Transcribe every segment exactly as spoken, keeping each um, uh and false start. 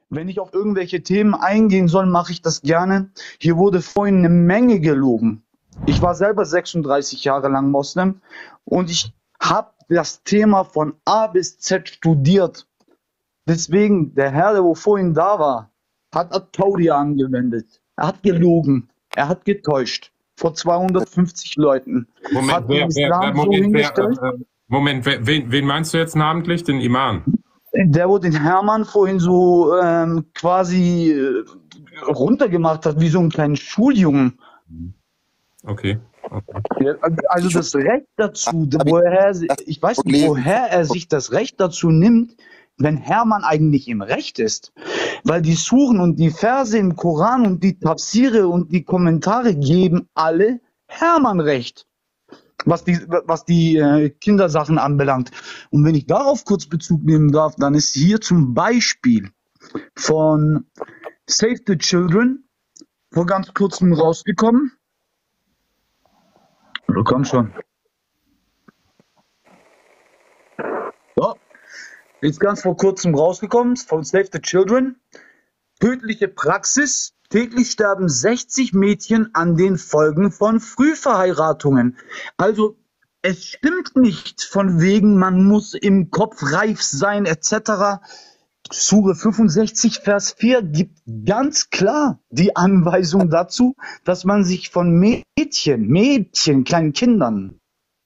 Wenn ich auf irgendwelche Themen eingehen soll, mache ich das gerne. Hier wurde vorhin eine Menge gelogen. Ich war selber sechsunddreißig Jahre lang Moslem und ich habe das Thema von A bis Z studiert. Deswegen, der Herr, der wo vorhin da war, hat At-Tauria angewendet. Er hat gelogen. Er hat getäuscht. Vor zweihundertfünfzig Leuten. Moment, hat wer, den wer, Islam wer, so Moment, wer, hingestellt. äh, Moment wer, wen, wen meinst du jetzt namentlich? Den Imam? Der, wo den Hermann vorhin so ähm, quasi äh, runtergemacht hat, wie so einen kleinen Schuljungen. Okay. okay. Ja, also das Recht dazu, woher, ich weiß nicht, woher er sich das Recht dazu nimmt, wenn Hermann eigentlich im Recht ist. Weil die Suren und die Verse im Koran und die Tafsire und die Kommentare geben alle Hermann Recht. Was die, was die äh, Kindersachen anbelangt. Und wenn ich darauf kurz Bezug nehmen darf, dann ist hier zum Beispiel von Save the Children vor ganz kurzem rausgekommen. Du komm schon. So. Ist ganz vor kurzem rausgekommen von Save the Children. Tödliche Praxis. Täglich sterben sechzig Mädchen an den Folgen von Frühverheiratungen. Also es stimmt nicht von wegen, man muss im Kopf reif sein et cetera. Sure fünfundsechzig, Vers vier gibt ganz klar die Anweisung dazu, dass man sich von Mädchen, Mädchen, kleinen Kindern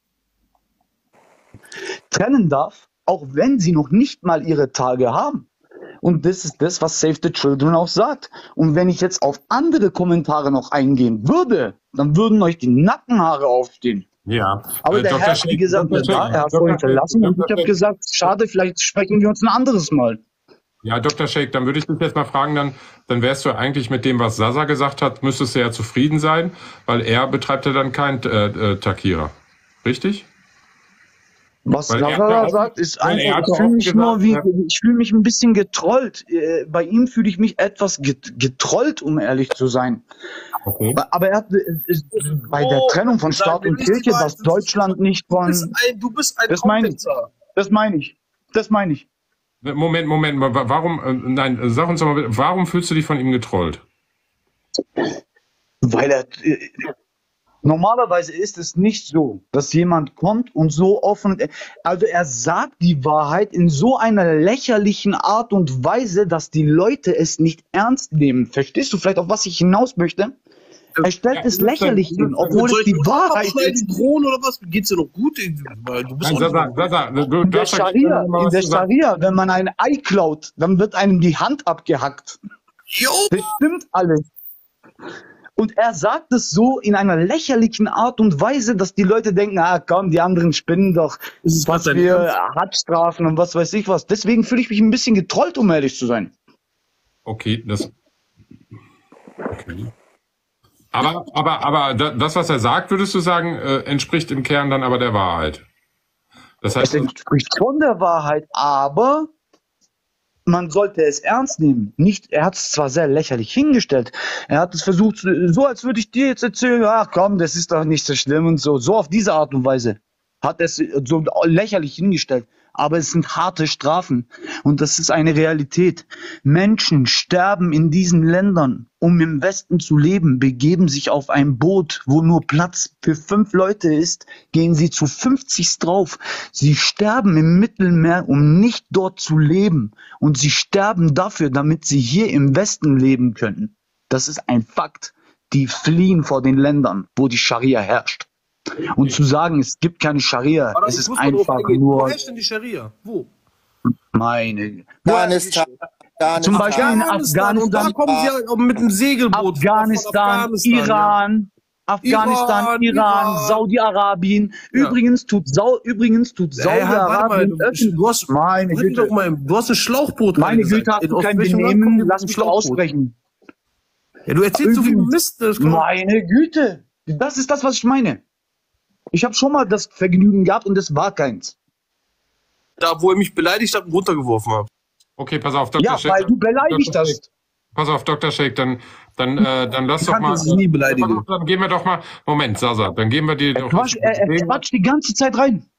trennen darf, auch wenn sie noch nicht mal ihre Tage haben. Und das ist das, was Save the Children auch sagt. Und wenn ich jetzt auf andere Kommentare noch eingehen würde, dann würden euch die Nackenhaare aufstehen. Ja. Aber äh, der Herr hat, wie gesagt, ja, da, er hat vorhin verlassen und ich habe gesagt, schade, vielleicht sprechen wir uns ein anderes Mal. Ja, Doktor Sheikh, dann würde ich dich jetzt mal fragen, dann, dann wärst du eigentlich mit dem, was Sasa gesagt hat, müsstest du ja zufrieden sein, weil er betreibt ja dann kein äh, äh, Takira. Richtig? Was Weil Sasa er- sagt, ist weil er einfach, hat ich doch fühle oft mich nur wie, gesagt, ich fühle mich ein bisschen getrollt. Äh, Bei ihm fühle ich mich etwas get- getrollt, um ehrlich zu sein. Okay. Aber er hat äh, ist bei der Trennung von Staat und Kirche, dass Deutschland nicht Du von, bist ein, du bist ein das meine ich, Aufhetzer. das meine ich, das meine ich. Moment, Moment, wa- warum, äh, nein, sag uns doch mal, bitte, warum fühlst du dich von ihm getrollt? Weil er, äh, normalerweise ist es nicht so, dass jemand kommt und so offen, also er sagt die Wahrheit in so einer lächerlichen Art und Weise, dass die Leute es nicht ernst nehmen. Verstehst du vielleicht, auf was ich hinaus möchte? Er stellt Ja, es das ist lächerlich dann- hin, obwohl es die Wahrheit ist. Drohen oder was? Geht's dir noch gut? Weil Du bist Nein, auch Sasa, nicht Sasa, du In der darfst ja Scharia, gerne mal in was der zu sagen. Scharia, wenn man ein Ei klaut, dann wird einem die Hand abgehackt. Jo! Das stimmt alles. Und er sagt es so in einer lächerlichen Art und Weise, dass die Leute denken, ah komm, die anderen spinnen doch, Ist es was grad dein wir Ernst? Haftstrafen und was weiß ich was. Deswegen fühle ich mich ein bisschen getrollt, um ehrlich zu sein. Okay, das. Okay. Aber, aber, aber da- das, was er sagt, würdest du sagen, äh, entspricht im Kern dann aber der Wahrheit. Das Es heißt, entspricht schon der Wahrheit, aber man sollte es ernst nehmen. Nicht, er hat es zwar sehr lächerlich hingestellt, er hat es versucht, so als würde ich dir jetzt erzählen, ach komm, das ist doch nicht so schlimm und so. So auf diese Art und Weise hat er es so lächerlich hingestellt. Aber es sind harte Strafen und das ist eine Realität. Menschen sterben in diesen Ländern, um im Westen zu leben, begeben sich auf ein Boot, wo nur Platz für fünf Leute ist, gehen sie zu fünfzig drauf. Sie sterben im Mittelmeer, um nicht dort zu leben. Und sie sterben dafür, damit sie hier im Westen leben können. Das ist ein Fakt. Die fliehen vor den Ländern, wo die Scharia herrscht. Und zu sagen, es gibt keine Scharia, Aber es ich ist muss mal drauf einfach eingehen. Wo nur herrscht denn die Scharia? Wo? meine. Afghanistan, Zum Beispiel in Afghanistan. Und da Afghanistan, kommen sie ja mit dem Segelboot von Afghanistan, Afghanistan, ja. Iran, Afghanistan, Iran, Iran, Iran. Saudi-Arabien. Ja. Übrigens tut Sau, übrigens tut Ey, warte mal, Saudi-Arabien du, öffentlich. du hast, Meine halt doch Güte, mal, du hast ein Schlauchboot. meine reingesagt. Güte, hast In du kein welchem Land kommt Benehmen? ihr Lass mit mich dem doch aussprechen. Ja, du erzählst so viel Übrigens, Mist. Das kann man- Meine Güte, das ist das, was ich meine. Ich habe schon mal das Vergnügen gehabt und es war keins. da, wo er mich beleidigt hat und runtergeworfen hat. okay, pass auf, Doktor Ja, Sheikh. weil du beleidigt Doktor Sheikh, hast. Pass auf, Doktor Sheikh, dann, dann, äh, dann lass Ich doch kann mal. das nie beleidigen. Dann gehen wir doch mal. Moment, Sasa, dann gehen wir die. doch- Quatsch, er, er quatscht die ganze Zeit rein.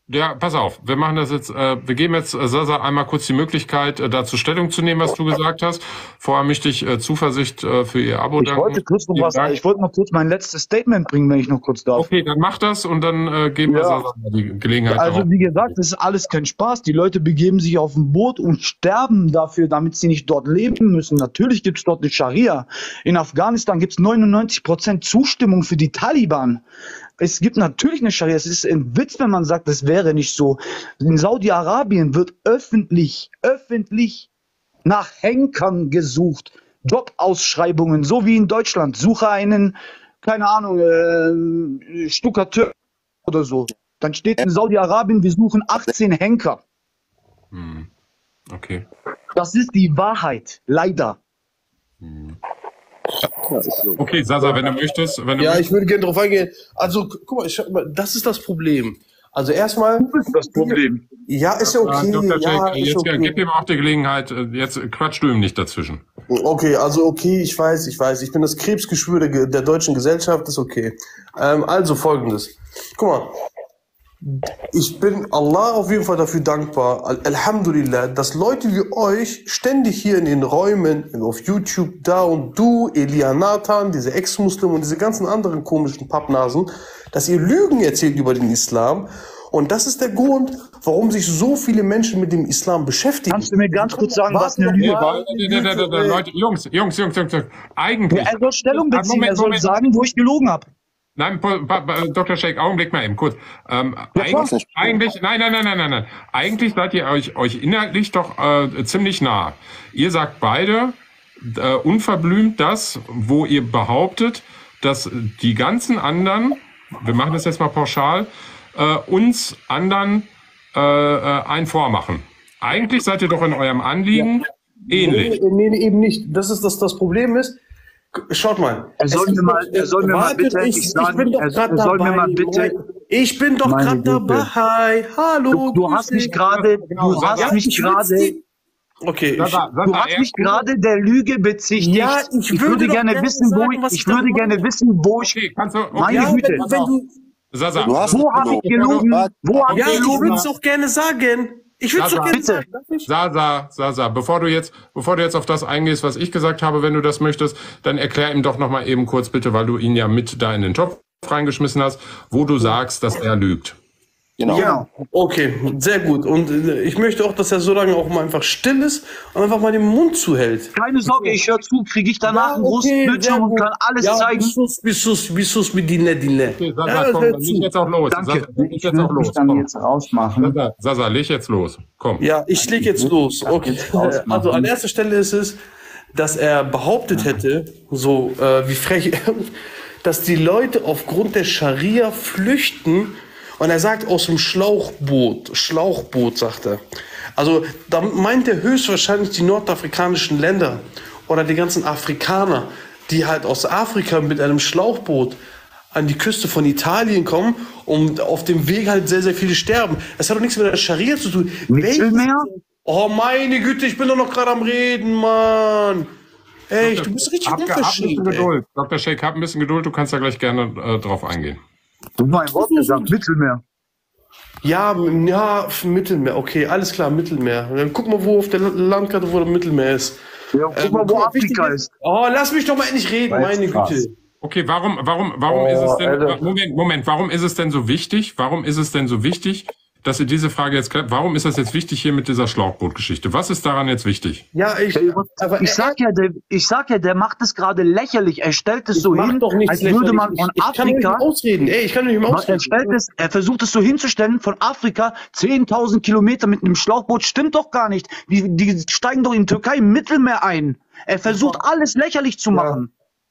Ja, pass auf, wir machen das jetzt, äh, wir geben jetzt äh, Sasa einmal kurz die Möglichkeit, äh, dazu Stellung zu nehmen, was du gesagt hast. Vorher möchte ich äh, Zuversicht äh, für ihr Abo Ich danken. wollte kurz noch Vielen was, Dank. ich wollte noch kurz mein letztes Statement bringen, wenn ich noch kurz darf. Okay, dann mach das und dann äh, geben wir Ja. Sasa mal die Gelegenheit. Also darauf. wie gesagt, das ist alles kein Spaß. Die Leute begeben sich auf ein Boot und sterben dafür, damit sie nicht dort leben müssen. Natürlich gibt es dort eine Scharia. In Afghanistan gibt es neunundneunzig Prozent Zustimmung für die Taliban. Es gibt natürlich eine Scharia. Es ist ein Witz, wenn man sagt, das wäre nicht so. In Saudi-Arabien wird öffentlich, öffentlich nach Henkern gesucht. Jobausschreibungen, so wie in Deutschland. Suche einen, keine Ahnung, äh, Stuckateur oder so. Dann steht in Saudi-Arabien, wir suchen achtzehn Henker. Hm. Okay. Das ist die Wahrheit, leider. Hm. Ja, ist so. Okay, Sasa, wenn du möchtest, wenn du Ja, möchtest. ich würde gerne drauf eingehen. Also, gu- guck mal, ich, das ist das Problem. Also erstmal, Das ist das Problem. ja, ist ja Äh, okay, Doktor ja, Shake, ist jetzt okay. gib ihm auch die Gelegenheit, äh, jetzt quatsch du ihm nicht dazwischen. Okay, also okay, ich weiß, ich weiß, ich bin das Krebsgeschwür der, Ge- der deutschen Gesellschaft, ist okay. Ähm, also folgendes. Guck mal, ich bin Allah auf jeden Fall dafür dankbar, Al- Alhamdulillah, dass Leute wie euch ständig hier in den Räumen, auf YouTube, da und du, Elia Nathan, diese Ex-Muslim und diese ganzen anderen komischen Pappnasen, dass ihr Lügen erzählt über den Islam. Und das ist der Grund, warum sich so viele Menschen mit dem Islam beschäftigen. Kannst du mir ganz kurz sagen, was eine Warte Lüge doch mal. Nee, nee, nee, nee, nee, Leute, Jungs, Jungs, Jungs, Jungs, Jungs. Eigentlich. ist? Er soll Stellung Ah, beziehen, Moment, er soll Moment. sagen, wo ich gelogen habe. Nein, Pa- Pa- Pa- Doktor Shake, Augenblick mal eben kurz. Ähm, Ja, eigentlich, eigentlich, nein, nein, nein, nein, nein, nein. Eigentlich seid ihr euch, euch inhaltlich doch äh, ziemlich nah. Ihr sagt beide äh, unverblümt das, wo ihr behauptet, dass die ganzen anderen, wir machen das jetzt mal pauschal, äh, uns anderen äh, äh, ein vormachen. Eigentlich seid ihr doch in eurem Anliegen ähnlich. Nee, nee, nee, eben nicht. Das ist das, das Problem ist. Schaut mal. Er soll Es ist mir mal- doch- er soll mir mal Wartet, bitte ich, nicht ich sagen, bin doch er- gerade er soll mir dabei. mal bitte- Ich bin doch Meine gerade Güte. dabei. Hallo. Du, du grüß hast mich dich. gerade, Genau, du sag- hast ja, mich ich will's gerade, dir- Okay, ich, Sasa, Sasa, du hast mich erst- gerade der Lüge bezichtigt. Ja, ich ich würde würde doch gerne gerne wissen, wo sagen, ich, was ich ich da würde gerne meine. wissen, wo ich, Okay, kannst du, okay. Meine ja, Güte. wenn, wenn du, Sasa, Du hast wo habe ich gelogen? Wo habe ja, ich ich gelogen? würde es auch gerne sagen. Ich würde es Sasa, doch gerne bitte. sagen. Darf ich? Sasa, Sasa, bevor du jetzt, bevor du jetzt auf das eingehst, was ich gesagt habe, wenn du das möchtest, dann erklär ihm doch noch mal eben kurz bitte, weil du ihn ja mit da in den Topf reingeschmissen hast, wo du sagst, dass er lügt. Genau. Genau. Okay, sehr gut. Und äh, ich möchte auch, dass er so lange auch mal einfach still ist und einfach mal den Mund zuhält. Keine Sorge, ich höre zu, kriege ich danach einen großen sehr Bildschirm und gut. kann alles ja, zeigen. Bissus, Bissus, Bissus mit Dine, Dine. Okay, Sasa, Ja, komm, hör dann zu. leg jetzt auch los. Danke. Sasa, leg Ich jetzt will auch mich los. dann Komm. jetzt rausmachen. Sasa, Sasa, leg jetzt los. Komm. Ja, ich leg jetzt los. Okay. jetzt ausmachen. Also an erster Stelle ist es, dass er behauptet hätte, so äh, wie frech, dass die Leute aufgrund der Scharia flüchten. Und er sagt aus dem Schlauchboot, Schlauchboot, sagt er. Also da meint er höchstwahrscheinlich die nordafrikanischen Länder oder die ganzen Afrikaner, die halt aus Afrika mit einem Schlauchboot an die Küste von Italien kommen und auf dem Weg halt sehr, sehr viele sterben. Das hat doch nichts mit der Scharia zu tun. Mittelmeer? Oh meine Güte, ich bin doch noch gerade am Reden, Mann. Ey, du bist richtig Hab, hab ein bisschen unverschämt. ey. Geduld. Doktor Shake, hab ein bisschen Geduld, du kannst da gleich gerne äh, drauf eingehen. Du hast mein Wort gesagt, Mittelmeer. Ja, m- ja, f- Mittelmeer, okay, alles klar, Mittelmeer. Dann guck mal, wo auf der Landkarte, wo der Mittelmeer ist. Ja, guck Ähm, mal, wo guck mal, wichtig Afrika ist. Oh, lass mich doch mal endlich reden, War jetzt meine krass. Güte. Okay, warum, warum, warum Oh, ist es denn, Alter. Moment, Moment, warum ist es denn so wichtig, warum ist es denn so wichtig, dass ihr diese Frage jetzt, klärt? Warum ist das jetzt wichtig hier mit dieser Schlauchbootgeschichte? Was ist daran jetzt wichtig? Ja, ich, aber Ich sag ja, der, ich sag ja, der macht es gerade lächerlich. Er stellt es ich so mach hin, doch nichts als würde man lächerlich. von ich, ich kann doch nicht Afrika, mehr ausreden, ey, ich kann doch nicht mehr er ausreden. stellt es, er versucht es so hinzustellen, von Afrika zehntausend Kilometer mit einem Schlauchboot, stimmt doch gar nicht. Die, die steigen doch in die Türkei im Mittelmeer ein. Er versucht alles lächerlich zu machen.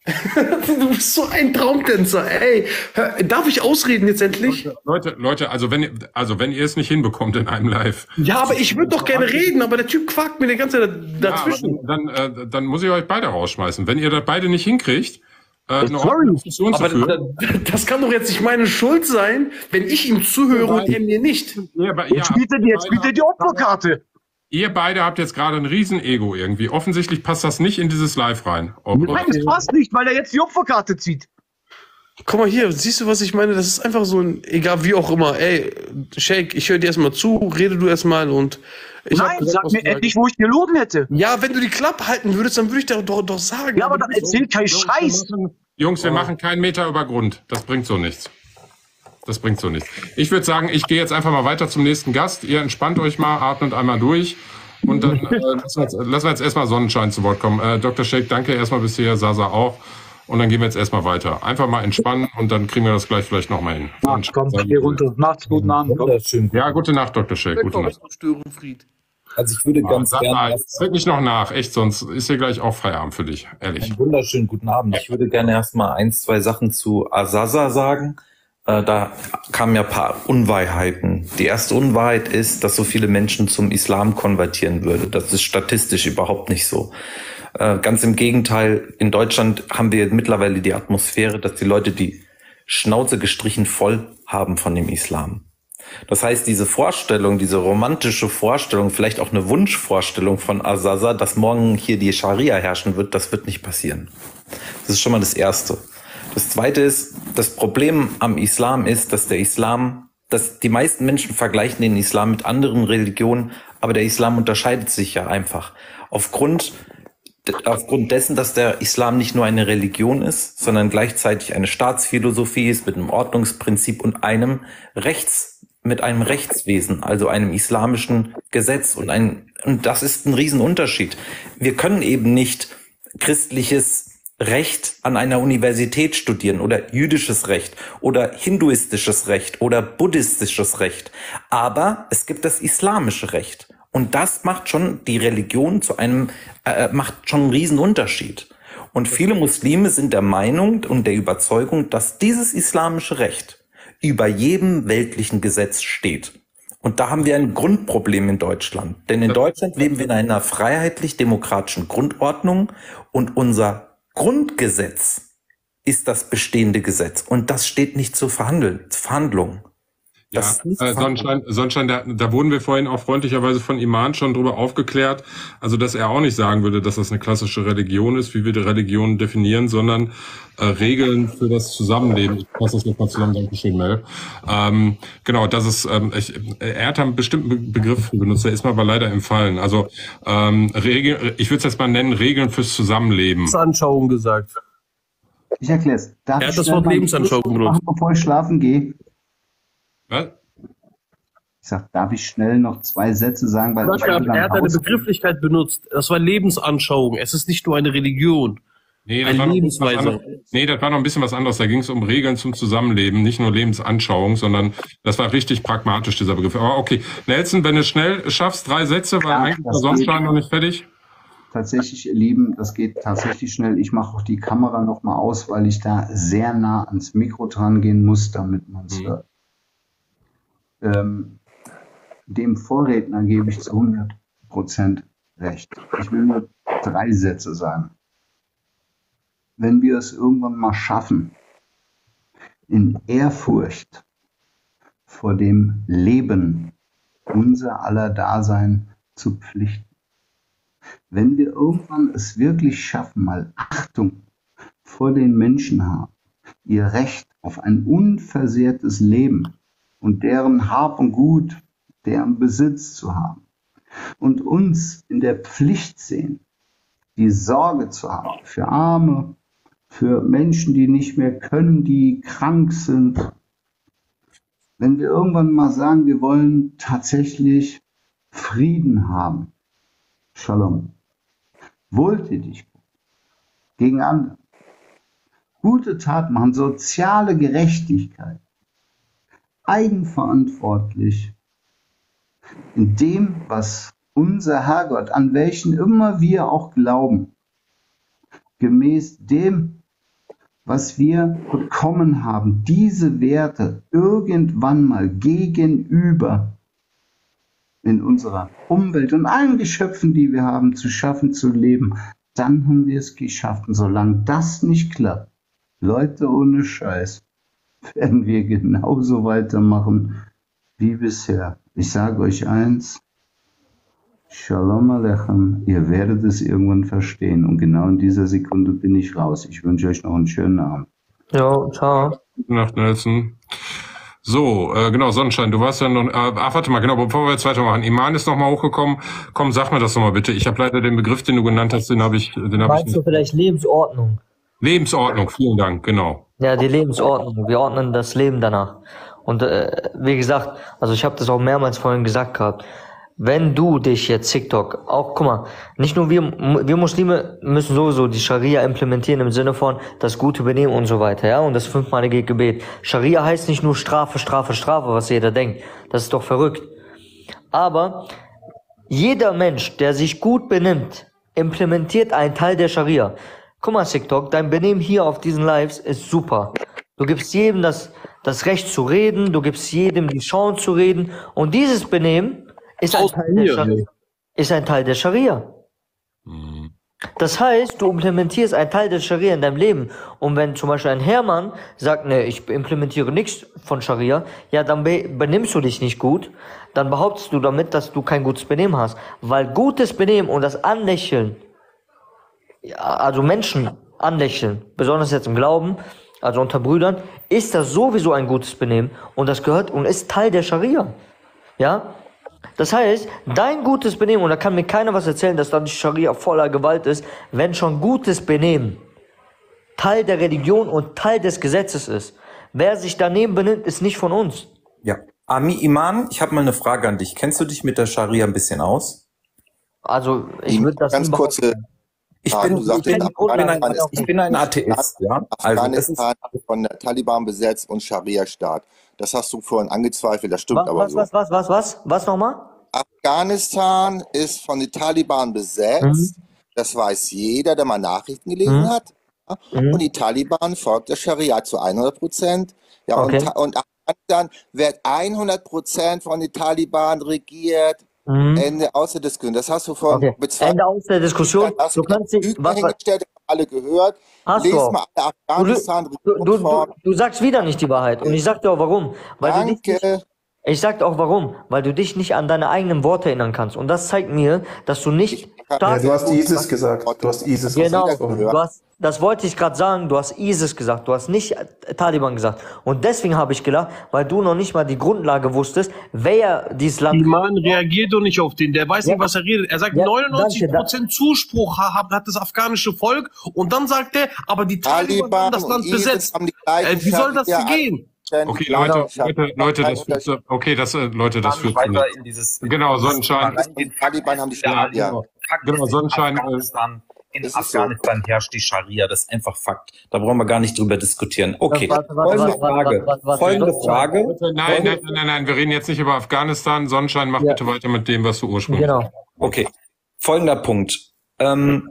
Du bist so ein Traumtänzer, ey. Hör, darf ich ausreden jetzt endlich? Leute, Leute, also wenn ihr, also wenn ihr es nicht hinbekommt in einem Live, Ja, aber ich würde doch gerne reden, aber der Typ quakt mir die ganze Zeit ja, dazwischen. aber dann, äh, dann muss ich euch beide rausschmeißen. Wenn ihr das beide nicht hinkriegt, äh, eine Sorry. ordentliche Diskussion zu Aber führen. da- das kann doch jetzt nicht meine Schuld sein, wenn ich ihm zuhöre und er mir nicht. Ihr, be- Jetzt spielt er, jetzt spielt er die Opferkarte. ihr beide habt jetzt gerade ein Riesen-Ego irgendwie. Offensichtlich passt das nicht in dieses Live rein. Ob, Nein, das passt nicht, weil er jetzt die Opferkarte zieht. Guck mal hier, siehst du, was ich meine? Das ist einfach so ein, egal wie auch immer, ey, Sheikh, ich höre dir erstmal zu, rede du erstmal und ich hab Nein, gesagt, sag was mir du sagst. endlich, wo ich gelogen hätte. Ja, wenn du die Klappe halten würdest, dann würde ich dir doch, doch sagen. Ja, aber dann du bist erzähl keinen Jungs, Scheiß. wir machen, Jungs, wir machen keinen Meter über Grund. Das bringt so nichts. Das bringt so nichts. Ich würde sagen, ich gehe jetzt einfach mal weiter zum nächsten Gast. Ihr entspannt euch mal, atmet einmal durch. Und dann äh, lassen, wir jetzt, lassen wir jetzt erstmal Sonnenschein zu Wort kommen. Äh, Doktor Sheikh, danke erstmal bisher, Sasa auch. Und dann gehen wir jetzt erstmal weiter. Einfach mal entspannen und dann kriegen wir das gleich vielleicht nochmal hin. Ach, komm, geh runter. Macht's gut, Abend. Komm. Wunderschön. Ja, gute Nacht, Doktor Sheikh. Gute Nacht. Störenfried. Also ich würde ganz Sag gerne mal, erst tritt nicht noch nach, echt, sonst ist hier gleich auch Feierabend für dich, ehrlich. einen wunderschönen guten Abend. Ich würde gerne erst mal ein, zwei Sachen zu Azaza sagen. Äh, da kamen ja ein paar Unwahrheiten. Die erste Unwahrheit ist, dass so viele Menschen zum Islam konvertieren würde. Das ist statistisch überhaupt nicht so. Äh, ganz im Gegenteil, in Deutschland haben wir mittlerweile die Atmosphäre, dass die Leute die Schnauze gestrichen voll haben von dem Islam. Das heißt, diese Vorstellung, diese romantische Vorstellung, vielleicht auch eine Wunschvorstellung von Azaza, dass morgen hier die Scharia herrschen wird, das wird nicht passieren. Das ist schon mal das Erste. Das Zweite ist, das Problem am Islam ist, dass der Islam, dass die meisten Menschen vergleichen den Islam mit anderen Religionen, aber der Islam unterscheidet sich ja einfach aufgrund aufgrund dessen, dass der Islam nicht nur eine Religion ist, sondern gleichzeitig eine Staatsphilosophie ist mit einem Ordnungsprinzip und einem Rechts, mit einem Rechtswesen, also einem islamischen Gesetz. Und ein, und das ist ein Riesenunterschied. Wir können eben nicht christliches Recht an einer Universität studieren oder jüdisches Recht oder hinduistisches Recht oder buddhistisches Recht. Aber es gibt das islamische Recht. Und das macht schon die Religion zu einem, äh, macht schon einen riesen Unterschied. Und viele Muslime sind der Meinung und der Überzeugung, dass dieses islamische Recht über jedem weltlichen Gesetz steht. Und da haben wir ein Grundproblem in Deutschland. Denn in Deutschland leben wir in einer freiheitlich-demokratischen Grundordnung und unser Grundgesetz ist das bestehende Gesetz. Und das steht nicht zur Verhandl- Verhandlung. Ja, äh, Sonnenschein, Sonnenschein da, da wurden wir vorhin auch freundlicherweise von Iman schon drüber aufgeklärt, also dass er auch nicht sagen würde, dass das eine klassische Religion ist, wie wir die Religion definieren, sondern äh, Regeln für das Zusammenleben. Ich fasse das jetzt mal zusammen, Dankeschön, Mel. Ähm, genau, das ist, ähm, ich, er hat einen bestimmten Be Begriff benutzt, der ist mir aber leider entfallen. Also ähm, Regeln, ich würde es jetzt mal nennen, Regeln fürs Zusammenleben. Lebensanschauung gesagt. Ich erkläre es. Er hat das Wort Lebensanschauung benutzt. Bevor ich schlafen gehe. Was? Ich sag, darf ich schnell noch zwei Sätze sagen? Weil ich Er will dann hat eine raus- Begrifflichkeit benutzt. Das war Lebensanschauung. Es ist nicht nur eine Religion. Nee, das Eine war noch ein bisschen was Lebensweise. anderes. Nee, das war noch ein bisschen was anderes. Da ging es um Regeln zum Zusammenleben, nicht nur Lebensanschauung, sondern das war richtig pragmatisch, dieser Begriff. Aber okay, Nelson, wenn du schnell schaffst, drei Sätze, weil Ja, eigentlich war das sonst geht. noch nicht fertig. Tatsächlich, ihr Lieben, das geht tatsächlich schnell. Ich mache auch die Kamera nochmal aus, weil ich da sehr nah ans Mikro dran gehen muss, damit man es Mhm. hört. Ähm, dem Vorredner gebe ich zu hundert Prozent recht. Ich will nur drei Sätze sagen. Wenn wir es irgendwann mal schaffen, in Ehrfurcht vor dem Leben unser aller Dasein zu pflichten, wenn wir irgendwann es wirklich schaffen, mal Achtung vor den Menschen haben, ihr Recht auf ein unversehrtes Leben und deren Hab und Gut, deren Besitz zu haben und uns in der Pflicht sehen, die Sorge zu haben für Arme, für Menschen, die nicht mehr können, die krank sind. Wenn wir irgendwann mal sagen, wir wollen tatsächlich Frieden haben, Shalom, Wohltätigkeit gegen andere, gute Taten machen, soziale Gerechtigkeit, eigenverantwortlich in dem, was unser Herrgott, an welchen immer wir auch glauben, gemäß dem, was wir bekommen haben, diese Werte irgendwann mal gegenüber in unserer Umwelt und allen Geschöpfen, die wir haben, zu schaffen, zu leben, dann haben wir es geschafft. Und solange das nicht klappt, Leute, ohne Scheiß, werden wir genauso weitermachen wie bisher. Ich sage euch eins, Shalom Aleichem, ihr werdet es irgendwann verstehen. Und genau in dieser Sekunde bin ich raus. Ich wünsche euch noch einen schönen Abend. Ja, ciao. Gute Nacht, Nelson. So, äh, genau, Sonnenschein, du warst ja noch, äh, ach, warte mal, genau, bevor wir jetzt weitermachen. Iman ist nochmal hochgekommen. Komm, sag mir das nochmal bitte. Ich habe leider den Begriff, den du genannt hast, den habe ich, den habe ich Meinst nicht. du vielleicht Lebensordnung? Lebensordnung, vielen Dank, genau. Ja, die Lebensordnung. Wir ordnen das Leben danach. Und äh, wie gesagt, also ich habe das auch mehrmals vorhin gesagt gehabt. Wenn du dich jetzt TikTok, auch guck mal, nicht nur wir, wir Muslime müssen sowieso die Scharia implementieren im Sinne von das gute Benehmen und so weiter, ja, und das fünfmalige Gebet. Scharia heißt nicht nur Strafe, Strafe, Strafe, was jeder denkt. Das ist doch verrückt. Aber jeder Mensch, der sich gut benimmt, implementiert einen Teil der Scharia. Guck mal, TikTok, dein Benehmen hier auf diesen Lives ist super. Du gibst jedem das, das Recht zu reden, du gibst jedem die Chance zu reden, und dieses Benehmen ist ein Teil der Scharia. Ist ein Teil der Scharia. Das heißt, du implementierst einen Teil der Scharia in deinem Leben. Und wenn zum Beispiel ein Hermann sagt, ne, ich implementiere nichts von Scharia, ja, dann be benimmst du dich nicht gut, dann behauptest du damit, dass du kein gutes Benehmen hast. Weil gutes Benehmen und das Anlächeln, ja, also Menschen anlächeln, besonders jetzt im Glauben, also unter Brüdern, ist das sowieso ein gutes Benehmen, und das gehört und ist Teil der Scharia. Ja? Das heißt, dein gutes Benehmen, und da kann mir keiner was erzählen, dass dann die Scharia voller Gewalt ist, wenn schon gutes Benehmen Teil der Religion und Teil des Gesetzes ist. Wer sich daneben benimmt, ist nicht von uns. Ja. Ami Iman, ich habe mal eine Frage an dich. Kennst du dich mit der Scharia ein bisschen aus? Also, ich würde das Ganz überhaupt- kurze Ich Ah, bin, du ich sagtest, bin, ich bin, ein, Afghanistan ich bin ein Atheist, ja. Also das ist, Afghanistan ist von der Taliban besetzt und Scharia-Staat. Das hast du vorhin angezweifelt, das stimmt Was, aber was, so. was, was, was, was? Was nochmal? Afghanistan ist von den Taliban besetzt. Das weiß jeder, der mal Nachrichten gelesen Mhm. hat. Ja? Mhm. Und die Taliban folgt der Scharia zu hundert Prozent. Ja, Okay. und, Ta- und Afghanistan wird hundert Prozent von den Taliban regiert. Mhm. Ende aus der Diskussion. Das hast du vorhin Okay. bezweifelt. Ende aus der Diskussion. Dann hast Du du kannst dich, Lügen was, was, hingestellt, haben alle gehört. Hast du Lest auch. mal alle du, Afghanistan du, du, du, Reform. du sagst wieder nicht die Wahrheit. Und ich sag dir auch warum. Weil du dich nicht, Danke. ich sag dir auch warum. Weil du dich nicht an deine eigenen Worte erinnern kannst. Und das zeigt mir, dass du nicht Ja, Ja, stark du hast ISIS gesagt. Du hast ISIS Genau, gesagt. vorhin. du hast, das wollte ich gerade sagen, du hast ISIS gesagt, du hast nicht äh, Taliban gesagt. Und deswegen habe ich gelacht, weil du noch nicht mal die Grundlage wusstest, wer dieses Land... Iman reagiert doch nicht auf den, der weiß Ja. nicht, was er redet. Er sagt, Ja, neunundneunzig danke, Prozent Zuspruch hat, hat das afghanische Volk, und dann sagt er, aber die Taliban Taliban haben das und Land ISIS besetzt. haben die gleichen Äh, wie soll das Scharia- gehen? Okay, Leute, Leute, Leute, das führt, zu- okay, das, äh, Leute, das führt zu weiter in dieses, Genau, Sonnenschein. Die Taliban haben die Ja, Scharia. also, Fakt Genau, ist, Sonnenschein, in Afghanistan, in Es ist so. Afghanistan herrscht die Scharia, das ist einfach Fakt. Da brauchen wir gar nicht drüber diskutieren. Okay, Warte, warte, folgende warte, warte, Frage. warte, warte, Folgende warte. Frage. Leute, nein, nein, nein, nein, nein, wir reden jetzt nicht über Afghanistan. Sonnenschein, mach Ja. bitte weiter mit dem, was du ursprünglich Genau. Okay, folgender Punkt. Ähm,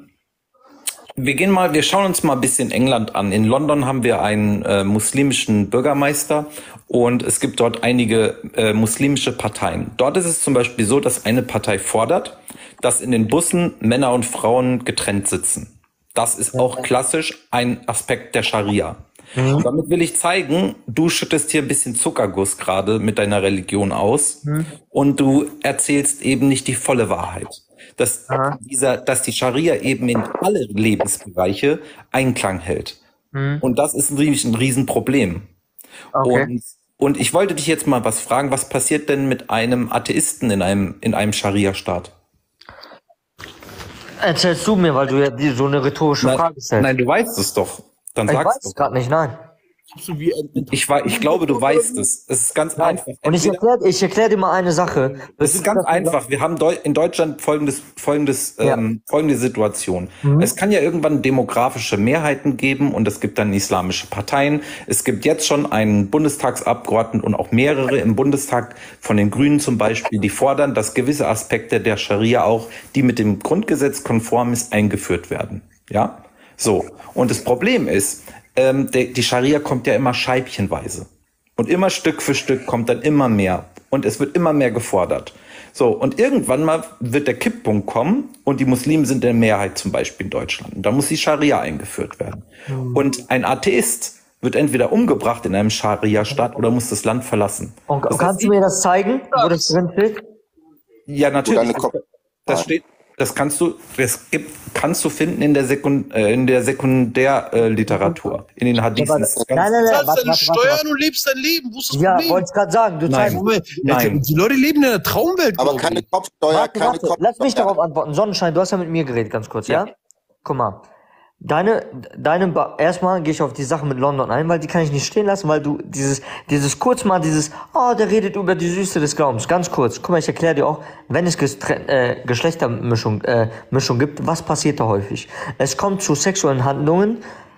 wir gehen mal, wir schauen uns mal ein bisschen England an. In London haben wir einen äh, muslimischen Bürgermeister, und es gibt dort einige äh, muslimische Parteien. Dort ist es zum Beispiel so, dass eine Partei fordert, dass in den Bussen Männer und Frauen getrennt sitzen. Das ist auch klassisch ein Aspekt der Scharia. Mhm. Damit will ich zeigen, du schüttest hier ein bisschen Zuckerguss gerade mit deiner Religion aus, Mhm. und du erzählst eben nicht die volle Wahrheit. Dass, Aha. dieser, dass die Scharia eben in alle Lebensbereiche Einklang hält. Mhm. Und das ist ein, riesen- ein Riesenproblem. Okay. Und, und ich wollte dich jetzt mal was fragen, was passiert denn mit einem Atheisten in einem, in einem Scharia-Staat? Erzählst du mir, weil du ja die, so eine rhetorische Nein, Frage stellst. nein, du weißt es doch. Dann ich sag's weiß doch. es gerade nicht, nein. So wie, äh, Ich, wei- ich glaube, du weißt es. Es ist ganz einfach. Und ich Entweder- erkläre ich erklär dir mal eine Sache. Es ist ganz einfach. Wir haben Deu in Deutschland folgendes, folgendes, Ja. ähm, folgende Situation. Mhm. Es kann ja irgendwann demografische Mehrheiten geben, und es gibt dann islamische Parteien. Es gibt jetzt schon einen Bundestagsabgeordneten und auch mehrere im Bundestag von den Grünen zum Beispiel, die fordern, dass gewisse Aspekte der Scharia auch, die mit dem Grundgesetz konform ist, eingeführt werden. Ja? So. Und das Problem ist, ähm, der, die Scharia kommt ja immer scheibchenweise. Und immer Stück für Stück kommt dann immer mehr. Und es wird immer mehr gefordert. So, und irgendwann mal wird der Kipppunkt kommen, und die Muslime sind in der Mehrheit zum Beispiel in Deutschland. Und da muss die Scharia eingeführt werden. Und ein Atheist wird entweder umgebracht in einem Scharia-Staat oder muss das Land verlassen. Und Das kannst heißt, du mir das zeigen, wo das drin steht? Ja, Oder natürlich. eine Kopie. Das steht, Das kannst du, das gibt, kannst du finden in der Sekund, äh, in der Sekundärliteratur, äh, in den Hadithen. Nein, nein, nein, Du zahlst warte, deine warte, warte, Steuern warte. und lebst dein Leben. Wo ist das Ja, Problem? wollte ich gerade sagen. Du Nein. zahlst. Moment, Nein. Die Leute leben in einer Traumwelt. Aber glaub keine ich. Kopfsteuer, Warte, keine warte, lass mich Kopfsteuer. darauf antworten. Sonnenschein, du hast ja mit mir geredet, ganz kurz, ja? Ja. Guck mal. Deine, deine, Ba- erstmal gehe ich auf die Sache mit London ein, weil die kann ich nicht stehen lassen, weil du dieses, dieses kurz mal dieses, oh, der redet über die Süße des Glaubens. Ganz kurz. Guck mal, ich erkläre dir auch, wenn es Gestre äh, Geschlechtermischung, äh, Mischung gibt, was passiert da häufig? Es kommt zu sexuellen Handlungen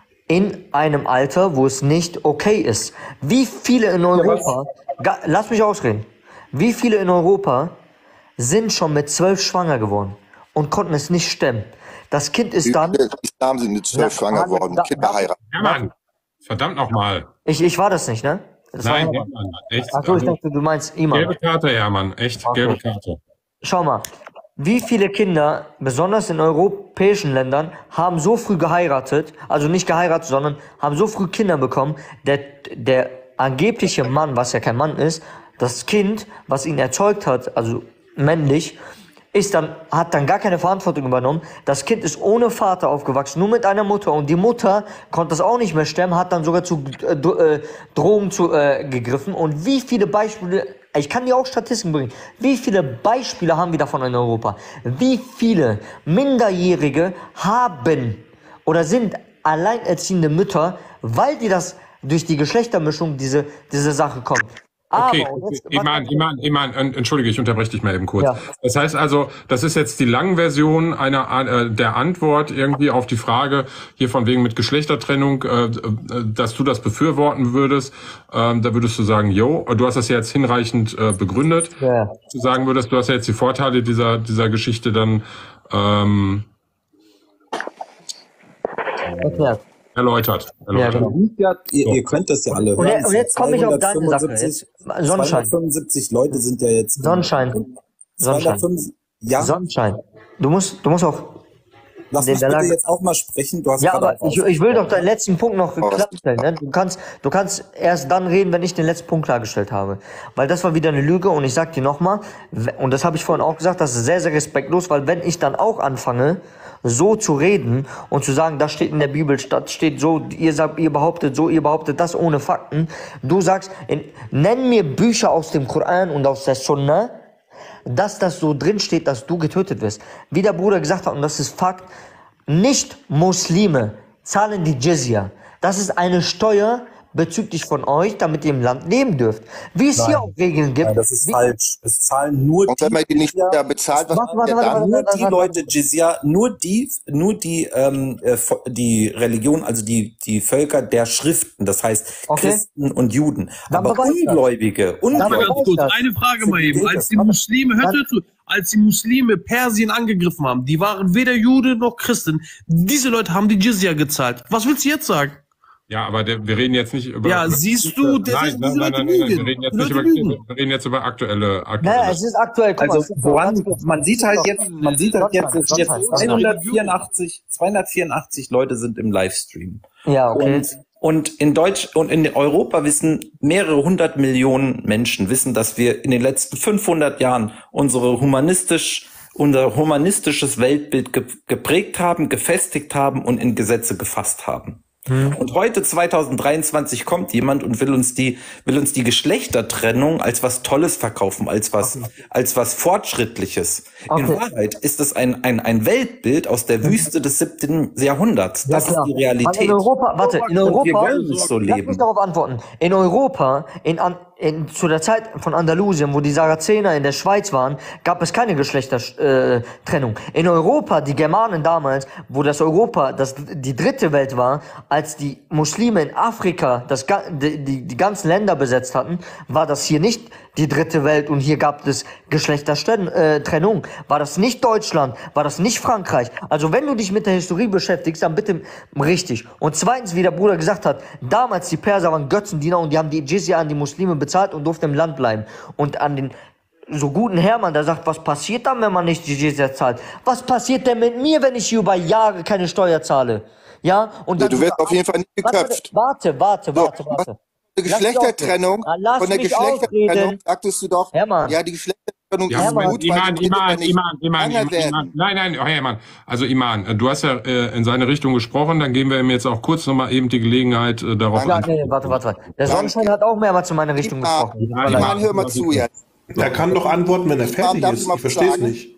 in einem Alter, wo es nicht okay ist. Wie viele in Europa, ga, lass mich ausreden, wie viele in Europa sind schon mit zwölf schwanger geworden und konnten es nicht stemmen? Das Kind ist dann, Im Islam sind mit zwölf Na, schwanger da- geworden, da- Kinder da- heiraten. Hermann, verdammt nochmal. ich, ich war das nicht, ne? Das Nein, war, Hermann, echt. ach so, ich Also, dachte, du meinst Iman. gelbe Karte, Hermann, echt, Okay. gelbe Karte. Schau mal, wie viele Kinder, besonders in europäischen Ländern, haben so früh geheiratet, also nicht geheiratet, sondern haben so früh Kinder bekommen, der, der angebliche Mann, was ja kein Mann ist, das Kind, was ihn erzeugt hat, also männlich, ist dann, hat dann gar keine Verantwortung übernommen. Das Kind ist ohne Vater aufgewachsen, nur mit einer Mutter. Und die Mutter konnte das auch nicht mehr stemmen, hat dann sogar zu äh, Dro- äh, Drogen zu, äh, gegriffen. Und wie viele Beispiele, ich kann dir auch Statistiken bringen, wie viele Beispiele haben wir davon in Europa? Wie viele Minderjährige haben oder sind alleinerziehende Mütter, weil die das durch die Geschlechtermischung diese, diese Sache kommt. Aber, Okay, und okay. jetzt- Iman, Iman, Iman, äh, entschuldige, ich unterbreche dich mal eben kurz. Ja. Das heißt also, das ist jetzt die Langversion einer äh, der Antwort irgendwie auf die Frage hier von wegen mit Geschlechtertrennung, äh, äh, dass du das befürworten würdest. Ähm, da würdest du sagen, jo, du hast das ja jetzt hinreichend äh, begründet. Ja. Du sagen würdest, du hast ja jetzt die Vorteile dieser dieser Geschichte dann ähm, erklärt. erläutert. Ja, erläutert. genau. Ja, ihr, ihr könnt das ja alle Und, hören. je- und jetzt komme ich auf deine Sache. Jetzt, Sonnenschein. zweihundertfünfundsiebzig Leute sind ja jetzt. Sonnenschein. Sonnenschein. zweihundertfünfundsiebzig Ja, Sonnenschein. Du musst, du musst auch. lass den mich der bitte Lage- jetzt auch mal sprechen. Du hast Ja, gerade aber auch ich, ich will doch deinen letzten Punkt noch Oh, klarstellen. Ne? Du kannst, du kannst erst dann reden, wenn ich den letzten Punkt klargestellt habe. Weil das war wieder eine Lüge und ich sag dir nochmal, und das habe ich vorhin auch gesagt, das ist sehr, sehr respektlos, weil wenn ich dann auch anfange, so zu reden und zu sagen, das steht in der Bibel, das steht so, ihr sagt, ihr behauptet so, ihr behauptet das ohne Fakten. Du sagst, in, nenn mir Bücher aus dem Koran und aus der Sunna, dass das so drin steht, dass du getötet wirst. Wie der Bruder gesagt hat, und das ist Fakt, nicht Muslime zahlen die Jizya. Das ist eine Steuer bezüglich von euch, damit ihr im Land leben dürft. Wie es hier Nein. auch Regeln gibt. Nein, das ist wie, falsch. Es zahlen nur Und wenn man die nicht Jizya- da bezahlt, was Warte, macht warte, der warte, dann? nur warte, die warte, Leute Jizya, nur die, nur die, ähm, äh, vo- die Religion, also die, die Völker der Schriften, das heißt Okay. Christen und Juden. Dann Aber beweis das. Ungläubige, Mal Ungläubige, ganz kurz, das. eine Frage mal eben. Als die Warte. Muslime, hört ihr zu, als die Muslime Persien angegriffen haben, die waren weder Jude noch Christen. Diese Leute haben die Jizya gezahlt. Was willst du jetzt sagen? Ja, aber der, wir reden jetzt nicht über. Ja, siehst du, das nein, ist- nein, diese nein, Leute nein, nein, wir lügen. reden jetzt Die nicht Leute über, lügen. wir reden jetzt über aktuelle, aktuelle. Naja, es ist aktuell. Guck mal, Also es ist doch woran, ganz kurz. man sieht halt jetzt, man sieht halt jetzt, es sind jetzt Sonnenschein, Sonnenschein. zweihundertvierundachtzig, zweihundertvierundachtzig Leute sind im Livestream. Ja, okay. Und, und in Deutsch und in Europa wissen mehrere hundert Millionen Menschen wissen, dass wir in den letzten fünfhundert Jahren unsere humanistisch, unser humanistisches Weltbild ge geprägt haben, gefestigt haben und in Gesetze gefasst haben. Und heute zweitausenddreiundzwanzig kommt jemand und will uns die will uns die Geschlechtertrennung als was Tolles verkaufen, als was als was Fortschrittliches. In Okay. Wahrheit ist es ein ein ein Weltbild aus der Wüste des siebten Jahrhunderts. Das ist die Weil Realität. in Europa, warte, in Und wir Europa, können nicht so lass leben. mich darauf antworten. In Europa, in, An- in, zu der Zeit von Andalusien, wo die Sarazener in der Schweiz waren, gab es keine Geschlechtertrennung. Äh, Trennung. In Europa, die Germanen damals, wo das Europa das, die dritte Welt war, als die Muslime in Afrika das, ga- die, die, die ganzen Länder besetzt hatten, war das hier nicht die dritte Welt und hier gab es Geschlechtertrennung. War das nicht Deutschland? War das nicht Frankreich? Also wenn du dich mit der Historie beschäftigst, dann bitte richtig. Und zweitens, wie der Bruder gesagt hat, damals die Perser waren Götzendiener und die haben die Jizya an die Muslime bezahlt und durften im Land bleiben. Und an den so guten Hermann, der sagt, was passiert dann, wenn man nicht die Jizya zahlt? Was passiert denn mit mir, wenn ich hier über Jahre keine Steuer zahle? Ja, und Ja, dann du wirst auf jeden Fall nicht geköpft. Warte, warte, So, warte, warte. Die Geschlechtertrennung, Lass von der mich Geschlechtertrennung ausreden. sagtest du doch, Hermann. ja, die Geschlechtertrennung Trennung Ja, ist Iman, gut, weil Iman, die Kinder Iman, nicht Iman, Iman, schwanger Iman, werden. Iman. Nein, nein, oh, Hermann. Also Iman, du hast ja äh, in seine Richtung gesprochen, dann geben wir ihm jetzt auch kurz nochmal eben die Gelegenheit, äh, darauf Ja, ein. nee, warte, warte, warte. Der Sonnenschein hat auch mehrmals in meine Richtung Iman, gesprochen. Ja, Iman, hör mal zu jetzt. Er kann doch antworten, wenn er fertig darf ich ist. mal Ich verstehe es sagen? nicht.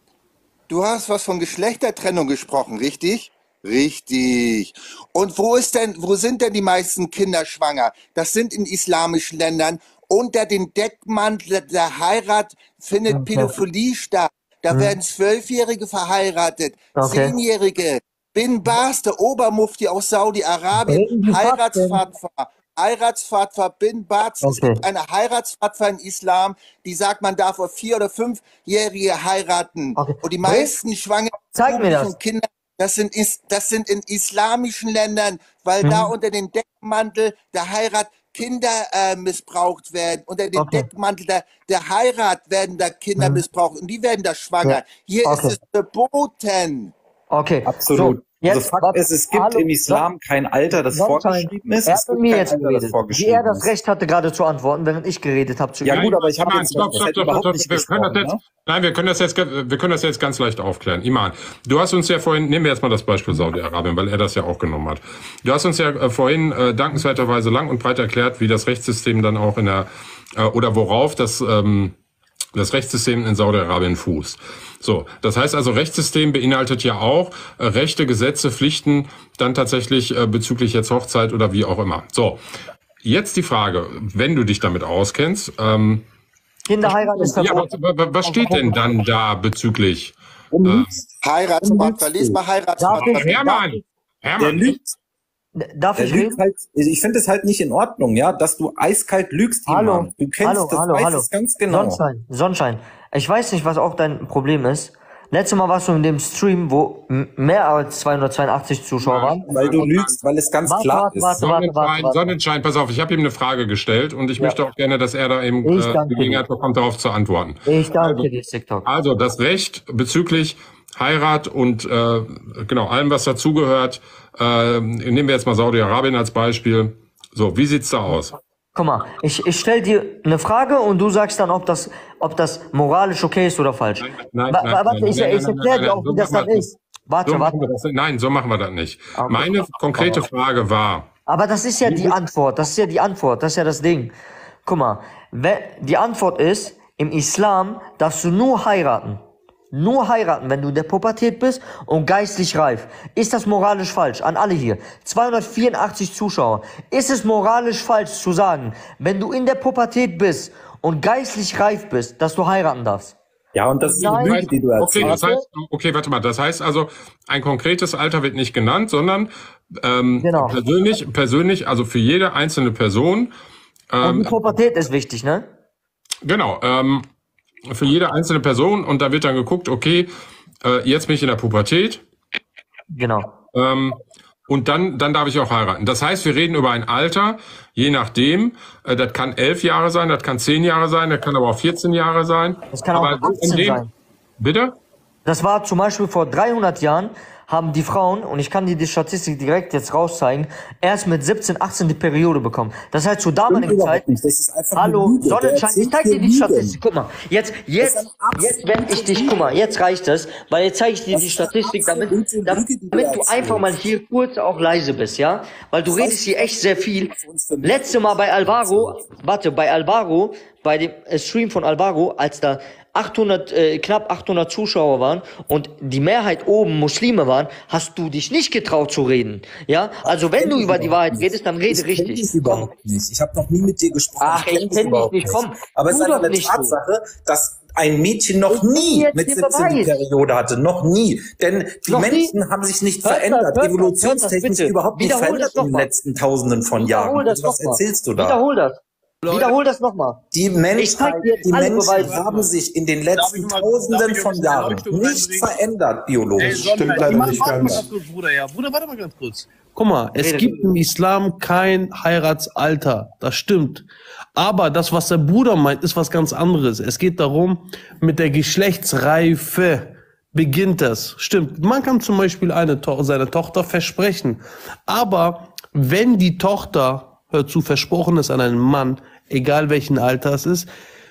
Du hast was von Geschlechtertrennung gesprochen, richtig? Richtig. Und wo ist denn, wo sind denn die meisten Kinder schwanger? Das sind in islamischen Ländern. Unter den Deckmantel der Heirat findet Okay. Pädophilie statt. Da Hm. werden Zwölfjährige verheiratet, Okay. Zehnjährige. Bin Bas, der Obermufti aus Saudi-Arabien, Reden Sie Heiratsfatwa. Heiratsfatwa Bin Baz. Es Okay. gibt eine Heiratsfatwa im Islam, die sagt, man darf auf vier- oder fünfjährige heiraten. Okay. Und die meisten schwangeren Zeig mir das. und Kinder, das sind, is- das sind in islamischen Ländern, weil Mhm. da unter den Deckmantel der Heirat Kinder äh, missbraucht werden. Unter dem Okay. Deckmantel der, der Heirat werden da Kinder Mhm. missbraucht und die werden da schwanger. Ja. Hier Okay. ist es verboten. Okay. Absolut. So, jetzt, also Fakt warte, ist, es gibt hallo, im Islam kein Alter, das Sonnenschein. vorgeschrieben ist. Er Es hat mit gibt mir kein jetzt Alter, das geredet, wie vorgeschrieben er das ist. Recht hatte, gerade zu antworten, während ich geredet habe zu ihm. Ja gut, aber ich habe Iman, jetzt stopp, das stopp, hätte stopp, überhaupt stopp, nicht stopp. Wir können das gesprochen, jetzt, ne? nein, wir können das jetzt, wir können das jetzt ganz leicht aufklären. Iman, du hast uns ja vorhin, nehmen wir jetzt mal das Beispiel Saudi-Arabien, weil er das ja auch genommen hat. Du hast uns ja äh, vorhin äh, dankenswerterweise lang und breit erklärt, wie das Rechtssystem dann auch in der, äh, oder worauf das, ähm, das Rechtssystem in Saudi-Arabien fußt. So, das heißt also, Rechtssystem beinhaltet ja auch äh, Rechte, Gesetze, Pflichten, dann tatsächlich äh, bezüglich jetzt Hochzeit oder wie auch immer. So, jetzt die Frage, wenn du dich damit auskennst, ähm, Kinderheirat ist ja, verboten. was, was, was steht denn dann da bezüglich? Äh, Heiratsfatwa, lies mal Darf Heiratsfatwa. ich, Hermann, Der Hermann, lügt. darf Der ich lügt reden? halt, ich finde es halt nicht in Ordnung, ja, dass du eiskalt lügst, Hallo, Iman. Du kennst hallo, das, hallo, weißt hallo. es ganz genau. Sonnenschein, Sonnenschein. Ich weiß nicht, was auch dein Problem ist. Letztes Mal warst du in dem Stream, wo m- mehr als zweihundertzweiundachtzig Zuschauer waren. Weil du lügst, weil es ganz Warte, klar warte, ist. warte, warte, Sonnenschein, warte, warte. Sonnenschein, pass auf, ich habe ihm eine Frage gestellt und ich Ja. möchte auch gerne, dass er da eben Ich äh, danke die Gelegenheit bekommt, darauf zu antworten. Ich danke dir, TikTok. Also das Recht bezüglich Heirat und äh, genau allem, was dazugehört. Äh, nehmen wir jetzt mal Saudi-Arabien als Beispiel. So, wie sieht's da aus? Guck mal, ich, ich stell dir eine Frage und du sagst dann, ob das, ob das moralisch okay ist oder falsch. Nein, Wa- nein, wa- Warte, nein, ich, nein, ich nein, erkläre nein, dir auch, nein, wie das so dann machen wir ist. Warte, So warte. machen wir das, nein, so machen wir das nicht. Okay. Meine konkrete Frage war, Aber das ist ja die Antwort. Das ist ja die Antwort. Das ist ja das Ding. Guck mal, we- die Antwort ist, im Islam darfst du nur heiraten. Nur heiraten, wenn du in der Pubertät bist und geistlich reif. Ist das moralisch falsch? An alle hier. zweihundertvierundachtzig Zuschauer. Ist es moralisch falsch zu sagen, wenn du in der Pubertät bist und geistlich reif bist, dass du heiraten darfst? Ja, und das ist eine Nein. Lüge, die du okay, erzählst. das heißt, okay, warte mal, das heißt also, ein konkretes Alter wird nicht genannt, sondern ähm, Genau. persönlich, persönlich, also für jede einzelne Person, Und die ähm, Pubertät ist wichtig, ne? genau, ähm, für jede einzelne Person und da wird dann geguckt, okay, äh, jetzt bin ich in der Pubertät, Genau. ähm, und dann, dann darf ich auch heiraten. Das heißt, wir reden über ein Alter, je nachdem, äh, das kann elf Jahre sein, das kann zehn Jahre sein, das kann aber auch vierzehn Jahre sein. Das kann auch aber in achtzehn dem, sein. Bitte? Das war zum Beispiel vor dreihundert Jahren, haben die Frauen, und ich kann dir die Statistik direkt jetzt rauszeigen, erst mit siebzehn, achtzehn die Periode bekommen. Das heißt, zur damaligen Stimmt Zeit, überhaupt nicht. Das ist einfach eine hallo, Lüge. Der Sonnenschein, ich erzählt zeig dir dir die Lügen. Statistik, guck mal, jetzt, jetzt, Das ist eine jetzt werde ich dich, guck mal, jetzt reicht es, weil jetzt zeige ich dir Das die ist eine Statistik, damit, absolute damit, Lüge, die du damit du erzählst. einfach mal hier kurz auch leise bist, ja, weil du redest hier echt sehr viel. Letzte Mal bei Alvaro, warte, bei Alvaro, bei dem äh, Stream von Alvaro, als da achthundert, äh, knapp achthundert Zuschauer waren und die Mehrheit oben Muslime waren, hast du dich nicht getraut zu reden. Ja, also wenn du über die Wahrheit redest, dann rede Ich kenn richtig. dich überhaupt nicht. Ich habe noch nie mit dir gesprochen. Ach, ich kenn kenn dich überhaupt nicht. Komm, Aber es tu ist doch einfach eine nicht so. Tatsache, dass ein Mädchen noch nie jetzt mit den siebzehn die Beweis. Periode hatte. Noch nie. Denn die Noch nie? Menschen haben sich nicht Hört das, verändert. hört das, Evolutionstechnisch hört das bitte. überhaupt nicht Wiederhol verändert das doch in den mal. letzten Tausenden von Wiederhol Jahren. das Was noch mal. erzählst du da? Wiederhol das. Wiederhol das nochmal. Die Ich zeig Menschheit, dir jetzt die alle Menschen Beweise. haben sich in den Darf letzten ich mal- darf Tausenden ich von euch Jahren Richtung nicht reinbringen? verändert biologisch. Stimmt leider Warte nicht mal ganz. ganz kurz, Bruder, ja. Bruder, warte mal ganz kurz. Guck mal, es Rede, gibt rede. im Islam kein Heiratsalter. Das stimmt. Aber das, was der Bruder meint, ist was ganz anderes. Es geht darum, mit der Geschlechtsreife beginnt das. Stimmt. Man kann zum Beispiel eine to seine Tochter versprechen. Aber wenn die Tochter, hör zu, versprochen ist an einen Mann, egal welchen Alter es ist,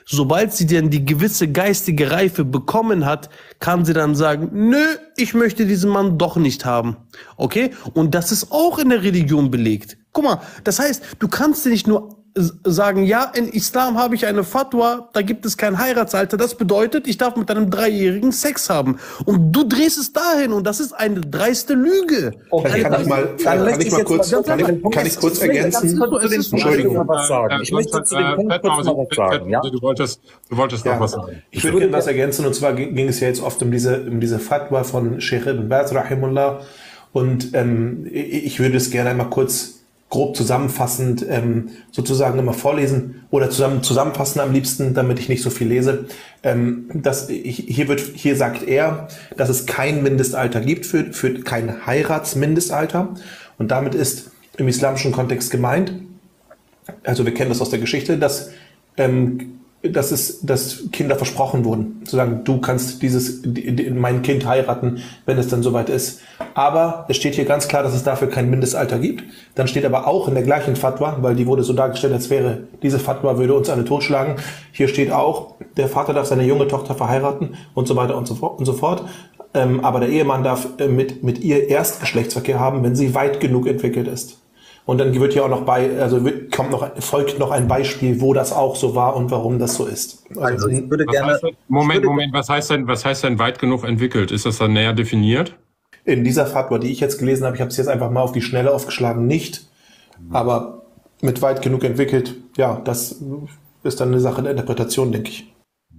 Sobald sie denn die gewisse geistige Reife bekommen hat, kann sie dann sagen, nö, ich möchte diesen Mann doch nicht haben. Okay? Und das ist auch in der Religion belegt. Guck mal, das heißt, du kannst dir nicht nur sagen, ja, in Islam habe ich eine Fatwa, da gibt es kein Heiratsalter. Das bedeutet, ich darf mit einem Dreijährigen Sex haben. Und du drehst es dahin und das ist eine dreiste Lüge. Okay, kann ich mal, kann, kann ich mal kurz, kann ich, kann ich kurz ergänzen? Entschuldigung, was sagen. Ich möchte zu dem Punkt kurz mal was sagen, ja? Du wolltest, du wolltest noch was sagen. Ich würde gerne was ergänzen, und zwar ging es ja jetzt oft um diese, um diese Fatwa von Sheikh Ibn Baz, rahimullah, und ähm, ich würde es gerne einmal kurz grob zusammenfassend ähm, sozusagen immer vorlesen oder zusammen zusammenfassen am liebsten, damit ich nicht so viel lese. Ähm, das, hier wird, hier sagt er, dass es kein Mindestalter gibt, für, für kein Heiratsmindestalter. Und damit ist im islamischen Kontext gemeint, also wir kennen das aus der Geschichte, dass, ähm, dass, es, dass Kinder versprochen wurden. Zu sagen, du kannst dieses, die, die, mein Kind heiraten, wenn es dann soweit ist. Aber es steht hier ganz klar, dass es dafür kein Mindestalter gibt. Dann steht aber auch in der gleichen Fatwa, weil die wurde so dargestellt, als wäre, diese Fatwa würde uns alle totschlagen. Hier steht auch, der Vater darf seine junge Tochter verheiraten und so weiter und so fort. Und so fort. Ähm, aber der Ehemann darf äh, mit, mit ihr erst Geschlechtsverkehr haben, wenn sie weit genug entwickelt ist. Und dann wird hier auch noch bei, also wird, kommt noch, folgt noch ein Beispiel, wo das auch so war und warum das so ist. Also, also ich würde gerne. Heißt denn, Moment, würde, Moment, was heißt denn, was heißt denn weit genug entwickelt? Ist das dann näher definiert? In dieser Fatwa, die ich jetzt gelesen habe, ich habe es jetzt einfach mal auf die Schnelle aufgeschlagen, nicht. Aber mit weit genug entwickelt, ja, das ist dann eine Sache der Interpretation, denke ich.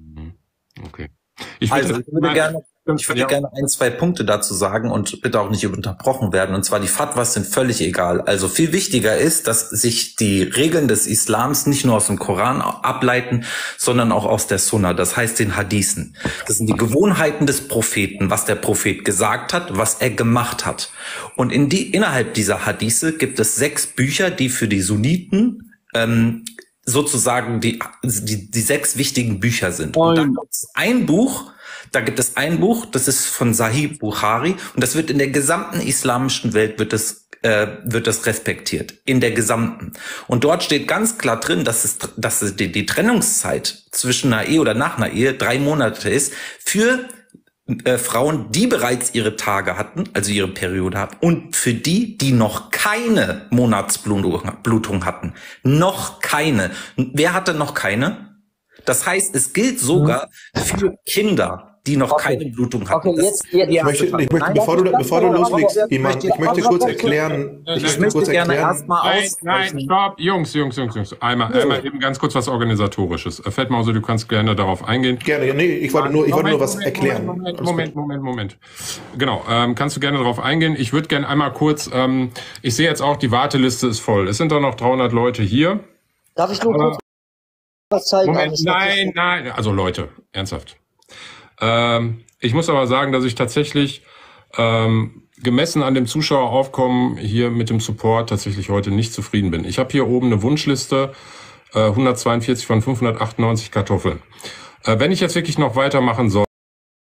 Okay. Ich würde, also, ich würde gerne, ich würde ja. gerne ein, zwei Punkte dazu sagen und bitte auch nicht unterbrochen werden. Und zwar die Fatwas sind völlig egal. Also viel wichtiger ist, dass sich die Regeln des Islams nicht nur aus dem Koran ableiten, sondern auch aus der Sunna, das heißt den Hadithen. Das sind die Gewohnheiten des Propheten, was der Prophet gesagt hat, was er gemacht hat. Und in die, innerhalb dieser Hadithe gibt es sechs Bücher, die für die Sunniten ähm, sozusagen die, die, die sechs wichtigen Bücher sind. Und da gibt es ein Buch, da gibt es ein Buch, das ist von Sahih Bukhari und das wird in der gesamten islamischen Welt wird es äh, wird das respektiert, in der gesamten. Und dort steht ganz klar drin, dass es, dass es die, die Trennungszeit zwischen einer Ehe oder nach einer Ehe drei Monate ist für äh, Frauen, die bereits ihre Tage hatten, also ihre Periode hatten, und für die, die noch keine Monatsblutung hatten. Noch keine. Wer hatte noch keine? Das heißt, es gilt sogar für Kinder, die noch okay. keine Blutung hatten. Okay, jetzt, jetzt, ich möchte, ich möchte nein, bevor du, bevor du loslegst, jemand, ich möchte kurz erklären, ich, ich möchte kurz gerne erstmal aus. Nein, stopp, Jungs, Jungs, Jungs, Jungs. Einmal, ja. einmal eben ganz kurz was Organisatorisches. Fettmause, du kannst gerne darauf eingehen. Gerne, nee, ich wollte nur, ich wollte nur was erklären. Moment, Moment, Moment, Moment. Genau, ähm, kannst du gerne darauf eingehen. Ich würde gerne einmal kurz, ähm, ich sehe jetzt auch, die Warteliste ist voll. Es sind doch noch dreihundert Leute hier. Darf ich nur kurz was zeigen? Moment, nein, nein, also Leute, ernsthaft. Ähm, ich muss aber sagen, dass ich tatsächlich ähm, gemessen an dem Zuschaueraufkommen hier mit dem Support tatsächlich heute nicht zufrieden bin. Ich habe hier oben eine Wunschliste, äh, hundertzweiundvierzig von fünfhundertachtundneunzig Kartoffeln. Äh, wenn ich jetzt wirklich noch weitermachen soll,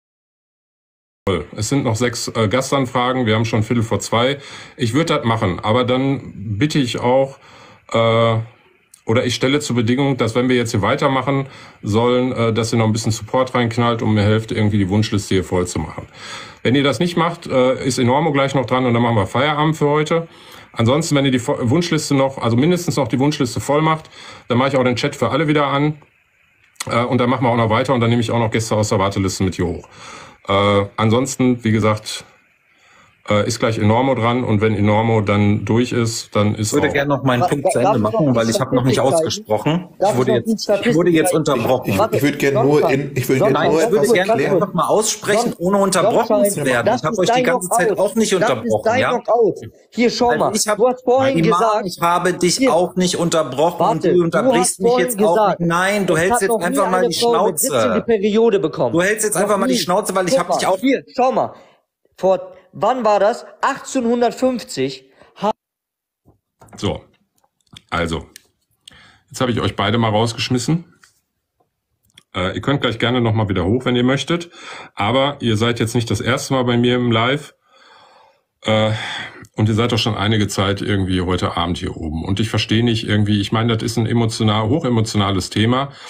es sind noch sechs äh, Gastanfragen, wir haben schon Viertel vor zwei. Ich würde das machen, aber dann bitte ich auch, äh, oder ich stelle zur Bedingung, dass wenn wir jetzt hier weitermachen sollen, äh, dass ihr noch ein bisschen Support reinknallt und mir helft, irgendwie die Wunschliste hier voll zu machen. Wenn ihr das nicht macht, äh, ist Enormo gleich noch dran und dann machen wir Feierabend für heute. Ansonsten, wenn ihr die Wunschliste noch, also mindestens noch die Wunschliste voll macht, dann mache ich auch den Chat für alle wieder an. Äh, und dann machen wir auch noch weiter und dann nehme ich auch noch Gäste aus der Warteliste mit hier hoch. Äh, ansonsten, wie gesagt, äh, ist gleich Enormo dran und wenn Enormo dann durch ist, dann ist Ich würde auch gerne noch meinen Punkt zu Ende machen, weil ich habe noch nicht ausgesprochen. Ich wurde jetzt, ich wurde jetzt unterbrochen. Ich, ich würde gerne nur in, ich würde gerne nur ich würde gerne einfach mal aussprechen, ohne unterbrochen zu werden. Ich habe euch die ganze Zeit auch nicht unterbrochen, ja? Hier, schau mal. Ich habe du hast vorhin gesagt, ich habe dich auch nicht unterbrochen und du unterbrichst mich jetzt auch nicht. Nein, du hältst jetzt einfach mal die Schnauze. Periode bekommen. Du hältst jetzt einfach mal die Schnauze, weil ich habe dich auch... Hier, schau mal. Vor, wann war das? achtzehnhundertfünfzig. So, also, jetzt habe ich euch beide mal rausgeschmissen. Äh, ihr könnt gleich gerne nochmal wieder hoch, wenn ihr möchtet. Aber ihr seid jetzt nicht das erste Mal bei mir im Live. Äh, und ihr seid doch schon einige Zeit irgendwie heute Abend hier oben. Und ich verstehe nicht irgendwie, ich meine, das ist ein emotional, hochemotionales Thema.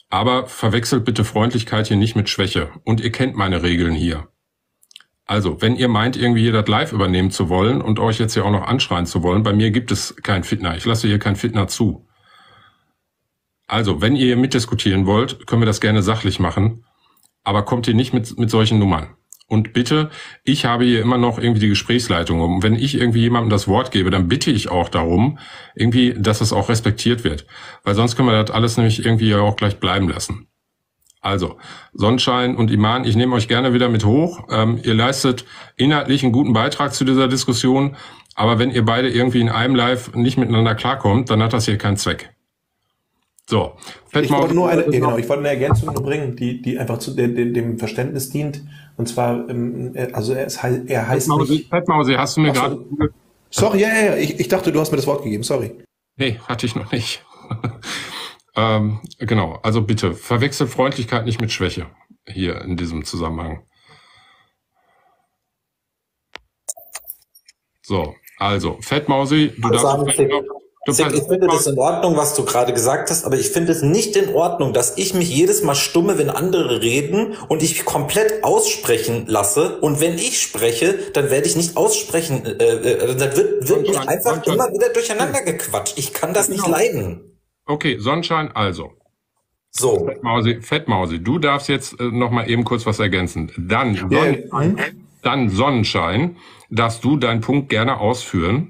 Aber verwechselt bitte Freundlichkeit hier nicht mit Schwäche. Und ihr kennt meine Regeln hier. Also, wenn ihr meint, irgendwie hier das Live übernehmen zu wollen und euch jetzt hier auch noch anschreien zu wollen, bei mir gibt es kein Fitner. Ich lasse hier kein Fitner zu. Also, wenn ihr mitdiskutieren wollt, können wir das gerne sachlich machen. Aber kommt hier nicht mit, mit solchen Nummern. Und bitte, ich habe hier immer noch irgendwie die Gesprächsleitung. Und wenn ich irgendwie jemandem das Wort gebe, dann bitte ich auch darum, irgendwie, dass es auch respektiert wird. Weil sonst können wir das alles nämlich irgendwie auch gleich bleiben lassen. Also, Sonnenschein und Iman, ich nehme euch gerne wieder mit hoch. Ähm, ihr leistet inhaltlich einen guten Beitrag zu dieser Diskussion. Aber wenn ihr beide irgendwie in einem Live nicht miteinander klarkommt, dann hat das hier keinen Zweck. So, ich wollte nur eine, ja, genau, ich wollte eine Ergänzung nur bringen, die, die einfach zu de, de, dem Verständnis dient. Und zwar, ähm, also er, ist, er heißt Fettmausi, nicht... Fettmausi, hast du mir gerade... Sorry, ja, ja, ich, ich dachte, du hast mir das Wort gegeben, sorry. Nee, hatte ich noch nicht. ähm, genau, also bitte, verwechselt Freundlichkeit nicht mit Schwäche hier in diesem Zusammenhang. So, also, Fettmausi, du Also, darfst... Zick, ich finde das in Ordnung, was du gerade gesagt hast, aber ich finde es nicht in Ordnung, dass ich mich jedes Mal stumme, wenn andere reden und ich komplett aussprechen lasse. Und wenn ich spreche, dann werde ich nicht aussprechen. Äh, äh, dann wird, wird mir einfach Sonnenschein. Immer wieder durcheinander gequatscht. Ich kann das nicht genau. leiden. Okay, Sonnenschein, also. So. Fettmausi, Fettmausi, du darfst jetzt äh, noch mal eben kurz was ergänzen. Dann, Sonnenschein, dann Sonnenschein, darfst du deinen Punkt gerne ausführen.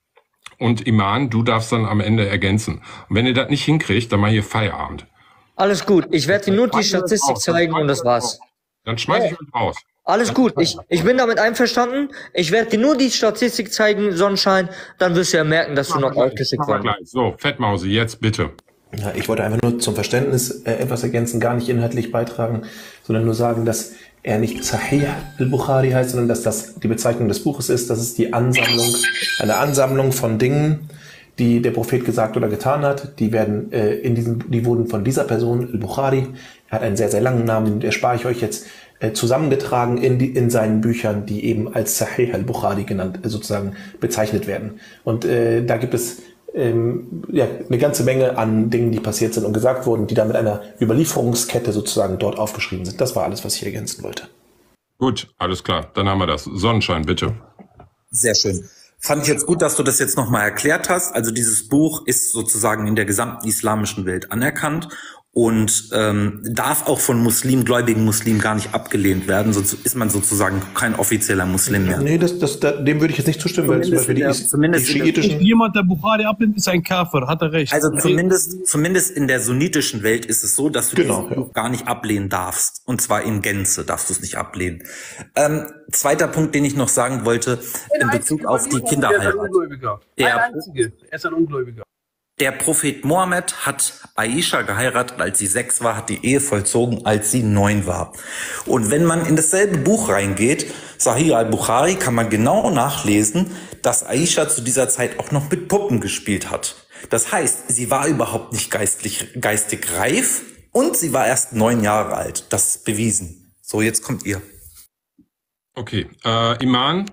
Und Iman, du darfst dann am Ende ergänzen. Und wenn ihr das nicht hinkriegt, dann mal hier Feierabend. Alles gut. Ich werde dir nur die Statistik zeigen und das war's. Dann schmeiß ich euch raus. Alles gut. Ich, ich bin damit einverstanden. Ich werde dir nur die Statistik zeigen, Sonnenschein. Dann wirst du ja merken, dass du noch aufgeschickt warst. So, Fettmausi, jetzt bitte. Ja, ich wollte einfach nur zum Verständnis äh, etwas ergänzen, gar nicht inhaltlich beitragen, sondern nur sagen, dass er nicht Sahih al-Bukhari heißt, sondern dass das die Bezeichnung des Buches ist. Das ist die Ansammlung, eine Ansammlung von Dingen, die der Prophet gesagt oder getan hat. Die werden äh, in diesem, die wurden von dieser Person al-Bukhari. Er hat einen sehr sehr langen Namen, den erspare ich euch jetzt, äh, zusammengetragen in die in seinen Büchern, die eben als Sahih al-Bukhari genannt, äh, sozusagen bezeichnet werden. Und äh, da gibt es ähm, ja eine ganze Menge an Dingen, die passiert sind und gesagt wurden, die dann mit einer Überlieferungskette sozusagen dort aufgeschrieben sind. Das war alles, was ich ergänzen wollte. Gut, alles klar. Dann haben wir das. Sonnenschein, bitte. Sehr schön. Fand ich jetzt gut, dass du das jetzt nochmal erklärt hast. Also dieses Buch ist sozusagen in der gesamten islamischen Welt anerkannt und ähm, darf auch von Muslimen, gläubigen Muslimen gar nicht abgelehnt werden, sonst ist man sozusagen kein offizieller Muslim mehr. Nee, das, das, da, dem würde ich jetzt nicht zustimmen, weil zum Beispiel die, der, zumindest die schiitischen... Jemand, der Bukhari ablehnt, ist ein Kafir, hat er recht. Also zumindest, zumindest in der sunnitischen Welt ist es so, dass du genau, dieses ja. Buch gar nicht ablehnen darfst. Und zwar in Gänze darfst du es nicht ablehnen. Ähm, zweiter Punkt, den ich noch sagen wollte, in Bezug auf die Kinderheirat. Er ist ein Ungläubiger. Der, ein einziger. Er ist ein Ungläubiger. Der Prophet Mohammed hat Aisha geheiratet, als sie sechs war, hat die Ehe vollzogen, als sie neun war. Und wenn man in dasselbe Buch reingeht, Sahih al-Bukhari, kann man genau nachlesen, dass Aisha zu dieser Zeit auch noch mit Puppen gespielt hat. Das heißt, sie war überhaupt nicht geistlich, geistig reif und sie war erst neun Jahre alt. Das ist bewiesen. So, jetzt kommt ihr. Okay, äh, Iman.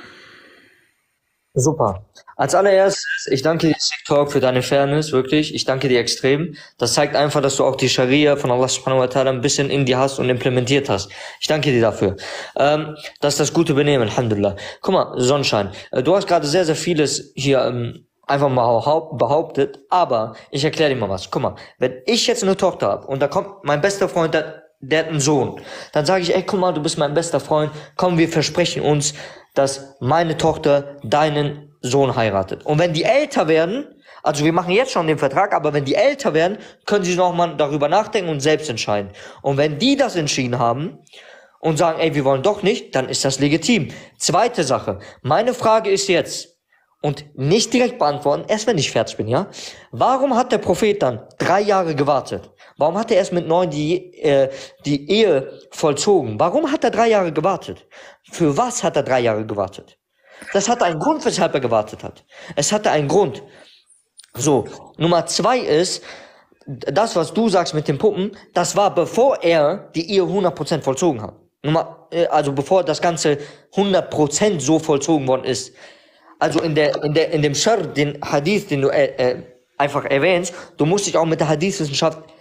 Super. Als allererstes, ich danke dir, TikTok, für deine Fairness, wirklich. Ich danke dir extrem. Das zeigt einfach, dass du auch die Scharia von Allah subhanahu wa ta'ala ein bisschen in dir hast und implementiert hast. Ich danke dir dafür. Ähm, das ist das gute Benehmen, Alhamdulillah. Guck mal, Sonnenschein, äh, du hast gerade sehr, sehr vieles hier ähm, einfach mal behauptet, aber ich erkläre dir mal was. Guck mal, wenn ich jetzt eine Tochter habe und da kommt mein bester Freund, der, der hat einen Sohn, dann sage ich, ey, guck mal, du bist mein bester Freund, komm, wir versprechen uns, dass meine Tochter deinen Sohn heiratet. Und wenn die älter werden, also wir machen jetzt schon den Vertrag, aber wenn die älter werden, können sie noch mal darüber nachdenken und selbst entscheiden. Und wenn die das entschieden haben und sagen, ey, wir wollen doch nicht, dann ist das legitim. Zweite Sache, meine Frage ist jetzt, und nicht direkt beantworten, erst wenn ich fertig bin, ja? Warum hat der Prophet dann drei Jahre gewartet? Warum hat er erst mit neun die, äh, die Ehe vollzogen? Warum hat er drei Jahre gewartet? Für was hat er drei Jahre gewartet? Das hatte einen Grund, weshalb er gewartet hat. Es hatte einen Grund. So, Nummer zwei ist, das, was du sagst mit den Puppen, das war bevor er die Ehe hundert Prozent vollzogen hat. Nummer, also bevor das Ganze hundert Prozent so vollzogen worden ist. Also in der, in der, in dem Schar, den Hadith, den du äh, äh, einfach erwähnst, du musst dich auch mit der Hadithwissenschaft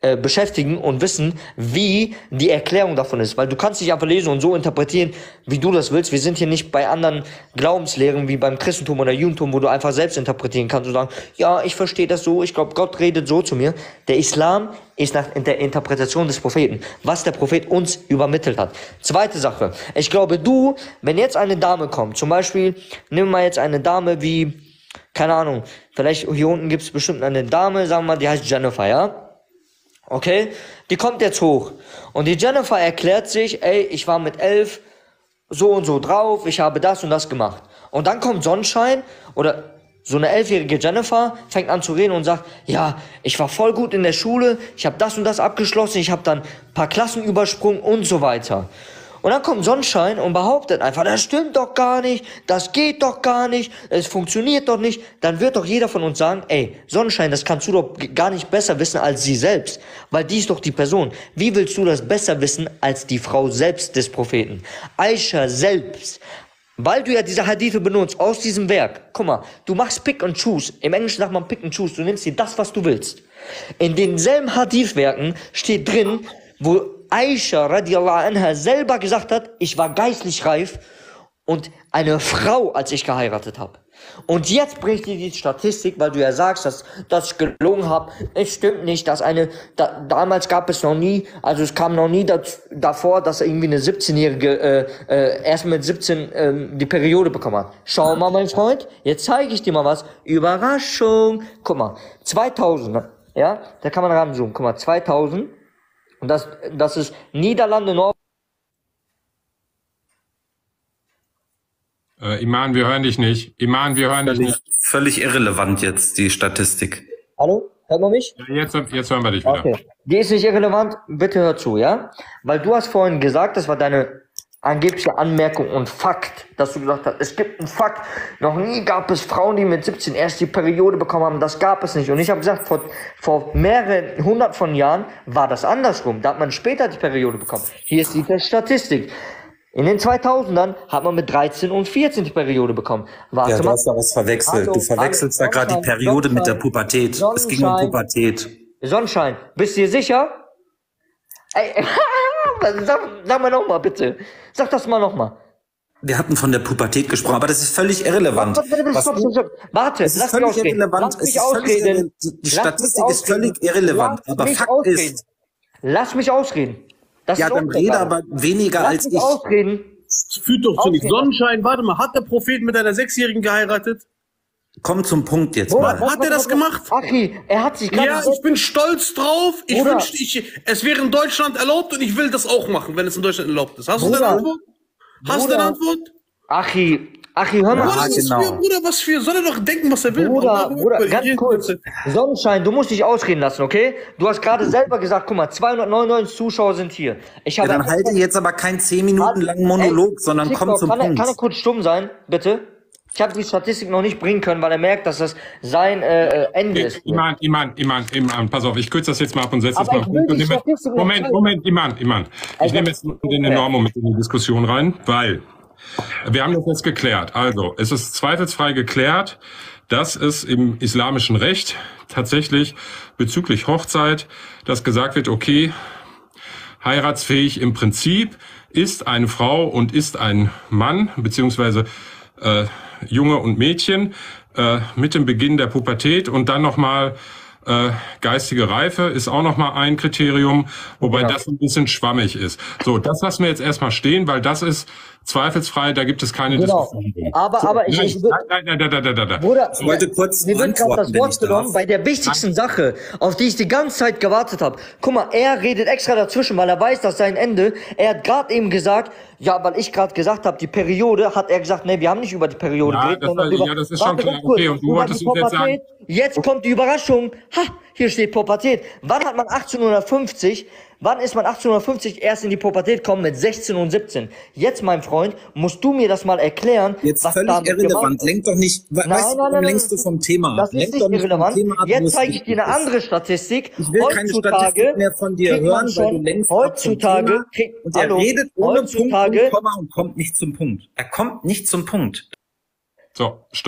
äh, beschäftigen und wissen, wie die Erklärung davon ist. Weil du kannst dich einfach lesen und so interpretieren, wie du das willst. Wir sind hier nicht bei anderen Glaubenslehren wie beim Christentum oder Judentum, wo du einfach selbst interpretieren kannst und sagen, ja, ich verstehe das so, ich glaube, Gott redet so zu mir. Der Islam ist nach der Interpretation des Propheten, was der Prophet uns übermittelt hat. Zweite Sache, ich glaube, du, wenn jetzt eine Dame kommt, zum Beispiel, nimm mal jetzt eine Dame wie, keine Ahnung, vielleicht hier unten gibt es bestimmt eine Dame, sagen wir mal, die heißt Jennifer, ja? Okay? Die kommt jetzt hoch. Und die Jennifer erklärt sich, ey, ich war mit elf so und so drauf, ich habe das und das gemacht. Und dann kommt Sonnenschein oder so eine elfjährige Jennifer fängt an zu reden und sagt, ja, ich war voll gut in der Schule, ich habe das und das abgeschlossen, ich habe dann ein paar Klassen übersprungen und so weiter. Und dann kommt Sonnenschein und behauptet einfach, das stimmt doch gar nicht, das geht doch gar nicht, es funktioniert doch nicht. Dann wird doch jeder von uns sagen, ey, Sonnenschein, das kannst du doch gar nicht besser wissen als sie selbst, weil die ist doch die Person. Wie willst du das besser wissen als die Frau selbst des Propheten? Aisha selbst, weil du ja diese Hadithe benutzt aus diesem Werk. Guck mal, du machst Pick and Choose. Im Englischen sagt man Pick and Choose. Du nimmst dir das, was du willst. In denselben Hadith-Werken steht drin, wo Aisha radiallahu anha selber gesagt hat, ich war geistlich reif und eine Frau, als ich geheiratet habe. Und jetzt bringt dir die Statistik, weil du ja sagst, dass, dass ich gelogen habe. Es stimmt nicht, dass eine, da, damals gab es noch nie, also es kam noch nie dazu, davor, dass irgendwie eine siebzehnjährige äh, äh, erst mit siebzehn äh, die Periode bekommen hat. Schau mal, mein Freund, jetzt zeige ich dir mal was. Überraschung. Guck mal, zweitausend, ja, da kann man ranzoomen. Guck mal, zweitausend. Und das, das ist Niederlande, Nord. Äh, Iman, wir hören dich nicht. Iman, wir hören dich Völlig, nicht. völlig irrelevant jetzt, die Statistik. Hallo? Hört man mich? Jetzt, jetzt hören wir dich wieder. Okay. Die ist nicht irrelevant. Bitte hör zu, ja? Weil du hast vorhin gesagt, das war deine angebliche Anmerkung und Fakt, dass du gesagt hast, es gibt einen Fakt. Noch nie gab es Frauen, die mit siebzehn erst die Periode bekommen haben. Das gab es nicht. Und ich habe gesagt, vor, vor mehreren hundert von Jahren war das andersrum. Da hat man später die Periode bekommen. Hier ist die Statistik. In den zweitausendern hat man mit dreizehn und vierzehn die Periode bekommen. Warte Ja, du mal. hast da was verwechselt. Hallo, du verwechselst da hallo, gerade die Sonnenschein, Periode mit der Sonnenschein, Pubertät. Es ging um Sonnenschein. Pubertät. Sonnenschein, bist du dir sicher? Ey, sag, sag mal nochmal, bitte. Sag das mal nochmal. Wir hatten von der Pubertät gesprochen, aber das ist völlig irrelevant. Warte, warte, Was stopp, du- stopp, stopp. Warte, Es ist lass mich völlig ausreden. irrelevant. Lass Es mich ist völlig ausreden. irrelevant. Die Lass mich Statistik ist ausreden. völlig irrelevant. Lass Aber mich Fakt ausreden. ist, Lass mich ausreden. Das ja, ist dann unfair rede gerade. aber weniger Lass als mich ich. ausreden. Das führt doch zu nichts. Okay. Sonnenschein, warte mal, hat der Prophet mit einer Sechsjährigen geheiratet? Komm zum Punkt jetzt Bruder, mal. Hat er das gemacht? Achi, er hat sich gerade Ja, ich bin stolz drauf. Ich Bruder. wünschte, ich, es wäre in Deutschland erlaubt und ich will das auch machen, wenn es in Deutschland erlaubt ist. Hast du Bruder. eine Antwort? Hast du Bruder. eine Antwort? Achi, Achi, hör mal. Bruder, was genau. für, Bruder, was für, soll er doch denken, was er will. Bruder, Allah, Bruder, Akbar, ganz ich- kurz. Sonnenschein, du musst dich ausreden lassen, okay? Du hast gerade selber gesagt, guck mal, zweihundertneunundneunzig Zuschauer sind hier. Ich Ja, habe dann halte jetzt aber keinen zehn Minuten langen Monolog, sondern TikTok, komm zum kann er, Punkt. Kann er kurz stumm sein, bitte? Ich habe die Statistik noch nicht bringen können, weil er merkt, dass das sein äh, Ende ist. Iman, Iman, Iman, Iman, pass auf, ich kürze das jetzt mal ab und setze das Aber mal ich auf. will die Und nehme- Statistik noch Moment, zeigen. Moment, Iman, Iman. Ich Also- nehme jetzt den Enormo mit in die Diskussion rein, weil wir haben das jetzt geklärt. Also, es ist zweifelsfrei geklärt, dass es im islamischen Recht tatsächlich bezüglich Hochzeit, dass gesagt wird, okay, heiratsfähig im Prinzip ist eine Frau und ist ein Mann, beziehungsweise äh, Junge und Mädchen äh, mit dem Beginn der Pubertät und dann nochmal äh, geistige Reife ist auch nochmal ein Kriterium, wobei Ja. das ein bisschen schwammig ist. So, das lassen wir jetzt erstmal stehen, weil das ist zweifelsfrei, da gibt es keine Genau. Diskussion. Aber, aber ich, Nein, ich, nein, nein, nein, nein, nein, nein, nein. Bruder, Ich wollte kurz mir wird gerade antworten, das wenn Wort ich darf. genommen bei der wichtigsten Sache, auf die ich die ganze Zeit gewartet habe. Guck mal, er redet extra dazwischen, weil er weiß, dass sein Ende, er hat gerade eben gesagt, ja, weil ich gerade gesagt habe, die Periode, hat er gesagt, nee, wir haben nicht über die Periode Ja, geredet. das sondern war- über, ja, das ist Warte schon klar. ganz kurz, Okay, und du über wolltest die uns jetzt Pubertät. Jetzt kommt die Überraschung. Ha, hier steht Pubertät. Wann hat man achtzehnhundertfünfzig, wann ist man achtzehnhundertfünfzig erst in die Pubertät gekommen mit sechzehn und siebzehn? Jetzt, mein Freund, musst du mir das mal erklären, Jetzt was völlig damit gemeint irrelevant. ist. Lenk doch nicht, we- Nein, weißt du, nein, warum nein, lenkst nein, du vom Thema? Das ist Lenk nicht doch nicht vom irrelevant. Thema ab, wo Jetzt es zeige ich wichtig dir eine ist. andere Statistik. Ich will keine Heutzutage Statistik mehr von dir kriegt man hören, weil du schon- lenkst ab vom Heutzutage Thema kriegt, und er hallo, redet ohne Punkt heutzutage, und Komma und kommt nicht zum Punkt. Er kommt nicht zum Punkt. So, stopp.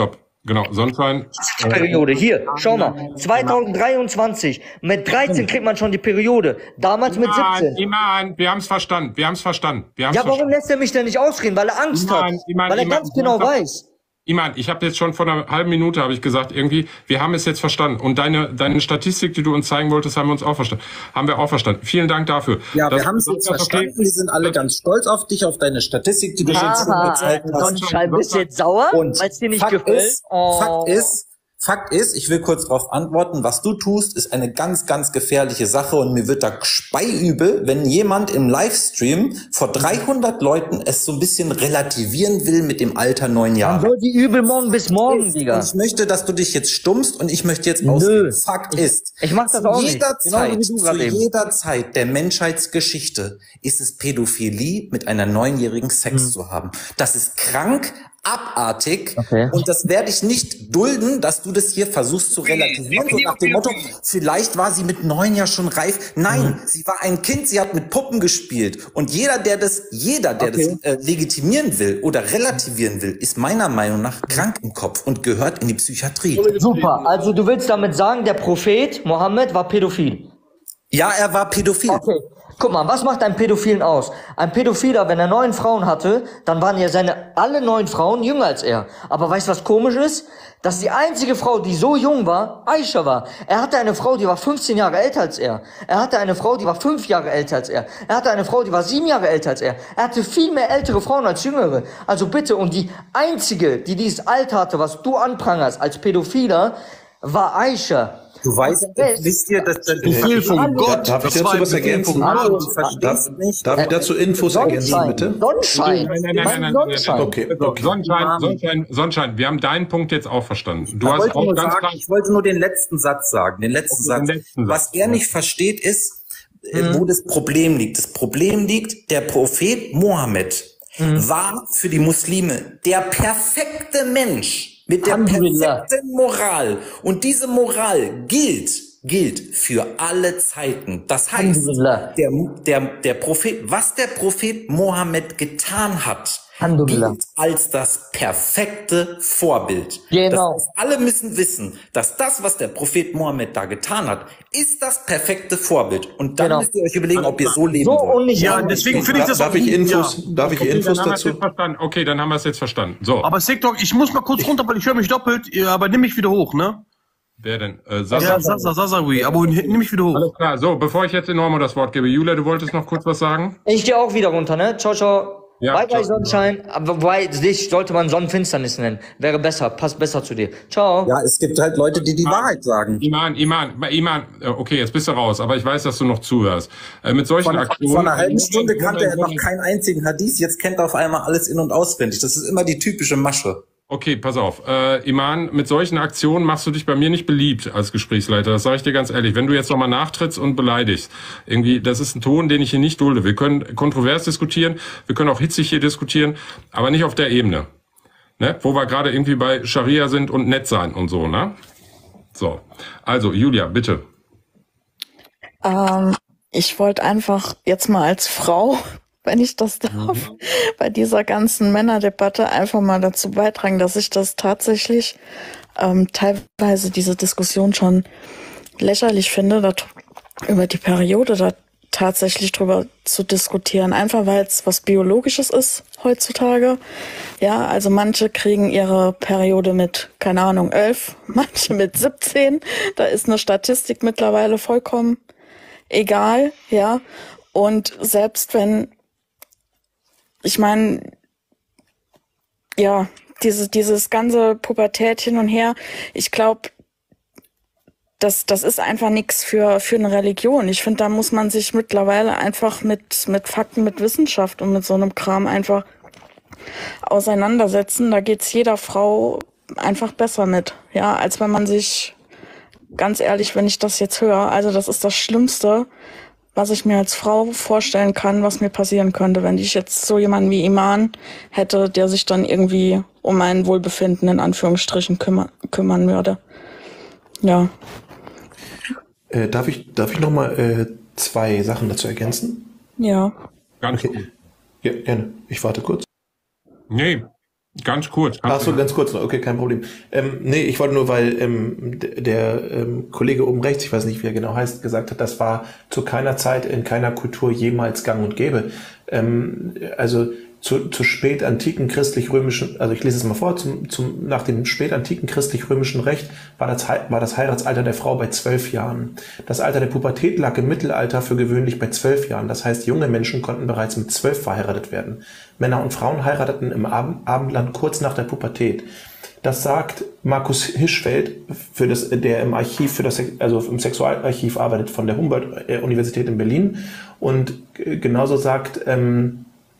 Genau, Sonnenschein. Die Periode. Hier, schau mal. zweitausenddreiundzwanzig. Mit dreizehn kriegt man schon die Periode. Damals mit Iman, siebzehn. Iman, wir haben es verstanden. Wir haben es verstanden. Wir haben's Ja, warum verstanden. lässt er mich denn nicht ausreden? Weil er Angst Iman, hat. Iman, Weil er Iman, ganz genau Iman, weiß. Iman, ich habe jetzt schon vor einer halben Minute habe ich gesagt, irgendwie, wir haben es jetzt verstanden. Und deine deine Statistik, die du uns zeigen wolltest, haben wir uns auch verstanden. Haben wir auch verstanden. Vielen Dank dafür. Ja, Das- wir haben es das jetzt ist okay. verstanden. Wir sind alle ganz stolz auf dich, auf deine Statistik, die du uns Aha, gezeigt hast. Sonnenschein, bist du jetzt sauer, Und weil es dir nicht Fakt gefällt? ist, Oh. Fakt ist, Fakt ist, ich will kurz darauf antworten, was du tust, ist eine ganz, ganz gefährliche Sache und mir wird da speiübel, wenn jemand im Livestream vor dreihundert Leuten es so ein bisschen relativieren will mit dem Alter neun Dann Jahre. soll die übel morgen bis morgen, Und Digga. ich möchte, dass du dich jetzt stummst und ich möchte jetzt Nö. ausreden. Fakt ist, Ich mach das zu auch nicht. jeder Genauso Zeit, wie du zu gerade eben. jeder Zeit der Menschheitsgeschichte ist es Pädophilie, mit einer neunjährigen Sex Hm. zu haben. Das ist krank, abartig Okay. und das werde ich nicht dulden, dass du das hier versuchst zu relativieren, so nach dem Motto, vielleicht war sie mit neun ja schon reif. Nein, sie war ein Kind, sie hat mit Puppen gespielt und jeder, der das, jeder, der Okay. das äh, legitimieren will oder relativieren will, ist meiner Meinung nach krank im Kopf und gehört in die Psychiatrie. Super. Also du willst damit sagen, der Prophet Mohammed war pädophil? Ja, er war pädophil. Okay. Guck mal, was macht einen Pädophilen aus? Ein Pädophiler, wenn er neun Frauen hatte, dann waren ja seine alle neun Frauen jünger als er. Aber weißt du, was komisch ist? Dass die einzige Frau, die so jung war, Aisha war. Er hatte eine Frau, die war fünfzehn Jahre älter als er. Er hatte eine Frau, die war fünf Jahre älter als er. Er hatte eine Frau, die war sieben Jahre älter als er. Er hatte viel mehr ältere Frauen als jüngere. Also bitte, und die einzige, die dieses Alter hatte, was du anprangerst als Pädophiler, war Aisha. Du weißt, Und der Rest- wisst ihr, dass der Befehl von Gott. Darf ich Das war dazu ein was Befehl ergänzen? von Hallo, Gott. du verstehst Darf, nicht. darf ich dazu Infos ergänzen, bitte? Sonnenschein. Nein, nein, nein, Mein nein, nein, Sonnenschein. Okay, So, okay. Sonnenschein, Sonnenschein, Sonnenschein, wir haben deinen Punkt jetzt auch verstanden. Du Ich hast wollte, auch nur ganz sagen, klar. ich wollte nur den letzten Satz sagen, den letzten Okay, den Satz. letzten Was Satz. er nicht versteht, ist, äh, wo das Problem liegt. Das Problem liegt, der Prophet Mohammed war für die Muslime der perfekte Mensch mit der Alhamdulillah. perfekten Moral. Und diese Moral gilt, gilt für alle Zeiten. Das heißt, Alhamdulillah. der, der, der Prophet, was der Prophet Mohammed getan hat, Alhamdulillah. gilt als das perfekte Vorbild. Genau. Das heißt, alle müssen wissen, dass das, was der Prophet Mohammed da getan hat, ist das perfekte Vorbild. Und dann Genau. müsst ihr euch überlegen, ob ihr so leben So wollt. und nicht Ja, anders. deswegen finde ich das Darf auch ich gut, Infos, ja. darf ich Okay, Infos dann haben wir es dazu? jetzt verstanden. Okay, dann haben wir es jetzt verstanden. So, Aber TikTok, ich muss mal kurz runter, weil ich höre mich doppelt, ja, aber nimm mich wieder hoch, ne? wer denn? Äh, Ja, Sasa. Sasa, Sasawi, aber nimm mich wieder hoch. Alles klar. So, bevor ich jetzt Enormo das Wort gebe, Julia, du wolltest noch kurz was sagen? Ich gehe auch wieder runter, ne? Ciao, ciao. Ja, bye, bye, ciao. Sonnenschein. Aber wobei, dich sollte man Sonnenfinsternis nennen. Wäre besser, passt besser zu dir. Ciao. Ja, es gibt halt Leute, die die Wahrheit sagen. Iman, Iman, Iman, äh, okay, jetzt bist du raus, aber ich weiß, dass du noch zuhörst. Äh, mit solchen Von, Aktionen. vor einer halben Moment, Stunde kannte er Moment, noch Moment. keinen einzigen Hadith, jetzt kennt er auf einmal alles in- und auswendig. Das ist immer die typische Masche. Okay, pass auf. Äh, Iman, mit solchen Aktionen machst du dich bei mir nicht beliebt als Gesprächsleiter. Das sage ich dir ganz ehrlich. Wenn du jetzt nochmal nachtrittst und beleidigst, irgendwie, das ist ein Ton, den ich hier nicht dulde. Wir können kontrovers diskutieren, wir können auch hitzig hier diskutieren, aber nicht auf der Ebene. Ne? Wo wir gerade irgendwie bei Scharia sind und nett sein und so, ne? So. Also, Julia, bitte. Ähm, ich wollte einfach jetzt mal als Frau, wenn ich das darf, bei dieser ganzen Männerdebatte einfach mal dazu beitragen, dass ich das tatsächlich ähm, teilweise diese Diskussion schon lächerlich finde, da, über die Periode da tatsächlich drüber zu diskutieren, einfach weil es was Biologisches ist heutzutage. Ja, also manche kriegen ihre Periode mit, keine Ahnung, elf, manche mit siebzehn. Da ist eine Statistik mittlerweile vollkommen egal, ja. Und selbst wenn, ich meine, ja, diese, dieses ganze Pubertät hin und her, ich glaube, das, das ist einfach nichts für, für eine Religion. Ich finde, da muss man sich mittlerweile einfach mit, mit Fakten, mit Wissenschaft und mit so einem Kram einfach auseinandersetzen. Da geht's jeder Frau einfach besser mit, ja, als wenn man sich, ganz ehrlich, wenn ich das jetzt höre, also das ist das Schlimmste, was ich mir als Frau vorstellen kann, was mir passieren könnte, wenn ich jetzt so jemanden wie Iman hätte, der sich dann irgendwie um mein Wohlbefinden in Anführungsstrichen kümmer, kümmern würde. Ja. Äh, darf ich, darf ich noch mal äh, zwei Sachen dazu ergänzen? Ja. Ganz Okay. Ja, gerne. Ich warte kurz. Nee, Ganz kurz. Ach so, ganz kurz noch. Okay, kein Problem. Ähm, nee, ich wollte nur, weil ähm, d- der ähm, Kollege oben rechts, ich weiß nicht, wie er genau heißt, gesagt hat, das war zu keiner Zeit in keiner Kultur jemals gang und gäbe. Ähm, also zu, zu spätantiken christlich-römischen, also ich lese es mal vor, zum, zum, nach dem spätantiken christlich-römischen Recht war das, Hei- war das Heiratsalter der Frau bei zwölf Jahren. Das Alter der Pubertät lag im Mittelalter für gewöhnlich bei zwölf Jahren. Das heißt, junge Menschen konnten bereits mit zwölf verheiratet werden. Männer und Frauen heirateten im Ab- Abendland kurz nach der Pubertät. Das sagt Markus Hirschfeld, für das, der im Archiv, für das, also im Sexualarchiv arbeitet von der Humboldt-Universität in Berlin. Und g- genauso sagt ähm,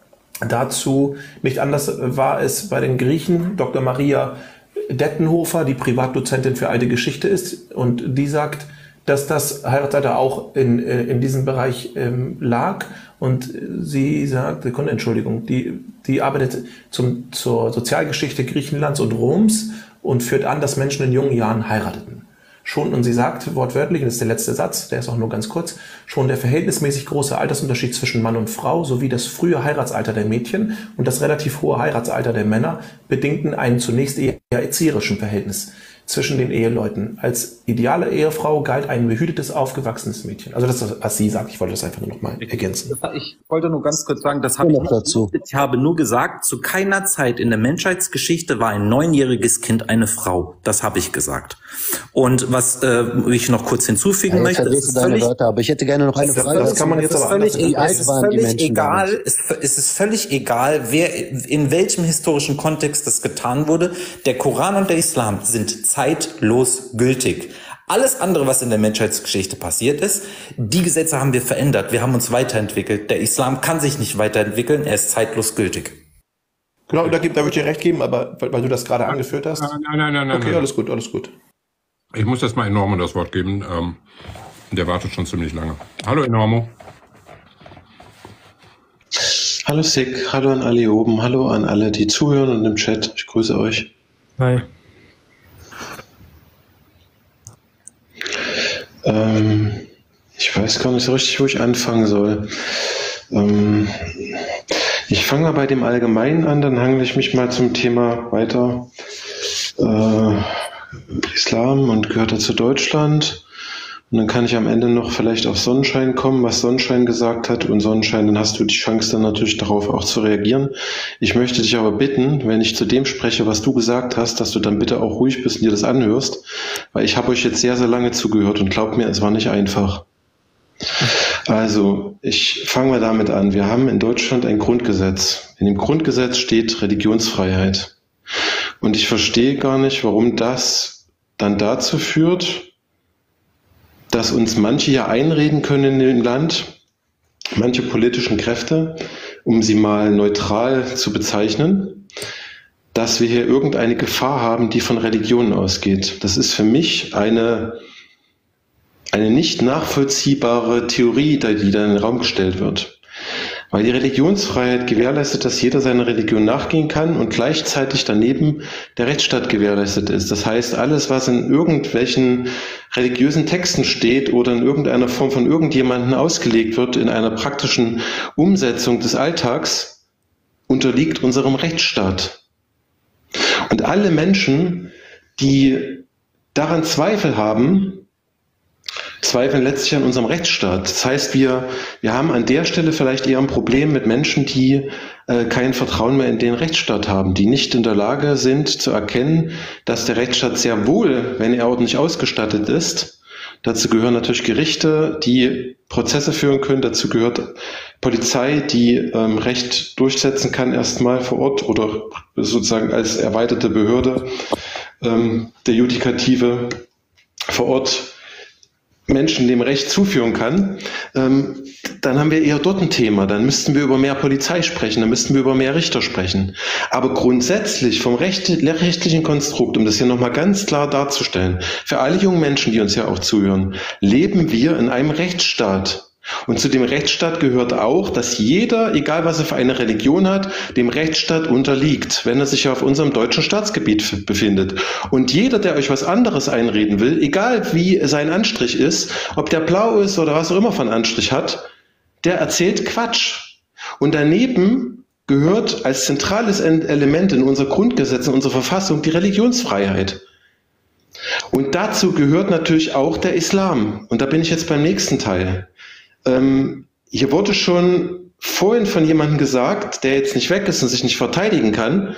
dazu, nicht anders war es bei den Griechen, Doktor Maria Dettenhofer, die Privatdozentin für alte Geschichte ist, und die sagt, dass das Heiratsalter auch in, äh, in diesem Bereich ähm, lag. Und sie sagt, Sekunde, Entschuldigung, die, die arbeitet zum, zur Sozialgeschichte Griechenlands und Roms und führt an, dass Menschen in jungen Jahren heirateten. Schon, und sie sagt wortwörtlich, das ist der letzte Satz, der ist auch nur ganz kurz, schon der verhältnismäßig große Altersunterschied zwischen Mann und Frau sowie das frühe Heiratsalter der Mädchen und das relativ hohe Heiratsalter der Männer bedingten einen zunächst eher erzieherischen Verhältnis zwischen den Eheleuten. Als ideale Ehefrau galt ein behütetes, aufgewachsenes Mädchen. Also das ist, was sie sagt. Ich wollte das einfach nur noch mal ergänzen. Ich wollte nur ganz kurz sagen, das habe ich nicht dazu. Ich habe nur gesagt, zu keiner Zeit in der Menschheitsgeschichte war ein neunjähriges Kind eine Frau. Das habe ich gesagt. Und was äh, ich noch kurz hinzufügen Ja, jetzt möchte, verlierst du deine Wörter, aber ich hätte gerne noch eine das, Frage. das kann man jetzt aber völlig, Wie es alt ist waren die völlig Menschen egal, damals? es, es ist völlig egal, wer in welchem historischen Kontext das getan wurde. Der Koran und der Islam sind zeitlos gültig. Alles andere, was in der Menschheitsgeschichte passiert ist, die Gesetze haben wir verändert. Wir haben uns weiterentwickelt. Der Islam kann sich nicht weiterentwickeln. Er ist zeitlos gültig. Genau, da, gibt- da würde ich dir recht geben, aber weil, weil du das gerade angeführt hast. Nein, nein, nein, nein. Okay, nein. alles gut, alles gut. Ich muss jetzt mal Enormo das Wort geben. Ähm, der wartet schon ziemlich lange. Hallo Enormo. Hallo Sick, hallo an alle hier oben, hallo an alle, die zuhören und im Chat. Ich grüße euch. Hi. Ähm, ich weiß gar nicht so richtig, wo ich anfangen soll. Ähm, ich fange mal bei dem Allgemeinen an, dann hangel ich mich mal zum Thema weiter. Äh, Islam und gehört er zu Deutschland. Und dann kann ich am Ende noch vielleicht auf Sonnenschein kommen, was Sonnenschein gesagt hat. Und Sonnenschein, dann hast du die Chance dann natürlich darauf auch zu reagieren. Ich möchte dich aber bitten, wenn ich zu dem spreche, was du gesagt hast, dass du dann bitte auch ruhig bist und dir das anhörst. Weil ich habe euch jetzt sehr, sehr lange zugehört und glaubt mir, es war nicht einfach. Also, ich fange mal damit an. Wir haben in Deutschland ein Grundgesetz. In dem Grundgesetz steht Religionsfreiheit. Und ich verstehe gar nicht, warum das dann dazu führt, dass uns manche hier einreden können in dem Land, manche politischen Kräfte, um sie mal neutral zu bezeichnen, dass wir hier irgendeine Gefahr haben, die von Religion ausgeht. Das ist für mich eine, eine nicht nachvollziehbare Theorie, die da in den Raum gestellt wird. Weil die Religionsfreiheit gewährleistet, dass jeder seiner Religion nachgehen kann und gleichzeitig daneben der Rechtsstaat gewährleistet ist. Das heißt, alles, was in irgendwelchen religiösen Texten steht oder in irgendeiner Form von irgendjemandem ausgelegt wird, in einer praktischen Umsetzung des Alltags, unterliegt unserem Rechtsstaat. Und alle Menschen, die daran Zweifel haben, zweifeln letztlich an unserem Rechtsstaat. Das heißt, wir, wir haben an der Stelle vielleicht eher ein Problem mit Menschen, die äh, kein Vertrauen mehr in den Rechtsstaat haben, die nicht in der Lage sind zu erkennen, dass der Rechtsstaat sehr wohl, wenn er ordentlich ausgestattet ist, dazu gehören natürlich Gerichte, die Prozesse führen können, dazu gehört Polizei, die ähm, Recht durchsetzen kann erstmal vor Ort oder sozusagen als erweiterte Behörde ähm, der Judikative vor Ort Menschen dem Recht zuführen kann, ähm, dann haben wir eher dort ein Thema. Dann müssten wir über mehr Polizei sprechen, dann müssten wir über mehr Richter sprechen. Aber grundsätzlich vom recht, rechtlichen Konstrukt, um das hier nochmal ganz klar darzustellen, für alle jungen Menschen, die uns ja auch zuhören, leben wir in einem Rechtsstaat. Und zu dem Rechtsstaat gehört auch, dass jeder, egal was er für eine Religion hat, dem Rechtsstaat unterliegt, wenn er sich auf unserem deutschen Staatsgebiet befindet. Und jeder, der euch was anderes einreden will, egal wie sein Anstrich ist, ob der blau ist oder was auch immer von Anstrich hat, der erzählt Quatsch. Und daneben gehört als zentrales Element in unser Grundgesetz, in unserer Verfassung die Religionsfreiheit. Und dazu gehört natürlich auch der Islam. Und da bin ich jetzt beim nächsten Teil. Ähm, hier wurde schon vorhin von jemandem gesagt, der jetzt nicht weg ist und sich nicht verteidigen kann,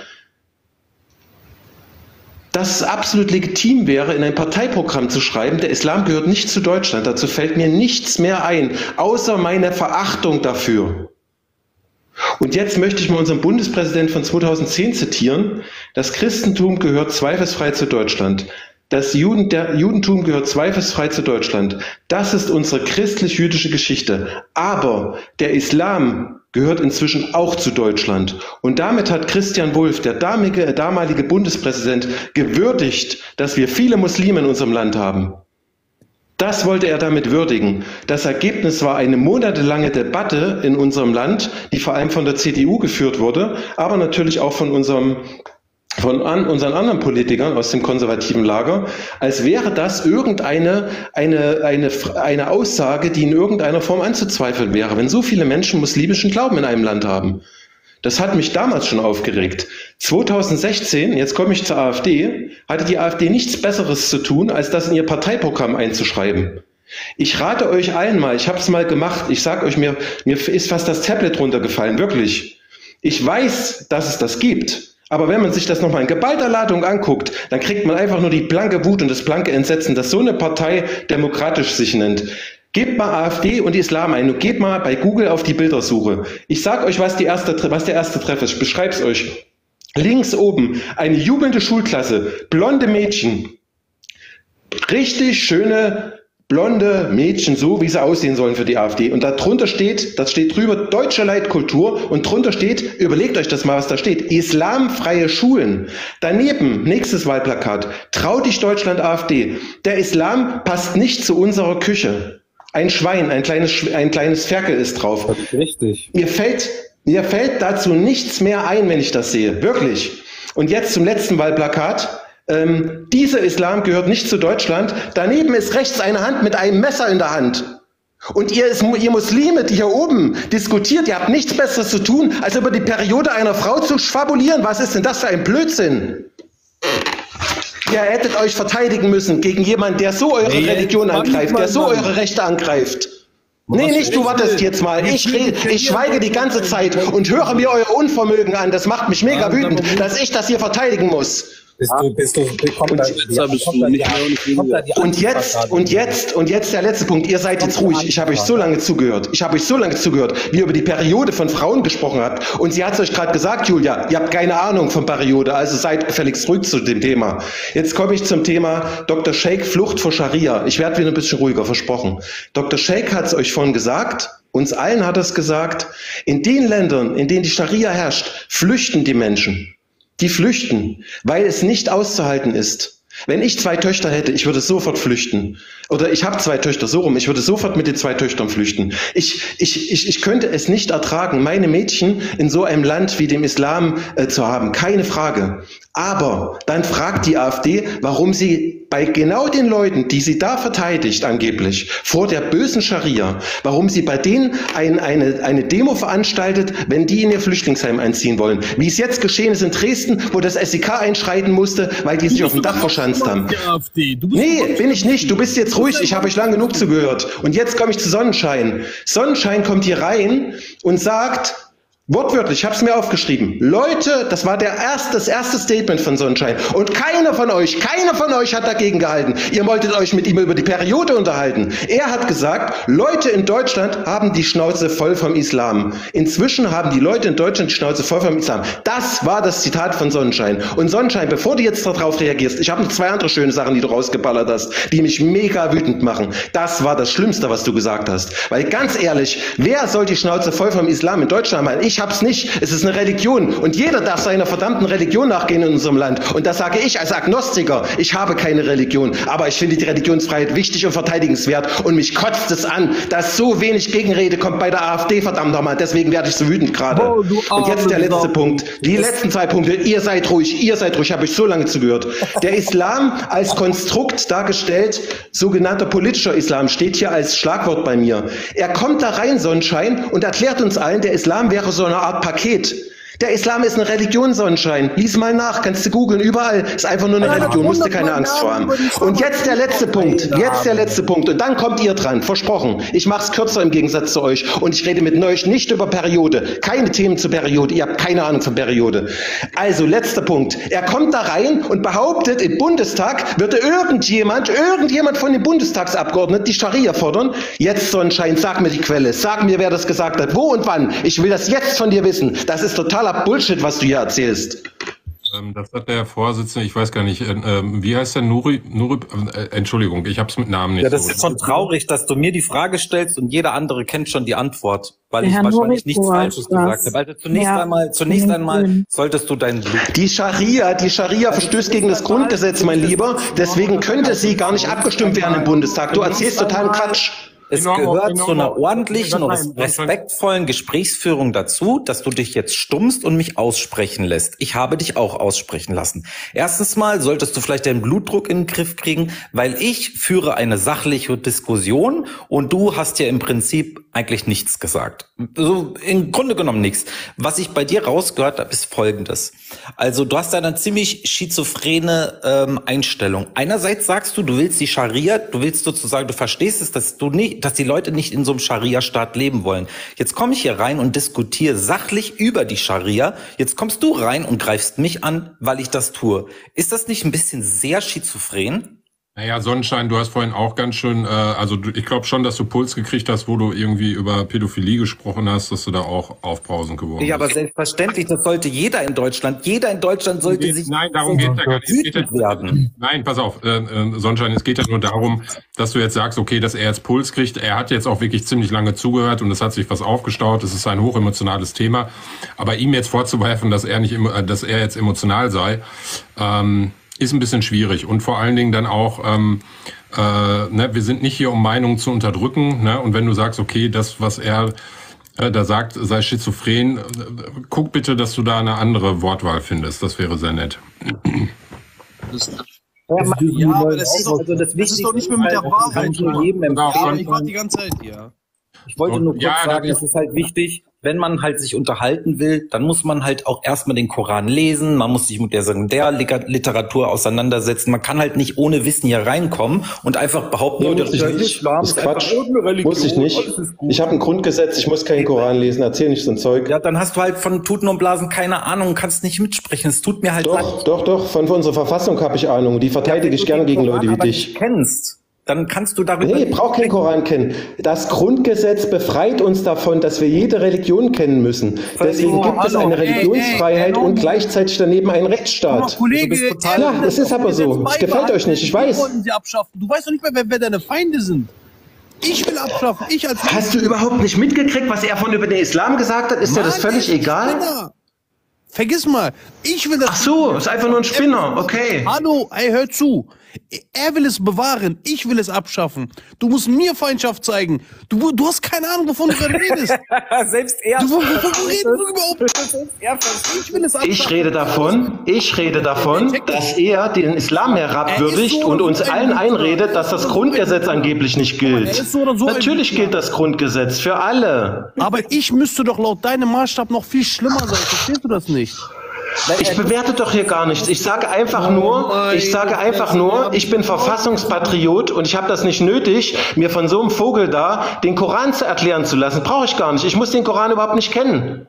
dass es absolut legitim wäre, in ein Parteiprogramm zu schreiben, der Islam gehört nicht zu Deutschland. Dazu fällt mir nichts mehr ein, außer meine Verachtung dafür. Und jetzt möchte ich mal unseren Bundespräsidenten von zweitausendzehn zitieren. Das Christentum gehört zweifelsfrei zu Deutschland. Das Juden, der Judentum gehört zweifelsfrei zu Deutschland. Das ist unsere christlich-jüdische Geschichte. Aber der Islam gehört inzwischen auch zu Deutschland. Und damit hat Christian Wulff, der damalige, damalige Bundespräsident, gewürdigt, dass wir viele Muslime in unserem Land haben. Das wollte er damit würdigen. Das Ergebnis war eine monatelange Debatte in unserem Land, die vor allem von der C D U geführt wurde, aber natürlich auch von unserem von an, unseren anderen Politikern aus dem konservativen Lager, als wäre das irgendeine eine, eine, eine Aussage, die in irgendeiner Form anzuzweifeln wäre, wenn so viele Menschen muslimischen Glauben in einem Land haben. Das hat mich damals schon aufgeregt. zweitausendsechzehn, jetzt komme ich zur AfD, hatte die AfD nichts Besseres zu tun, als das in ihr Parteiprogramm einzuschreiben. Ich rate euch allen mal, ich habe es mal gemacht, ich sage euch, mir, mir ist fast das Tablet runtergefallen, wirklich. Ich weiß, dass es das gibt. Aber wenn man sich das nochmal in geballter Ladung anguckt, dann kriegt man einfach nur die blanke Wut und das blanke Entsetzen, dass so eine Partei demokratisch sich nennt. Gebt mal AfD und Islam ein und gebt mal bei Google auf die Bildersuche. Ich sag euch, was, die erste, was der erste Treff ist. Ich beschreib's euch. Links oben eine jubelnde Schulklasse, blonde Mädchen. Richtig schöne blonde Mädchen, so wie sie aussehen sollen für die AfD. Und darunter steht, das steht drüber, deutsche Leitkultur. Und drunter steht, überlegt euch das mal, was da steht, islamfreie Schulen. Daneben, nächstes Wahlplakat, trau dich Deutschland AfD. Der Islam passt nicht zu unserer Küche. Ein Schwein, ein kleines, ein kleines Ferkel ist drauf. Das ist richtig. Mir fällt, mir fällt dazu nichts mehr ein, wenn ich das sehe. Wirklich. Und jetzt zum letzten Wahlplakat. Ähm, dieser Islam gehört nicht zu Deutschland. Daneben ist rechts eine Hand mit einem Messer in der Hand. Und ihr, ist, ihr Muslime, die hier oben diskutiert, ihr habt nichts Besseres zu tun, als über die Periode einer Frau zu schwabulieren. Was ist denn das für ein Blödsinn? Ihr hättet euch verteidigen müssen gegen jemanden, der so eure Nee, Religion Mann, angreift, Mann, der so Mann. eure Rechte angreift. Was Nee, nicht du ist wartest denn? jetzt mal. Wie Ich, viele rede, Kinder ich schweige die ganze Zeit und höre mir euer Unvermögen an. Das macht mich mega Ja, wütend, aber- dass ich das hier verteidigen muss. Bist du, bist du, kommt Und da, jetzt bist du nicht mehr und nicht kommt da die Und jetzt, und jetzt, und jetzt der letzte Punkt. Ihr seid jetzt ruhig. Ich habe euch so lange zugehört. Ich habe euch so lange zugehört, wie ihr über die Periode von Frauen gesprochen habt. Und sie hat es euch gerade gesagt, Julia, ihr habt keine Ahnung von Periode, also seid gefälligst ruhig zu dem Thema. Jetzt komme ich zum Thema Doktor Sheikh, Flucht vor Scharia. Ich werde wieder ein bisschen ruhiger, versprochen. Doktor Sheikh hat es euch vorhin gesagt, uns allen hat er es gesagt, in den Ländern, in denen die Scharia herrscht, flüchten die Menschen. Die flüchten, weil es nicht auszuhalten ist. Wenn ich zwei Töchter hätte, ich würde sofort flüchten. Oder ich habe zwei Töchter, so rum, ich würde sofort mit den zwei Töchtern flüchten. Ich, ich, ich, ich könnte es nicht ertragen, meine Mädchen in so einem Land wie dem Islam äh, zu haben. Keine Frage. Aber dann fragt die AfD, warum sie bei genau den Leuten, die sie da verteidigt angeblich, vor der bösen Scharia, warum sie bei denen ein, eine, eine Demo veranstaltet, wenn die in ihr Flüchtlingsheim einziehen wollen. Wie es jetzt geschehen ist in Dresden, wo das S E K einschreiten musste, weil die sich auf dem Dach verschanzt haben. Nee, bin ich nicht. Du bist jetzt ruhig. Ich habe euch lang genug zugehört. Und jetzt komme ich zu Sonnenschein. Sonnenschein kommt hier rein und sagt, wortwörtlich, ich habe es mir aufgeschrieben. Leute, das war der erste, das erste Statement von Sonnenschein. Und keiner von euch, keiner von euch hat dagegen gehalten. Ihr wolltet euch mit ihm über die Periode unterhalten. Er hat gesagt, Leute in Deutschland haben die Schnauze voll vom Islam. Inzwischen haben die Leute in Deutschland die Schnauze voll vom Islam. Das war das Zitat von Sonnenschein. Und Sonnenschein, bevor du jetzt darauf reagierst, ich habe noch zwei andere schöne Sachen, die du rausgeballert hast, die mich mega wütend machen. Das war das Schlimmste, was du gesagt hast. Weil ganz ehrlich, wer soll die Schnauze voll vom Islam in Deutschland haben? Ich Ich hab's nicht. Es ist eine Religion und jeder darf seiner verdammten Religion nachgehen in unserem Land. Und das sage ich als Agnostiker. Ich habe keine Religion, aber ich finde die Religionsfreiheit wichtig und verteidigenswert und mich kotzt es an, dass so wenig Gegenrede kommt bei der AfD, verdammt nochmal. Deswegen werde ich so wütend gerade. Oh, du Und jetzt der letzte arme Punkt. Die letzten zwei Punkte. Ihr seid ruhig, ihr seid ruhig. Ich habe euch so lange zugehört. Der Islam als Konstrukt dargestellt, sogenannter politischer Islam, steht hier als Schlagwort bei mir. Er kommt da rein, Sonnenschein, und erklärt uns allen, der Islam wäre so eine Art Paket. Der Islam ist eine Religion, Sonnenschein. Lies mal nach, kannst du googeln, überall. Ist einfach nur eine Religion, musst du keine Angst vor haben. Und jetzt der letzte Punkt, jetzt der letzte Punkt. Und dann kommt ihr dran, versprochen. Ich mach's kürzer im Gegensatz zu euch. Und ich rede mit euch nicht über Periode. Keine Themen zur Periode. Ihr habt keine Ahnung von Periode. Also, letzter Punkt. Er kommt da rein und behauptet, im Bundestag würde irgendjemand, irgendjemand von den Bundestagsabgeordneten die Scharia fordern. Jetzt, Sonnenschein, sag mir die Quelle. Sag mir, wer das gesagt hat. Wo und wann? Ich will das jetzt von dir wissen. Das ist totaler Bullshit, was du hier erzählst. Ähm, das hat der Vorsitzende, ich weiß gar nicht, äh, äh, wie heißt der, Nuri, Nuri äh, Entschuldigung, ich habe es mit Namen nicht. Ja, das so. ist schon traurig, dass du mir die Frage stellst und jeder andere kennt schon die Antwort, weil Der ich Herr wahrscheinlich Nuri nichts Falsches was? gesagt habe. Also zunächst Ja, einmal, zunächst in den einmal Grünen. solltest du dein Blut. Die Scharia, die Scharia verstößt gegen das Grundgesetz, mein Lieber. Deswegen könnte sie gar nicht abgestimmt werden im Bundestag. Du erzählst totalen Quatsch. Es gehört zu einer ordentlichen und respektvollen Gesprächsführung dazu, dass du dich jetzt stummst und mich aussprechen lässt. Ich habe dich auch aussprechen lassen. Erstens mal solltest du vielleicht deinen Blutdruck in den Griff kriegen, weil ich führe eine sachliche Diskussion und du hast ja im Prinzip eigentlich nichts gesagt. Also im Grunde genommen nichts. Was ich bei dir rausgehört habe, ist Folgendes. Also du hast eine ziemlich schizophrene ähm, Einstellung. Einerseits sagst du, du willst die Scharia, du willst sozusagen, du verstehst es, dass du nicht, dass die Leute nicht in so einem Scharia-Staat leben wollen. Jetzt komme ich hier rein und diskutiere sachlich über die Scharia. Jetzt kommst du rein und greifst mich an, weil ich das tue. Ist das nicht ein bisschen sehr schizophren? Naja, Sonnenschein, du hast vorhin auch ganz schön, äh, also du, ich glaube schon, dass du Puls gekriegt hast, wo du irgendwie über Pädophilie gesprochen hast, dass du da auch aufbrausend geworden bist. Ja, aber selbstverständlich, das sollte jeder in Deutschland, jeder in Deutschland sollte geht, sich nein, darum geht ja gar nicht. Es geht ja, werden. Nein, pass auf, äh, äh, Sonnenschein, es geht ja nur darum, dass du jetzt sagst, okay, dass er jetzt Puls kriegt. Er hat jetzt auch wirklich ziemlich lange zugehört und es hat sich was aufgestaut. Es ist ein hochemotionales Thema. Aber ihm jetzt vorzuwerfen, dass er nicht, dass er jetzt emotional sei, ähm, ist ein bisschen schwierig und vor allen Dingen dann auch, ähm, äh, ne, wir sind nicht hier, um Meinungen zu unterdrücken, ne? Und wenn du sagst, okay, das, was er äh, da sagt, sei schizophren, äh, guck bitte, dass du da eine andere Wortwahl findest. Das wäre sehr nett. Ja, aber das ist, doch, also das, das ist doch nicht mehr mit der Wahrheit. Ich war die ganze Zeit hier. Ich wollte nur kurz ja, sagen, es ist halt wichtig, wenn man halt sich unterhalten will, dann muss man halt auch erstmal den Koran lesen, man muss sich mit der Sekundärliteratur auseinandersetzen. Man kann halt nicht ohne Wissen hier reinkommen und einfach behaupten, Nee, der muss ich nicht. Islam Das ist ist einfach Quatsch. irgendeine Religion. Muss ich nicht. alles ist gut. Ich habe ein Grundgesetz, ich muss keinen Koran lesen, erzähl nicht so ein Zeug. Ja, dann hast du halt von Tuten und Blasen keine Ahnung, kannst nicht mitsprechen. Es tut mir halt leid. Doch, doch, doch, von unserer Verfassung habe ich Ahnung. Die verteidige ich gerne gegen Leute wie aber dich. nicht kennst, dann kannst du darüber... Nee, brauch keinen Koran kennen. Das Grundgesetz befreit uns davon, dass wir jede Religion kennen müssen. Deswegen gibt es eine Religionsfreiheit und gleichzeitig daneben einen Rechtsstaat. Kollege, Ja, das ist aber so. Es gefällt euch nicht, ich weiß. Wollen sie abschaffen. Du weißt doch nicht mehr, wer, wer deine Feinde sind. Ich will abschaffen. Ich als Hast du überhaupt nicht mitgekriegt, was er von über den Islam gesagt hat? Ist dir das völlig egal? Spinner. Vergiss mal, ich will das. Ach so, ist einfach nur ein Spinner, okay. Hallo, ey, hör zu. Er will es bewahren, ich will es abschaffen. Du musst mir Feindschaft zeigen. Du, du hast keine Ahnung, wovon du gerade redest. Selbst er. Du, wovon redest du überhaupt? Ich will es abschaffen. Ich rede davon, ich rede davon, dass er den Islam herabwürdigt und uns allen einredet, dass das Grundgesetz angeblich nicht gilt. so so Natürlich gilt das Grundgesetz für alle. Aber ich müsste doch laut deinem Maßstab noch viel schlimmer sein. Verstehst du das nicht? Ich bewerte doch hier gar nichts. Ich sage einfach nur, ich sage einfach nur, ich bin Verfassungspatriot und ich habe das nicht nötig, mir von so einem Vogel da den Koran zu erklären zu lassen. Brauche ich gar nicht. Ich muss den Koran überhaupt nicht kennen.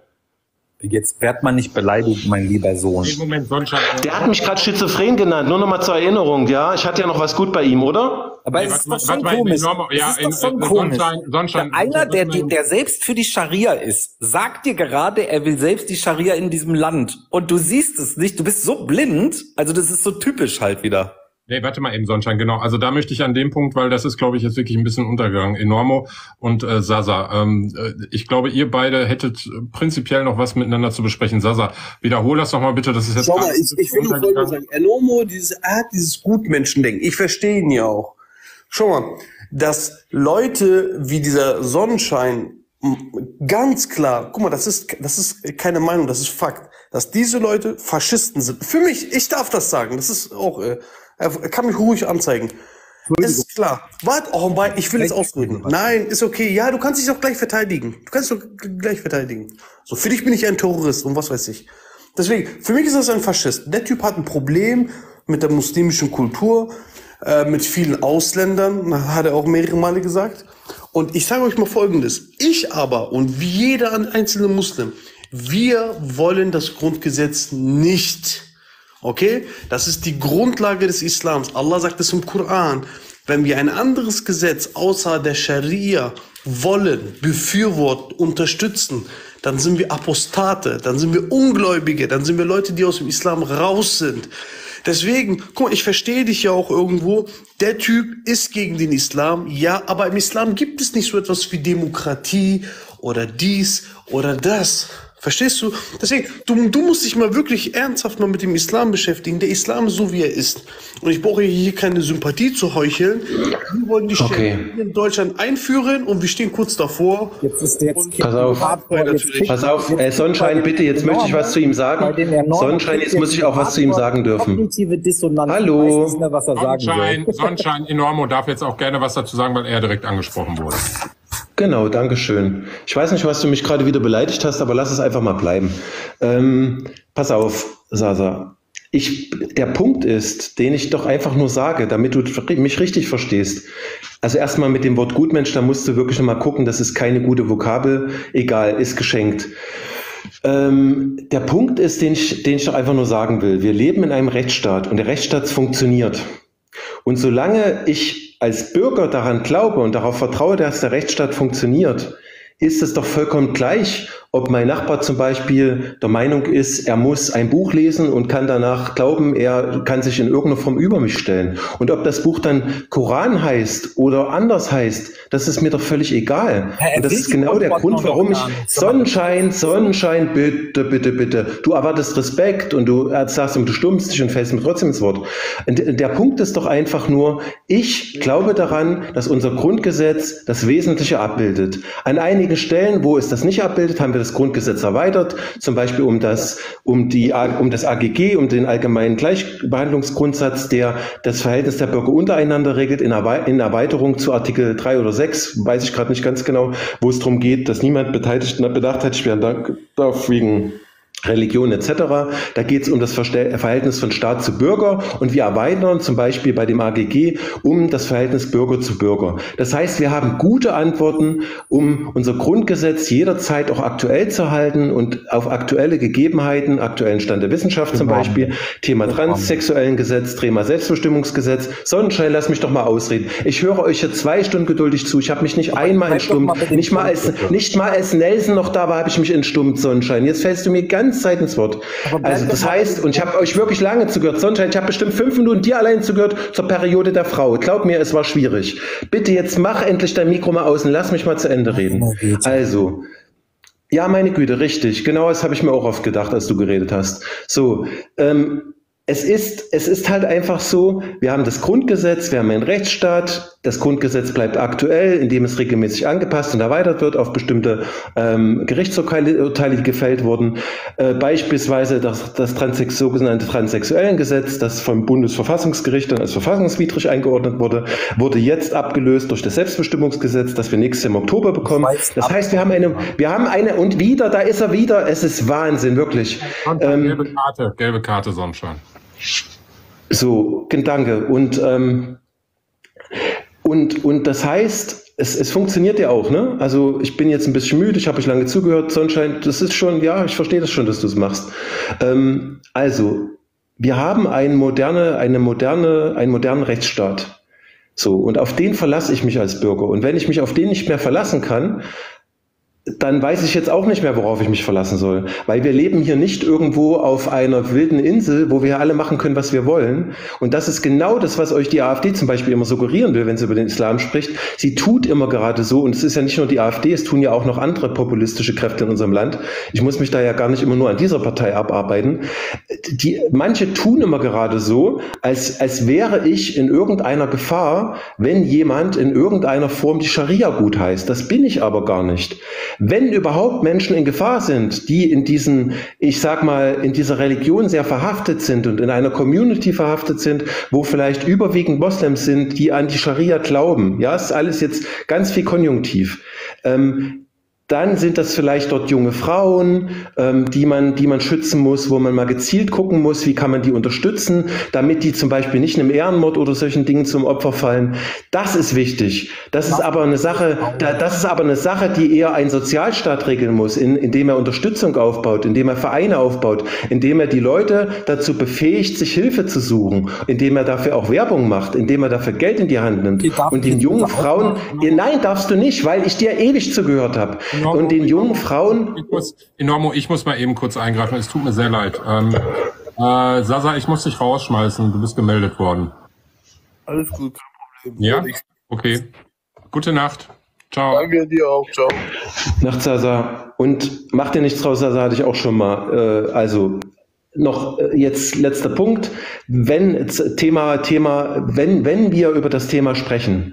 Jetzt werd man nicht beleidigt, mein lieber Sohn. Moment, Der hat mich gerade schizophren genannt, nur noch mal zur Erinnerung, ja? Ich hatte ja noch was gut bei ihm, oder? Aber Nee, es warte ist mal, doch schon warte mal, komisch. enorm- ja, Es ist doch in- schon äh, komisch. Sonnenschein- Sonnenschein- Der einer, der, Sonnenschein- der selbst für die Scharia ist, sagt dir gerade, er will selbst die Scharia in diesem Land. Und du siehst es nicht. Du bist so blind. Also das ist so typisch halt wieder. Nee, warte mal eben, Sonnenschein, genau. Also da möchte ich an dem Punkt, weil das ist, glaube ich, jetzt wirklich ein bisschen untergegangen. Enormo und äh, Sasa. Ähm, äh, ich glaube, ihr beide hättet äh, prinzipiell noch was miteinander zu besprechen. Sasa, wiederhol das doch mal bitte. Das ist jetzt Schau mal, gerade ich, ich will nur Folgendes untergegangen. sagen. Enormo, dieses, er hat dieses Gutmenschendenken. Ich verstehe ihn ja auch. Schau mal, dass Leute wie dieser Sonnenschein m, ganz klar, guck mal, das ist, das ist keine Meinung, das ist Fakt, dass diese Leute Faschisten sind. Für mich, ich darf das sagen, das ist auch, äh, er kann mich ruhig anzeigen. Es ist klar. Warte, oh mein, ich will jetzt ausreden. Nein, ist okay. Ja, du kannst dich doch gleich verteidigen. Du kannst dich doch gleich verteidigen. So, für dich bin ich ein Terrorist und was weiß ich. Deswegen, für mich ist das ein Faschist. Der Typ hat ein Problem mit der muslimischen Kultur, äh, mit vielen Ausländern, hat er auch mehrere Male gesagt. Und ich sage euch mal Folgendes. Ich aber und wie jeder einzelne Muslim, wir wollen das Grundgesetz nicht. Okay? Das ist die Grundlage des Islams. Allah sagt es im Koran. Wenn wir ein anderes Gesetz außer der Scharia wollen, befürworten, unterstützen, dann sind wir Apostate, dann sind wir Ungläubige, dann sind wir Leute, die aus dem Islam raus sind. Deswegen, guck mal, ich verstehe dich ja auch irgendwo, der Typ ist gegen den Islam, ja, aber im Islam gibt es nicht so etwas wie Demokratie oder dies oder das. Verstehst du? Deswegen, du, du musst dich mal wirklich ernsthaft mal mit dem Islam beschäftigen. Der Islam ist so, wie er ist. Und ich brauche hier keine Sympathie zu heucheln. Wir wollen die Okay. Scharia in Deutschland einführen und wir stehen kurz davor. Jetzt ist jetzt Pass auf, pass auf, äh, Sonnenschein, bitte, jetzt möchte ich was zu ihm sagen. Sonnenschein, jetzt muss ich auch was zu ihm sagen dürfen. Kognitive Dissonanz. Hallo. Ich weiß nicht mehr, was er sagen Sonnenschein, soll. Sonnenschein Enormo darf jetzt auch gerne was dazu sagen, weil er direkt angesprochen wurde. Genau, danke schön. Ich weiß nicht, was du mich gerade wieder beleidigt hast, aber lass es einfach mal bleiben. Ähm, pass auf, Sasa. Ich, der Punkt ist, den ich doch einfach nur sage, damit du mich richtig verstehst. Also erstmal mit dem Wort Gutmensch, da musst du wirklich nochmal gucken, das ist keine gute Vokabel. Egal, ist geschenkt. Ähm, der Punkt ist, den ich, den ich doch einfach nur sagen will. Wir leben in einem Rechtsstaat und der Rechtsstaat funktioniert. Und solange ich als Bürger daran glaube und darauf vertraue, dass der Rechtsstaat funktioniert, ist es doch vollkommen gleich, ob mein Nachbar zum Beispiel der Meinung ist, er muss ein Buch lesen und kann danach glauben, er kann sich in irgendeiner Form über mich stellen. Und ob das Buch dann Koran heißt oder anders heißt, das ist mir doch völlig egal. Und das ist genau der Grund, warum ich Sonnenschein, Sonnenschein, bitte, bitte, bitte. Du erwartest Respekt und du sagst, du stummst dich und fällst mir trotzdem ins Wort. Und der Punkt ist doch einfach nur, ich glaube daran, dass unser Grundgesetz das Wesentliche abbildet. An einigen Stellen, wo es das nicht abbildet, haben wir das Grundgesetz erweitert, zum Beispiel um das, um die, um das A G G, um den allgemeinen Gleichbehandlungsgrundsatz, der das Verhältnis der Bürger untereinander regelt, in, Erwe in Erweiterung zu Artikel drei oder sechs, weiß ich gerade nicht ganz genau, wo es darum geht, dass niemand beteiligt, benachteiligt werden darf wegen Religion et cetera. Da geht es um das Verhältnis von Staat zu Bürger und wir erweitern zum Beispiel bei dem A G G um das Verhältnis Bürger zu Bürger. Das heißt, wir haben gute Antworten, um unser Grundgesetz jederzeit auch aktuell zu halten und auf aktuelle Gegebenheiten, aktuellen Stand der Wissenschaft zum Beispiel, Thema transsexuellen Gesetz, Thema Selbstbestimmungsgesetz. Sonnenschein, lass mich doch mal ausreden. Ich höre euch jetzt zwei Stunden geduldig zu. Ich habe mich nicht einmal entstummt, nicht mal als, nicht mal als Nelson noch da war, habe ich mich entstummt, Sonnenschein. Jetzt fällst du mir ganz Zeit ins Wort. Also das heißt, und ich habe euch wirklich lange zugehört, Sonnenschein, ich habe bestimmt fünf Minuten dir allein zugehört zur Periode der Frau. Glaub mir, es war schwierig. Bitte jetzt mach endlich dein Mikro mal aus und lass mich mal zu Ende reden. Also, ja, meine Güte, richtig. Genau das habe ich mir auch oft gedacht, als du geredet hast. So, ähm, Es ist, es ist halt einfach so, wir haben das Grundgesetz, wir haben einen Rechtsstaat, das Grundgesetz bleibt aktuell, indem es regelmäßig angepasst und erweitert wird auf bestimmte ähm, Gerichtsurteile, die gefällt wurden. Äh, beispielsweise das, das Transex, sogenannte Transsexuellengesetz, das vom Bundesverfassungsgericht dann als verfassungswidrig eingeordnet wurde, wurde jetzt abgelöst durch das Selbstbestimmungsgesetz, das wir nächstes Jahr im Oktober bekommen. Das heißt, wir haben eine, wir haben eine, und wieder, da ist er wieder, es ist Wahnsinn, wirklich. Ähm, gelbe Karte, gelbe Karte, Sonnenschein. So, danke. Und, ähm, und, und das heißt, es, es funktioniert ja auch, ne? Also ich bin jetzt ein bisschen müde, ich habe euch lange zugehört, Sonnenschein, das ist schon, ja, ich verstehe das schon, dass du es machst. Ähm, also, wir haben eine moderne, eine moderne, einen modernen Rechtsstaat. So, und auf den verlasse ich mich als Bürger. Und wenn ich mich auf den nicht mehr verlassen kann, dann weiß ich jetzt auch nicht mehr, worauf ich mich verlassen soll. Weil wir leben hier nicht irgendwo auf einer wilden Insel, wo wir alle machen können, was wir wollen. Und das ist genau das, was euch die AfD zum Beispiel immer suggerieren will, wenn sie über den Islam spricht. Sie tut immer gerade so, und es ist ja nicht nur die AfD, es tun ja auch noch andere populistische Kräfte in unserem Land. Ich muss mich da ja gar nicht immer nur an dieser Partei abarbeiten. Die, manche tun immer gerade so, als, als wäre ich in irgendeiner Gefahr, wenn jemand in irgendeiner Form die Scharia gut heißt. Das bin ich aber gar nicht. Wenn überhaupt Menschen in Gefahr sind, die in diesen, ich sag mal, in dieser Religion sehr verhaftet sind und in einer Community verhaftet sind, wo vielleicht überwiegend Moslems sind, die an die Scharia glauben, ja, ist alles jetzt ganz viel Konjunktiv, ähm, dann sind das vielleicht dort junge Frauen, ähm, die man, die man schützen muss, wo man mal gezielt gucken muss, wie kann man die unterstützen, damit die zum Beispiel nicht einem Ehrenmord oder solchen Dingen zum Opfer fallen. Das ist wichtig. Das ist aber eine Sache, da, das ist aber eine Sache, die eher ein Sozialstaat regeln muss, in, indem er Unterstützung aufbaut, indem er Vereine aufbaut, indem er die Leute dazu befähigt, sich Hilfe zu suchen, indem er dafür auch Werbung macht, indem er dafür Geld in die Hand nimmt. Und den jungen Frauen, nein, darfst du nicht, weil ich dir ewig zugehört habe. Und den jungen Frauen... Ich muss, Enormo, ich muss mal eben kurz eingreifen, es tut mir sehr leid. Ähm, äh, Sasa, ich muss dich rausschmeißen, du bist gemeldet worden. Alles gut, kein Problem. Ja? Okay. Gute Nacht. Ciao. Danke dir auch, ciao. Nacht, Sasa. Und mach dir nichts draus, Sasa, hatte ich auch schon mal. Äh, also... Noch jetzt letzter Punkt. Wenn Thema, Thema, wenn, wenn wir über das Thema sprechen,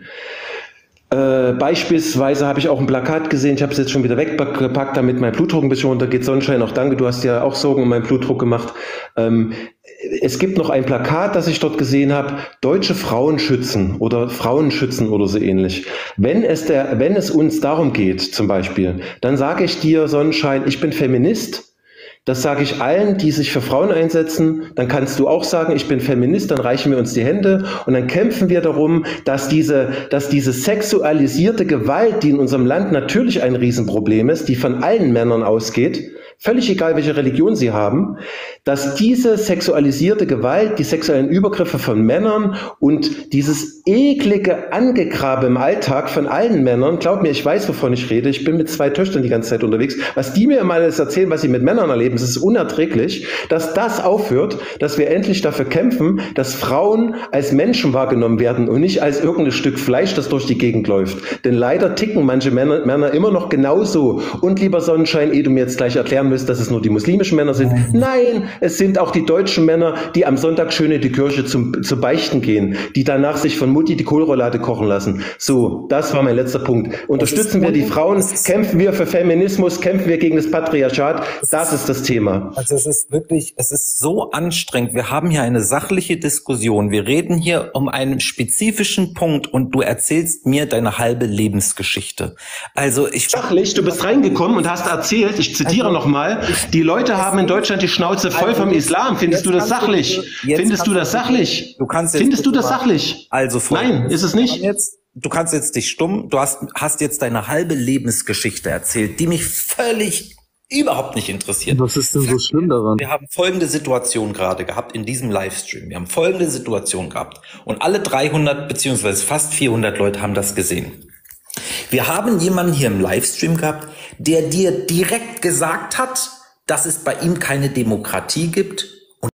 Äh, beispielsweise habe ich auch ein Plakat gesehen, ich habe es jetzt schon wieder weggepackt, damit mein Blutdruck ein bisschen runtergeht. Sonnenschein, auch danke, du hast ja auch Sorgen um meinen Blutdruck gemacht. Ähm, es gibt noch ein Plakat, das ich dort gesehen habe, deutsche Frauen schützen oder Frauen schützen oder so ähnlich. Wenn es, der, wenn es uns darum geht, zum Beispiel, dann sage ich dir, Sonnenschein, ich bin Feminist. Das sage ich allen, die sich für Frauen einsetzen. Dann kannst du auch sagen, ich bin Feminist, dann reichen wir uns die Hände und dann kämpfen wir darum, dass diese, dass diese sexualisierte Gewalt, die in unserem Land natürlich ein Riesenproblem ist, die von allen Männern ausgeht, völlig egal, welche Religion sie haben, dass diese sexualisierte Gewalt, die sexuellen Übergriffe von Männern und dieses eklige Angegrabe im Alltag von allen Männern, glaub mir, ich weiß, wovon ich rede, ich bin mit zwei Töchtern die ganze Zeit unterwegs, was die mir mal alles erzählen, was sie mit Männern erleben, es ist unerträglich, dass das aufhört, dass wir endlich dafür kämpfen, dass Frauen als Menschen wahrgenommen werden und nicht als irgendein Stück Fleisch, das durch die Gegend läuft. Denn leider ticken manche Männer, Männer immer noch genauso. Und lieber Sonnenschein, ehe du mir jetzt gleich erklären willst, dass es nur die muslimischen Männer sind. Nein, es sind auch die deutschen Männer, die am Sonntag schön in die Kirche zum, zu beichten gehen, die danach sich von Mutti die Kohlroulade kochen lassen. So, das war mein letzter Punkt. Unterstützen wir die Frauen, kämpfen wir für Feminismus, kämpfen wir gegen das Patriarchat. Das ist das Thema. Also es ist wirklich, es ist so anstrengend. Wir haben hier eine sachliche Diskussion. Wir reden hier um einen spezifischen Punkt und du erzählst mir deine halbe Lebensgeschichte. Also ich... Sachlich, du bist reingekommen und hast erzählt, ich zitiere also, nochmal, die Leute haben in Deutschland die Schnauze voll vom Islam. Findest du das sachlich? Findest du das sachlich? Du kannst Findest du das sachlich? Also nein, ist es nicht. Jetzt, du kannst jetzt dich stumm, du hast, hast jetzt deine halbe Lebensgeschichte erzählt, die mich völlig überhaupt nicht interessiert. Was ist denn so schlimm daran? Wir haben folgende Situation gerade gehabt in diesem Livestream. Wir haben folgende Situation gehabt. Und alle dreihundert beziehungsweise fast vierhundert Leute haben das gesehen. Wir haben jemanden hier im Livestream gehabt, der dir direkt gesagt hat, dass es bei ihm keine Demokratie gibt und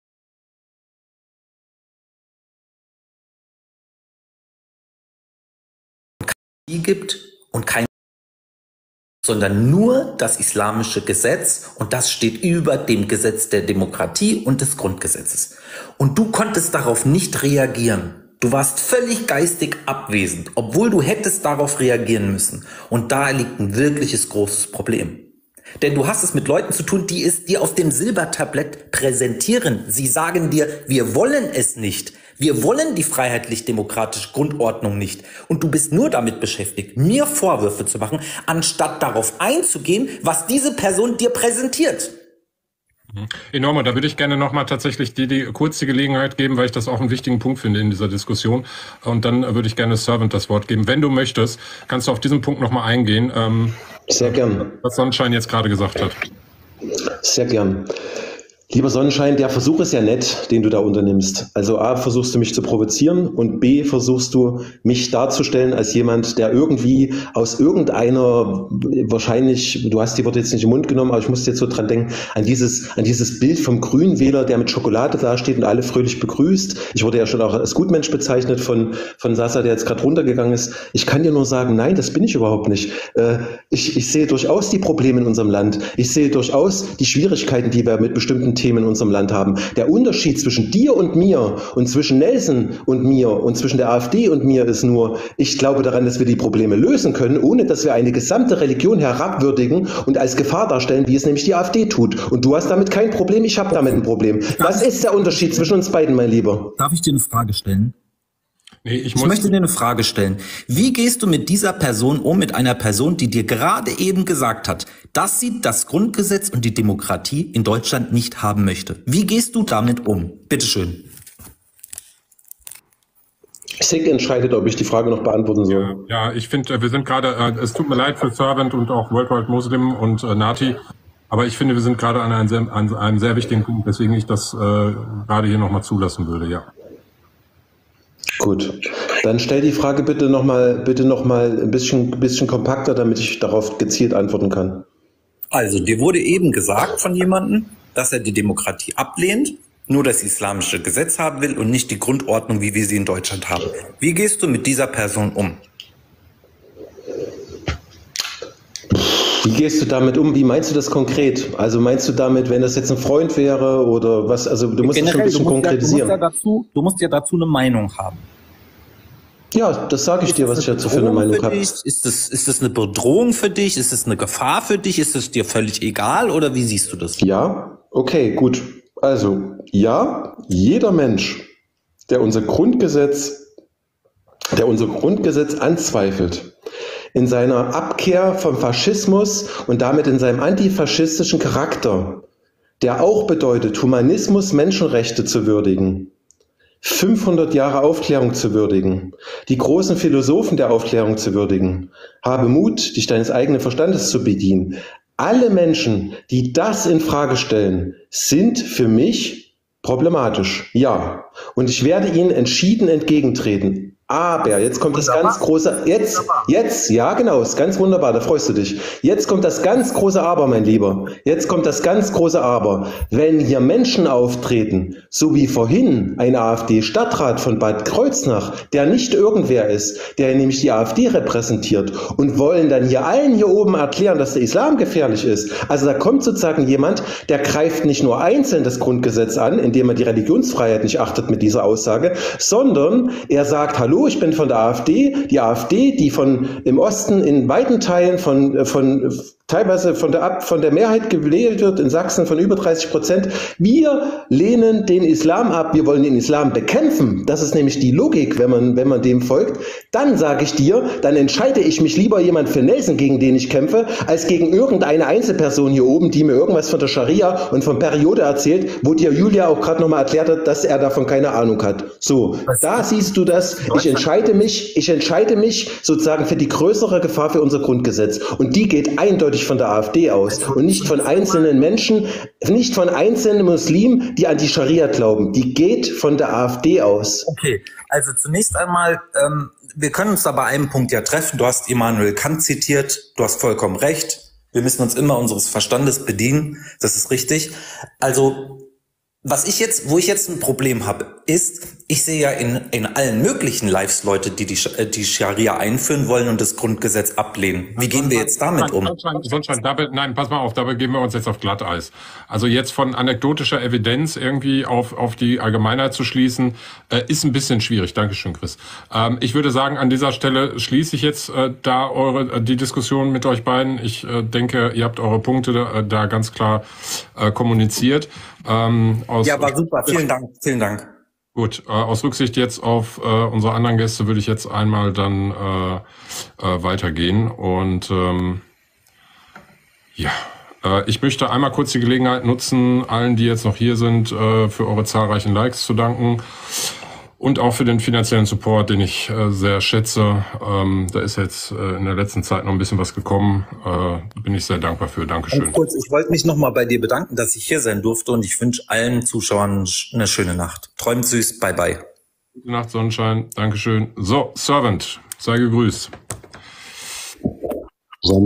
gibt und kein, sondern nur das islamische Gesetz und das steht über dem Gesetz der Demokratie und des Grundgesetzes. Und du konntest darauf nicht reagieren. Du warst völlig geistig abwesend, obwohl du hättest darauf reagieren müssen. Und da liegt ein wirkliches großes Problem. Denn du hast es mit Leuten zu tun, die es dir auf dem Silbertablett präsentieren. Sie sagen dir, wir wollen es nicht. Wir wollen die freiheitlich-demokratische Grundordnung nicht. Und du bist nur damit beschäftigt, mir Vorwürfe zu machen, anstatt darauf einzugehen, was diese Person dir präsentiert. Enorm, da würde ich gerne nochmal tatsächlich dir die kurz die Gelegenheit geben, weil ich das auch einen wichtigen Punkt finde in dieser Diskussion. Und dann würde ich gerne Servant das Wort geben. Wenn du möchtest, kannst du auf diesen Punkt nochmal eingehen. Ähm, Sehr gern. Was Sonnenschein jetzt gerade gesagt hat. Sehr gern. Lieber Sonnenschein, der Versuch ist ja nett, den du da unternimmst. Also A, versuchst du mich zu provozieren und B, versuchst du mich darzustellen als jemand, der irgendwie aus irgendeiner, wahrscheinlich, du hast die Worte jetzt nicht im Mund genommen, aber ich musste jetzt so dran denken, an dieses, an dieses Bild vom Grünwähler, der mit Schokolade dasteht und alle fröhlich begrüßt. Ich wurde ja schon auch als Gutmensch bezeichnet von, von Sasa, der jetzt gerade runtergegangen ist. Ich kann dir nur sagen, nein, das bin ich überhaupt nicht. Äh, ich, ich sehe durchaus die Probleme in unserem Land. Ich sehe durchaus die Schwierigkeiten, die wir mit bestimmten Themen in unserem Land haben. Der Unterschied zwischen dir und mir und zwischen Nelson und mir und zwischen der AfD und mir ist nur, ich glaube daran, dass wir die Probleme lösen können, ohne dass wir eine gesamte Religion herabwürdigen und als Gefahr darstellen, wie es nämlich die AfD tut. Und du hast damit kein Problem, ich habe damit ein Problem. Was ist der Unterschied zwischen uns beiden, mein Lieber? Darf ich dir eine Frage stellen? Nee, ich, ich möchte dir eine Frage stellen. Wie gehst du mit dieser Person um, mit einer Person, die dir gerade eben gesagt hat, dass sie das Grundgesetz und die Demokratie in Deutschland nicht haben möchte? Wie gehst du damit um? Bitteschön. Sig entscheidet, ob ich die Frage noch beantworten soll. Ja, ja ich finde, wir sind gerade, äh, es tut mir leid für Servant und auch Worldwide Muslim und äh, Nati, aber ich finde, wir sind gerade an einem sehr, an einem sehr wichtigen Punkt, weswegen ich das äh, gerade hier nochmal zulassen würde, ja. Gut, dann stell die Frage bitte nochmal bitte noch mal ein bisschen, bisschen kompakter, damit ich darauf gezielt antworten kann. Also, dir wurde eben gesagt von jemandem, dass er die Demokratie ablehnt, nur das islamische Gesetz haben will und nicht die Grundordnung, wie wir sie in Deutschland haben. Wie gehst du mit dieser Person um? Wie gehst du damit um? Wie meinst du das konkret? Also meinst du damit, wenn das jetzt ein Freund wäre oder was? Also du musst es schon ein bisschen konkretisieren. Ja, du, musst ja dazu, du musst ja dazu eine Meinung haben. Ja, das sage ich dir, was ich dazu für eine Meinung habe. Ist das, ist das eine Bedrohung für dich? Ist das eine Gefahr für dich? Ist es dir völlig egal oder wie siehst du das? Ja, okay, gut. Also, ja, jeder Mensch, der unser Grundgesetz, der unser Grundgesetz anzweifelt, in seiner Abkehr vom Faschismus und damit in seinem antifaschistischen Charakter, der auch bedeutet, Humanismus, Menschenrechte zu würdigen, fünfhundert Jahre Aufklärung zu würdigen, die großen Philosophen der Aufklärung zu würdigen, habe Mut, dich deines eigenen Verstandes zu bedienen. Alle Menschen, die das in Frage stellen, sind für mich problematisch. Ja. Und ich werde ihnen entschieden entgegentreten. Aber, jetzt kommt das ganz große, jetzt, jetzt, ja genau, ist ganz wunderbar, da freust du dich. Jetzt kommt das ganz große Aber, mein Lieber. Jetzt kommt das ganz große Aber. Wenn hier Menschen auftreten, so wie vorhin ein AfD-Stadtrat von Bad Kreuznach, der nicht irgendwer ist, der nämlich die AfD repräsentiert und wollen dann hier allen hier oben erklären, dass der Islam gefährlich ist. Also da kommt sozusagen jemand, der greift nicht nur einzeln das Grundgesetz an, indem er die Religionsfreiheit nicht achtet mit dieser Aussage, sondern er sagt, hallo, ich bin von der AfD, die AfD, die von im Osten in weiten Teilen von, von teilweise von der, von der Mehrheit gewählt wird, in Sachsen von über dreißig Prozent. Wir lehnen den Islam ab, wir wollen den Islam bekämpfen. Das ist nämlich die Logik, wenn man, wenn man dem folgt. Dann sage ich dir, dann entscheide ich mich lieber jemand für Nelson, gegen den ich kämpfe, als gegen irgendeine Einzelperson hier oben, die mir irgendwas von der Scharia und von Periode erzählt, wo dir Julia auch gerade nochmal erklärt hat, dass er davon keine Ahnung hat. So, da siehst du das. Ich entscheide mich, ich entscheide mich sozusagen für die größere Gefahr für unser Grundgesetz. Und die geht eindeutig von der AfD aus und nicht von einzelnen Menschen, nicht von einzelnen Muslimen, die an die Scharia glauben. Die geht von der AfD aus. Okay, also zunächst einmal, ähm, wir können uns da bei einem Punkt ja treffen. Du hast Immanuel Kant zitiert, du hast vollkommen recht. Wir müssen uns immer unseres Verstandes bedienen, das ist richtig. Also was ich jetzt, wo ich jetzt ein Problem habe, ist, ich sehe ja in, in allen möglichen Lives Leute, die die, die Scharia einführen wollen und das Grundgesetz ablehnen. Wie gehen wir jetzt damit um? Sonnenschein, dabei, nein, pass mal auf, dabei gehen wir uns jetzt auf Glatteis. Also jetzt von anekdotischer Evidenz irgendwie auf, auf die Allgemeinheit zu schließen, äh, ist ein bisschen schwierig. Dankeschön, Chris. Ähm, ich würde sagen, an dieser Stelle schließe ich jetzt äh, da eure äh, die Diskussion mit euch beiden. Ich äh, denke, ihr habt eure Punkte äh, da ganz klar äh, kommuniziert. Ähm, aus, ja, war super. Vielen Dank. Vielen Dank. Gut, äh, aus Rücksicht jetzt auf äh, unsere anderen Gäste würde ich jetzt einmal dann äh, äh, weitergehen. Und ähm, ja, äh, ich möchte einmal kurz die Gelegenheit nutzen, allen, die jetzt noch hier sind, äh, für eure zahlreichen Likes zu danken. Und auch für den finanziellen Support, den ich äh, sehr schätze. Ähm, da ist jetzt äh, in der letzten Zeit noch ein bisschen was gekommen. Äh, bin ich sehr dankbar für. Dankeschön. Und kurz, ich wollte mich nochmal bei dir bedanken, dass ich hier sein durfte. Und ich wünsche allen Zuschauern eine schöne Nacht. Träumt süß. Bye, bye. Gute Nacht, Sonnenschein. Dankeschön. So, Servant, sei gegrüßt. So,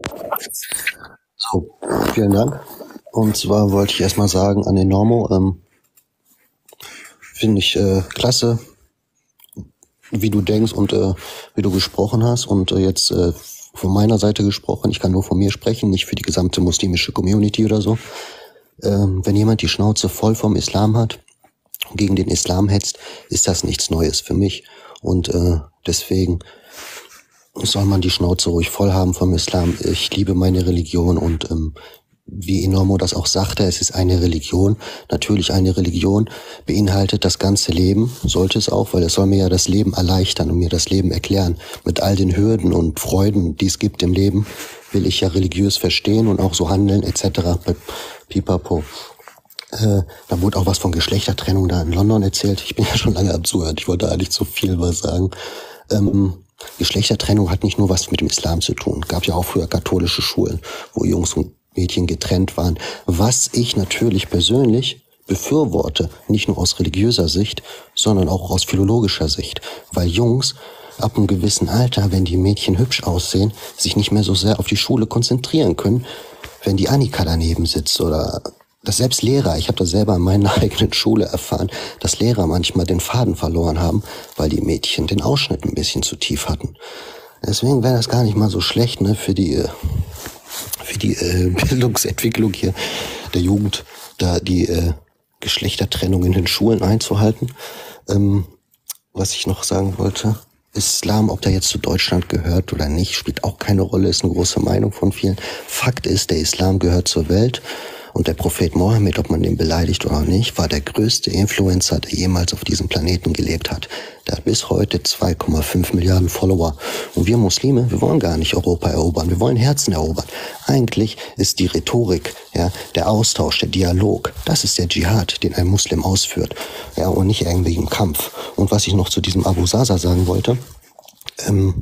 vielen Dank. Und zwar wollte ich erstmal sagen an den Normo, ähm, finde ich äh, klasse, wie du denkst und äh, wie du gesprochen hast. Und äh, jetzt äh, von meiner Seite gesprochen, ich kann nur von mir sprechen, nicht für die gesamte muslimische Community oder so. Ähm, wenn jemand die Schnauze voll vom Islam hat und gegen den Islam hetzt, ist das nichts Neues für mich. Und äh, deswegen soll man die Schnauze ruhig voll haben vom Islam. Ich liebe meine Religion und ähm, wie Enormo das auch sagte, es ist eine Religion. Natürlich eine Religion beinhaltet das ganze Leben, sollte es auch, weil es soll mir ja das Leben erleichtern und mir das Leben erklären. Mit all den Hürden und Freuden, die es gibt im Leben, will ich ja religiös verstehen und auch so handeln et cetera. Pipapo. Äh, da wurde auch was von Geschlechtertrennung da in London erzählt. Ich bin ja schon lange am Zuhören. Ich wollte eigentlich zu viel was sagen. Ähm, Geschlechtertrennung hat nicht nur was mit dem Islam zu tun. Gab ja auch früher katholische Schulen, wo Jungs und Mädchen getrennt waren. Was ich natürlich persönlich befürworte, nicht nur aus religiöser Sicht, sondern auch aus philologischer Sicht. Weil Jungs ab einem gewissen Alter, wenn die Mädchen hübsch aussehen, sich nicht mehr so sehr auf die Schule konzentrieren können, wenn die Annika daneben sitzt oder dass selbst Lehrer, ich habe das selber in meiner eigenen Schule erfahren, dass Lehrer manchmal den Faden verloren haben, weil die Mädchen den Ausschnitt ein bisschen zu tief hatten. Deswegen wäre das gar nicht mal so schlecht, ne, für die für die äh, Bildungsentwicklung hier der Jugend, da die äh, Geschlechtertrennung in den Schulen einzuhalten. Ähm, was ich noch sagen wollte, Islam, ob der jetzt zu Deutschland gehört oder nicht, spielt auch keine Rolle, ist eine große Meinung von vielen. Fakt ist, der Islam gehört zur Welt. Und der Prophet Mohammed, ob man den beleidigt oder nicht, war der größte Influencer, der jemals auf diesem Planeten gelebt hat. Der hat bis heute zwei Komma fünf Milliarden Follower. Und wir Muslime, wir wollen gar nicht Europa erobern, wir wollen Herzen erobern. Eigentlich ist die Rhetorik, ja, der Austausch, der Dialog, das ist der Dschihad, den ein Muslim ausführt, ja, und nicht irgendwie im Kampf. Und was ich noch zu diesem Abu Zaza sagen wollte, ähm,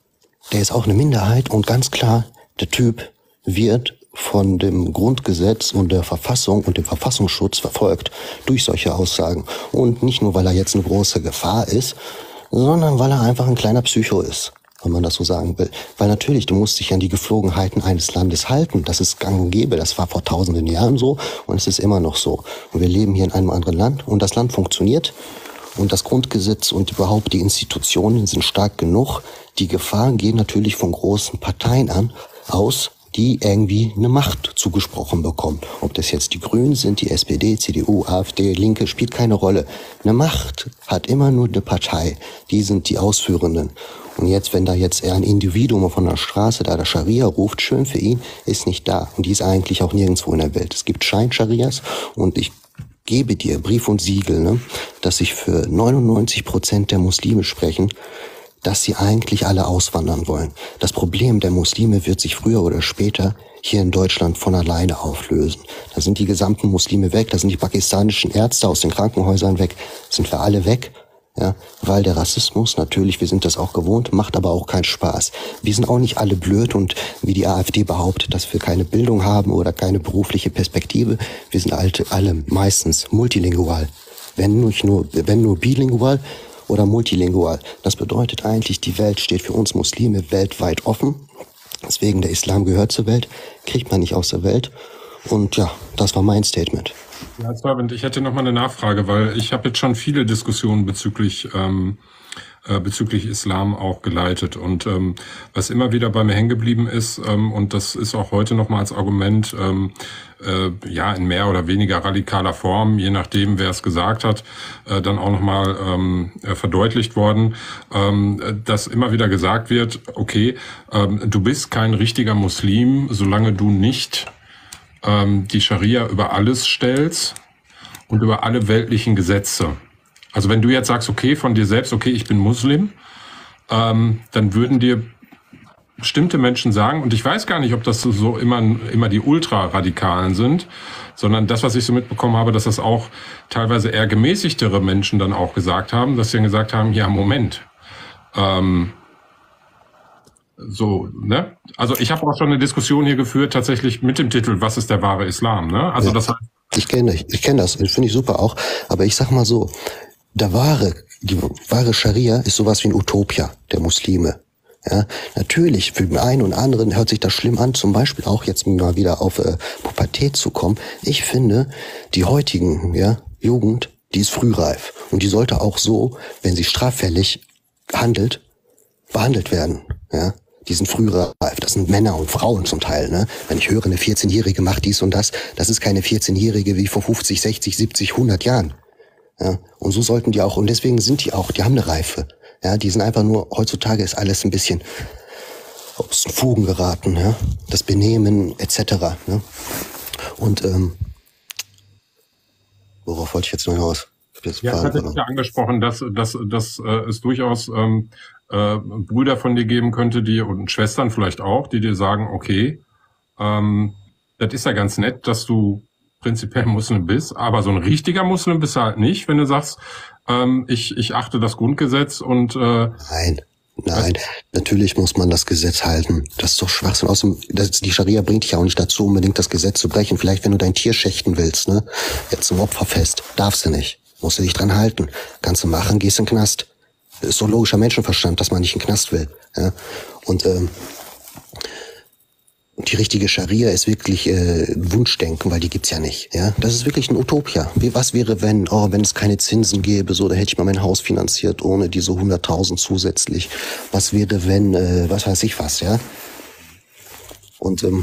der ist auch eine Minderheit und ganz klar, der Typ wird von dem Grundgesetz und der Verfassung und dem Verfassungsschutz verfolgt durch solche Aussagen. Und nicht nur, weil er jetzt eine große Gefahr ist, sondern weil er einfach ein kleiner Psycho ist, wenn man das so sagen will. Weil natürlich, du musst dich an die Geflogenheiten eines Landes halten. Das ist gang und gäbe. Das war vor tausenden Jahren so und es ist immer noch so. Und wir leben hier in einem anderen Land und das Land funktioniert. Und das Grundgesetz und überhaupt die Institutionen sind stark genug. Die Gefahren gehen natürlich von großen Parteien an, aus, die irgendwie eine Macht zugesprochen bekommen. Ob das jetzt die Grünen sind, die S P D, C D U, AfD, Linke, spielt keine Rolle. Eine Macht hat immer nur eine Partei. Die sind die Ausführenden. Und jetzt, wenn da jetzt eher ein Individuum von der Straße da der Scharia ruft, schön für ihn, ist nicht da. Und die ist eigentlich auch nirgendwo in der Welt. Es gibt Schein-Scharias und ich gebe dir Brief und Siegel, ne, dass ich für neunundneunzig Prozent der Muslime sprechen, dass sie eigentlich alle auswandern wollen. Das Problem der Muslime wird sich früher oder später hier in Deutschland von alleine auflösen. Da sind die gesamten Muslime weg, da sind die pakistanischen Ärzte aus den Krankenhäusern weg, sind wir alle weg, ja, weil der Rassismus, natürlich, wir sind das auch gewohnt, macht aber auch keinen Spaß. Wir sind auch nicht alle blöd und wie die AfD behauptet, dass wir keine Bildung haben oder keine berufliche Perspektive. Wir sind alle, alle meistens multilingual. Wenn nicht nur, wenn nur bilingual, oder multilingual. Das bedeutet eigentlich, die Welt steht für uns Muslime weltweit offen. Deswegen, der Islam gehört zur Welt, kriegt man nicht aus der Welt. Und ja, das war mein Statement. Ja, Servant, ich hätte noch mal eine Nachfrage, weil ich habe jetzt schon viele Diskussionen bezüglich ähm, äh, bezüglich Islam auch geleitet und ähm, was immer wieder bei mir hängen geblieben ist ähm, und das ist auch heute noch mal als Argument ähm, äh, ja in mehr oder weniger radikaler Form, je nachdem wer es gesagt hat, äh, dann auch noch mal ähm, äh, verdeutlicht worden, ähm, dass immer wieder gesagt wird, okay, ähm, du bist kein richtiger Muslim, solange du nicht ähm, die Scharia über alles stellst und über alle weltlichen Gesetze. Also wenn du jetzt sagst, okay, von dir selbst, okay, ich bin Muslim, ähm, dann würden dir bestimmte Menschen sagen, und ich weiß gar nicht, ob das so immer, immer die Ultraradikalen sind, sondern das, was ich so mitbekommen habe, dass das auch teilweise eher gemäßigtere Menschen dann auch gesagt haben, dass sie dann gesagt haben, ja, Moment, ähm, so, ne? Also ich habe auch schon eine Diskussion hier geführt, tatsächlich mit dem Titel, was ist der wahre Islam, ne? Also ja, das heißt, ich kenne ich kenn das, finde ich super auch, aber ich sag mal so, der wahre, die wahre Scharia ist sowas wie ein Utopia der Muslime. Ja, natürlich, für den einen und anderen hört sich das schlimm an, zum Beispiel auch jetzt mal wieder auf äh, Pubertät zu kommen. Ich finde, die heutigen ja, Jugend, die ist frühreif und die sollte auch so, wenn sie straffällig handelt, behandelt werden. Ja, Die sind früher reif. Das sind Männer und Frauen zum Teil. Ne? Wenn ich höre, eine vierzehnjährige macht dies und das, das ist keine vierzehnjährige wie vor fünfzig, sechzig, siebzig, hundert Jahren. Ja? Und so sollten die auch, und deswegen sind die auch, die haben eine Reife. Ja? Die sind einfach nur, heutzutage ist alles ein bisschen aus den Fugen geraten. Ja? Das Benehmen et cetera. Ne? Und ähm, worauf wollte ich jetzt noch hinaus? Ja, ich hatte ja angesprochen, dass, dass, dass äh, es durchaus ähm, äh, Brüder von dir geben könnte, die und Schwestern vielleicht auch, die dir sagen, okay, ähm, das ist ja ganz nett, dass du prinzipiell Muslim bist, aber so ein richtiger Muslim bist du halt nicht, wenn du sagst, ähm, ich, ich achte das Grundgesetz und äh, Nein. Nein, natürlich muss man das Gesetz halten. Das ist doch Schwachsinn. Außerdem, das, die Scharia bringt dich ja auch nicht dazu, unbedingt das Gesetz zu brechen. Vielleicht, wenn du dein Tier schächten willst, ne? Jetzt zum Opferfest. Darfst du nicht. Musst du dich dran halten. Kannst du machen, gehst in den Knast. Das ist doch logischer Menschenverstand, dass man nicht in den Knast will. Ja? Und ähm, die richtige Scharia ist wirklich äh, Wunschdenken, weil die gibt's ja nicht. Ja, das ist wirklich ein Utopia. Wie, was wäre, wenn, oh, wenn es keine Zinsen gäbe, so, da hätte ich mal mein Haus finanziert ohne diese hunderttausend zusätzlich. Was wäre, wenn, äh, was weiß ich was, ja? Und ähm,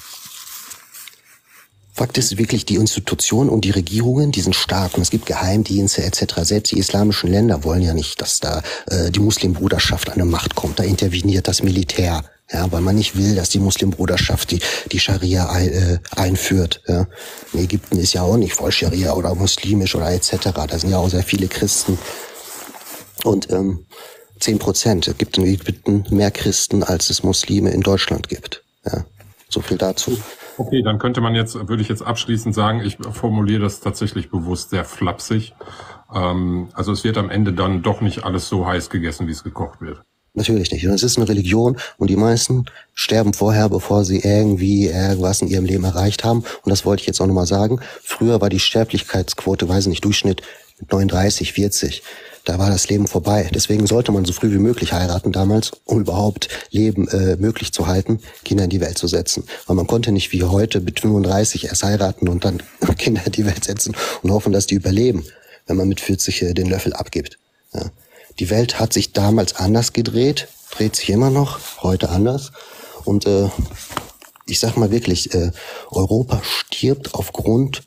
Fakt ist wirklich, die Institutionen und die Regierungen, die sind stark und es gibt Geheimdienste et cetera. Selbst die islamischen Länder wollen ja nicht, dass da äh, die Muslimbruderschaft an die Macht kommt. Da interveniert das Militär. Ja, weil man nicht will, dass die Muslimbruderschaft die, die Scharia ein, äh, einführt. Ja. In Ägypten ist ja auch nicht voll Scharia oder muslimisch oder et cetera. Da sind ja auch sehr viele Christen. Und ähm, zehn Prozent. Es gibt in Ägypten mehr Christen, als es Muslime in Deutschland gibt. Ja. So viel dazu. Okay, dann könnte man jetzt, würde ich jetzt abschließend sagen, ich formuliere das tatsächlich bewusst sehr flapsig. Ähm, also es wird am Ende dann doch nicht alles so heiß gegessen, wie es gekocht wird. Natürlich nicht. Und es ist eine Religion und die meisten sterben vorher, bevor sie irgendwie irgendwas in ihrem Leben erreicht haben. Und das wollte ich jetzt auch nochmal sagen. Früher war die Sterblichkeitsquote, weiß ich nicht, Durchschnitt neununddreißig, vierzig. Da war das Leben vorbei. Deswegen sollte man so früh wie möglich heiraten damals, um überhaupt Leben äh, möglich zu halten, Kinder in die Welt zu setzen. Weil man konnte nicht wie heute mit fünfunddreißig erst heiraten und dann Kinder in die Welt setzen und hoffen, dass die überleben, wenn man mit vierzig äh, den Löffel abgibt. Ja. Die Welt hat sich damals anders gedreht, dreht sich immer noch, heute anders. Und äh, ich sag mal wirklich, äh, Europa stirbt aufgrund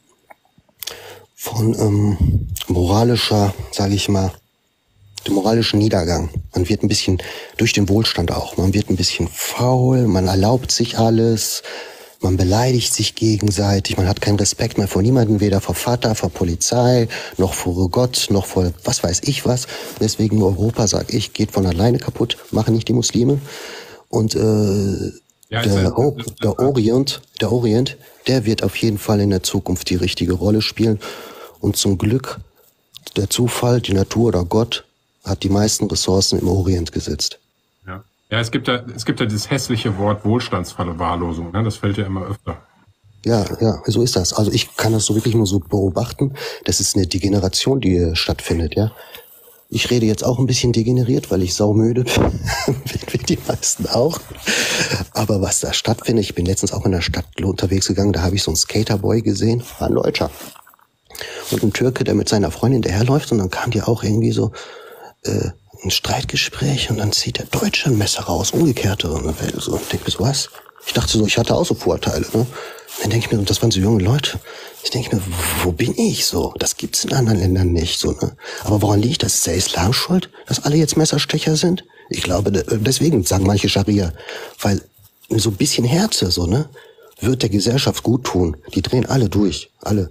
von ähm, moralischer, sage ich mal, dem moralischen Niedergang. Man wird ein bisschen, durch den Wohlstand auch, man wird ein bisschen faul, man erlaubt sich alles, man beleidigt sich gegenseitig, man hat keinen Respekt mehr vor niemandem, weder vor Vater, vor Polizei, noch vor Gott, noch vor was weiß ich was. Deswegen Europa, sag ich, geht von alleine kaputt, machen nicht die Muslime. Und äh, ja, der, o der Orient, der Orient, der wird auf jeden Fall in der Zukunft die richtige Rolle spielen. Und zum Glück, der Zufall, die Natur oder Gott hat die meisten Ressourcen im Orient gesetzt. Ja, ja es gibt ja, es gibt ja dieses hässliche Wort Wohlstandsverwahrlosung, ne? Das fällt ja immer öfter. Ja, ja, so ist das. Also ich kann das so wirklich nur so beobachten. Das ist eine Degeneration, die stattfindet, ja. Ich rede jetzt auch ein bisschen degeneriert, weil ich saumüde bin, wie die meisten auch. Aber was da stattfindet, ich bin letztens auch in der Stadt unterwegs gegangen, da habe ich so einen Skaterboy gesehen, war ein Deutscher. Und ein Türke, der mit seiner Freundin daherläuft und dann kam die auch irgendwie so äh, ein Streitgespräch und dann zieht der Deutsche ein Messer raus, umgekehrte. Und dann so, ich denke mir so, was? Ich dachte so, ich hatte auch so Vorurteile, ne? Dann denke ich mir, das waren so junge Leute. Ich denke mir, wo bin ich so? Das gibt's in anderen Ländern nicht, so, ne? Aber woran liegt das? Ist der Islam schuld, dass alle jetzt Messerstecher sind? Ich glaube, deswegen sagen manche Scharia, weil so ein bisschen Härte, so, ne, wird der Gesellschaft gut tun. Die drehen alle durch, alle.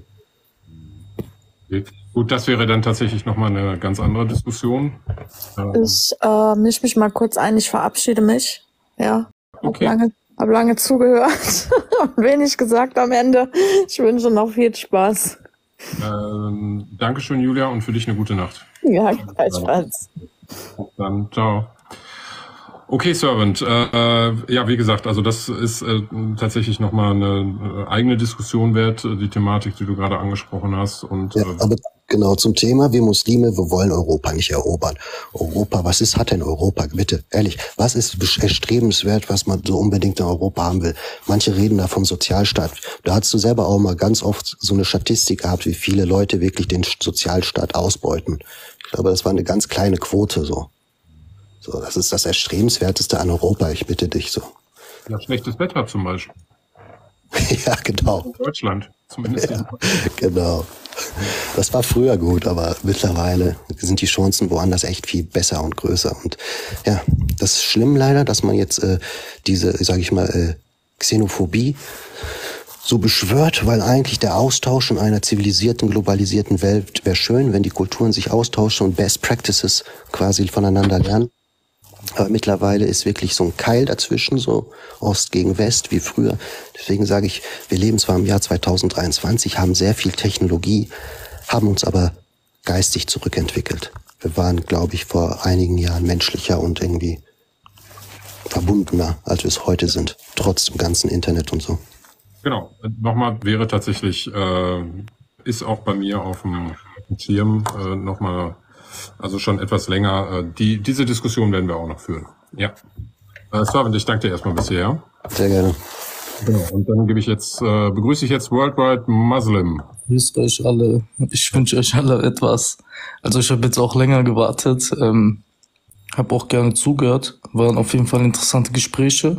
Okay. Gut, das wäre dann tatsächlich nochmal eine ganz andere Diskussion. Ich äh, mische mich mal kurz ein, ich verabschiede mich. Ja, okay. Hab lange, hab lange zugehört und wenig gesagt am Ende. Ich wünsche noch viel Spaß. Ähm, Dankeschön, Julia, und für dich eine gute Nacht. Ja, gleichfalls. Dann, ciao. Okay, Servant. Äh, ja, wie gesagt, also das ist äh, tatsächlich nochmal eine äh, eigene Diskussion wert, äh, die Thematik, die du gerade angesprochen hast. Und, ja, äh, aber genau zum Thema, wir Muslime, wir wollen Europa nicht erobern. Europa, was ist, hat denn Europa? Bitte, ehrlich, was ist erstrebenswert, was man so unbedingt in Europa haben will? Manche reden da vom Sozialstaat. Da hast du selber auch mal ganz oft so eine Statistik gehabt, wie viele Leute wirklich den Sozialstaat ausbeuten. Ich glaube, das war eine ganz kleine Quote so. So, das ist das Erstrebenswerteste an Europa, ich bitte dich so. Ja, schlechtes Wetter zum Beispiel. Ja, genau. In Deutschland zumindest. Ja, genau. Das war früher gut, aber mittlerweile sind die Chancen woanders echt viel besser und größer. Und ja, das ist schlimm leider, dass man jetzt äh, diese, sage ich mal, äh, Xenophobie so beschwört, weil eigentlich der Austausch in einer zivilisierten, globalisierten Welt wäre schön, wenn die Kulturen sich austauschen und Best Practices quasi voneinander lernen. Aber mittlerweile ist wirklich so ein Keil dazwischen, so Ost gegen West wie früher. Deswegen sage ich, wir leben zwar im Jahr zweitausenddreiundzwanzig, haben sehr viel Technologie, haben uns aber geistig zurückentwickelt. Wir waren, glaube ich, vor einigen Jahren menschlicher und irgendwie verbundener, als wir es heute sind, trotz dem ganzen Internet und so. Genau, nochmal wäre tatsächlich, äh, ist auch bei mir auf dem Schirm äh, nochmal, also schon etwas länger, äh, die diese Diskussion werden wir auch noch führen. Ja. Äh, Slavin, ich danke dir erstmal bisher. Sehr gerne. Genau, und dann gebe ich jetzt, äh, begrüße ich jetzt Worldwide Muslim. Grüßt euch alle. Ich wünsche euch alle etwas. Also ich habe jetzt auch länger gewartet, ähm, habe auch gerne zugehört, waren auf jeden Fall interessante Gespräche.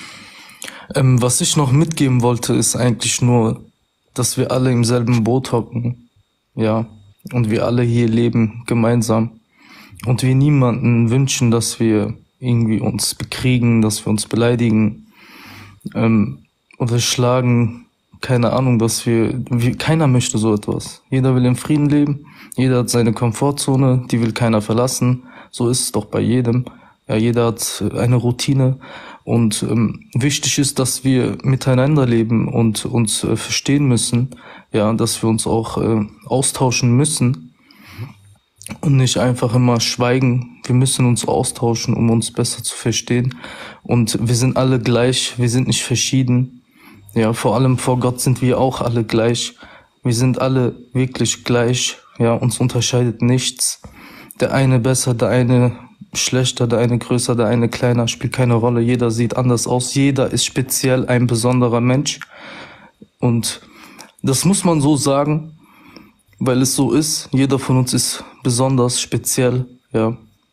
Ähm, was ich noch mitgeben wollte, ist eigentlich nur, dass wir alle im selben Boot hocken, ja, und wir alle hier leben gemeinsam und wir niemanden wünschen, dass wir irgendwie uns bekriegen, dass wir uns beleidigen ähm, oder schlagen, keine Ahnung, dass wir, wir, keiner möchte so etwas. Jeder will im Frieden leben, jeder hat seine Komfortzone, die will keiner verlassen, so ist es doch bei jedem. Ja, jeder hat eine Routine und ähm, wichtig ist, dass wir miteinander leben und uns äh, verstehen müssen, ja, dass wir uns auch äh, austauschen müssen und nicht einfach immer schweigen. Wir müssen uns austauschen, um uns besser zu verstehen und wir sind alle gleich, wir sind nicht verschieden. Ja, vor allem vor Gott sind wir auch alle gleich. Wir sind alle wirklich gleich, ja, uns unterscheidet nichts. Der eine besser, der eine schlechter, der eine größer, der eine kleiner, spielt keine Rolle. Jeder sieht anders aus. Jeder ist speziell ein besonderer Mensch. Und das muss man so sagen, weil es so ist. Jeder von uns ist besonders, speziell, ja.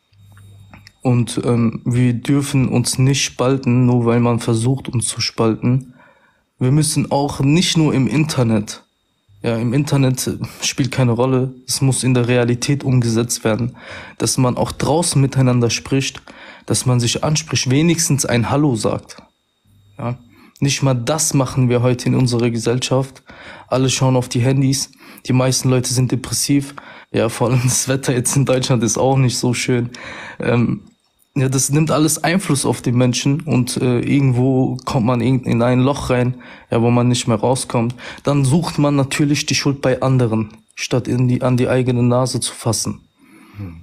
Und ähm, wir dürfen uns nicht spalten, nur weil man versucht, uns zu spalten. Wir müssen auch nicht nur im Internet, ja, im Internet spielt keine Rolle, es muss in der Realität umgesetzt werden, dass man auch draußen miteinander spricht, dass man sich anspricht, wenigstens ein Hallo sagt. Ja, nicht mal das machen wir heute in unserer Gesellschaft. Alle schauen auf die Handys, die meisten Leute sind depressiv, ja, vor allem das Wetter jetzt in Deutschland ist auch nicht so schön. Ähm, Ja, das nimmt alles Einfluss auf die Menschen und äh, irgendwo kommt man in ein Loch rein, ja, wo man nicht mehr rauskommt. Dann sucht man natürlich die Schuld bei anderen, statt in die, an die eigene Nase zu fassen. Hm.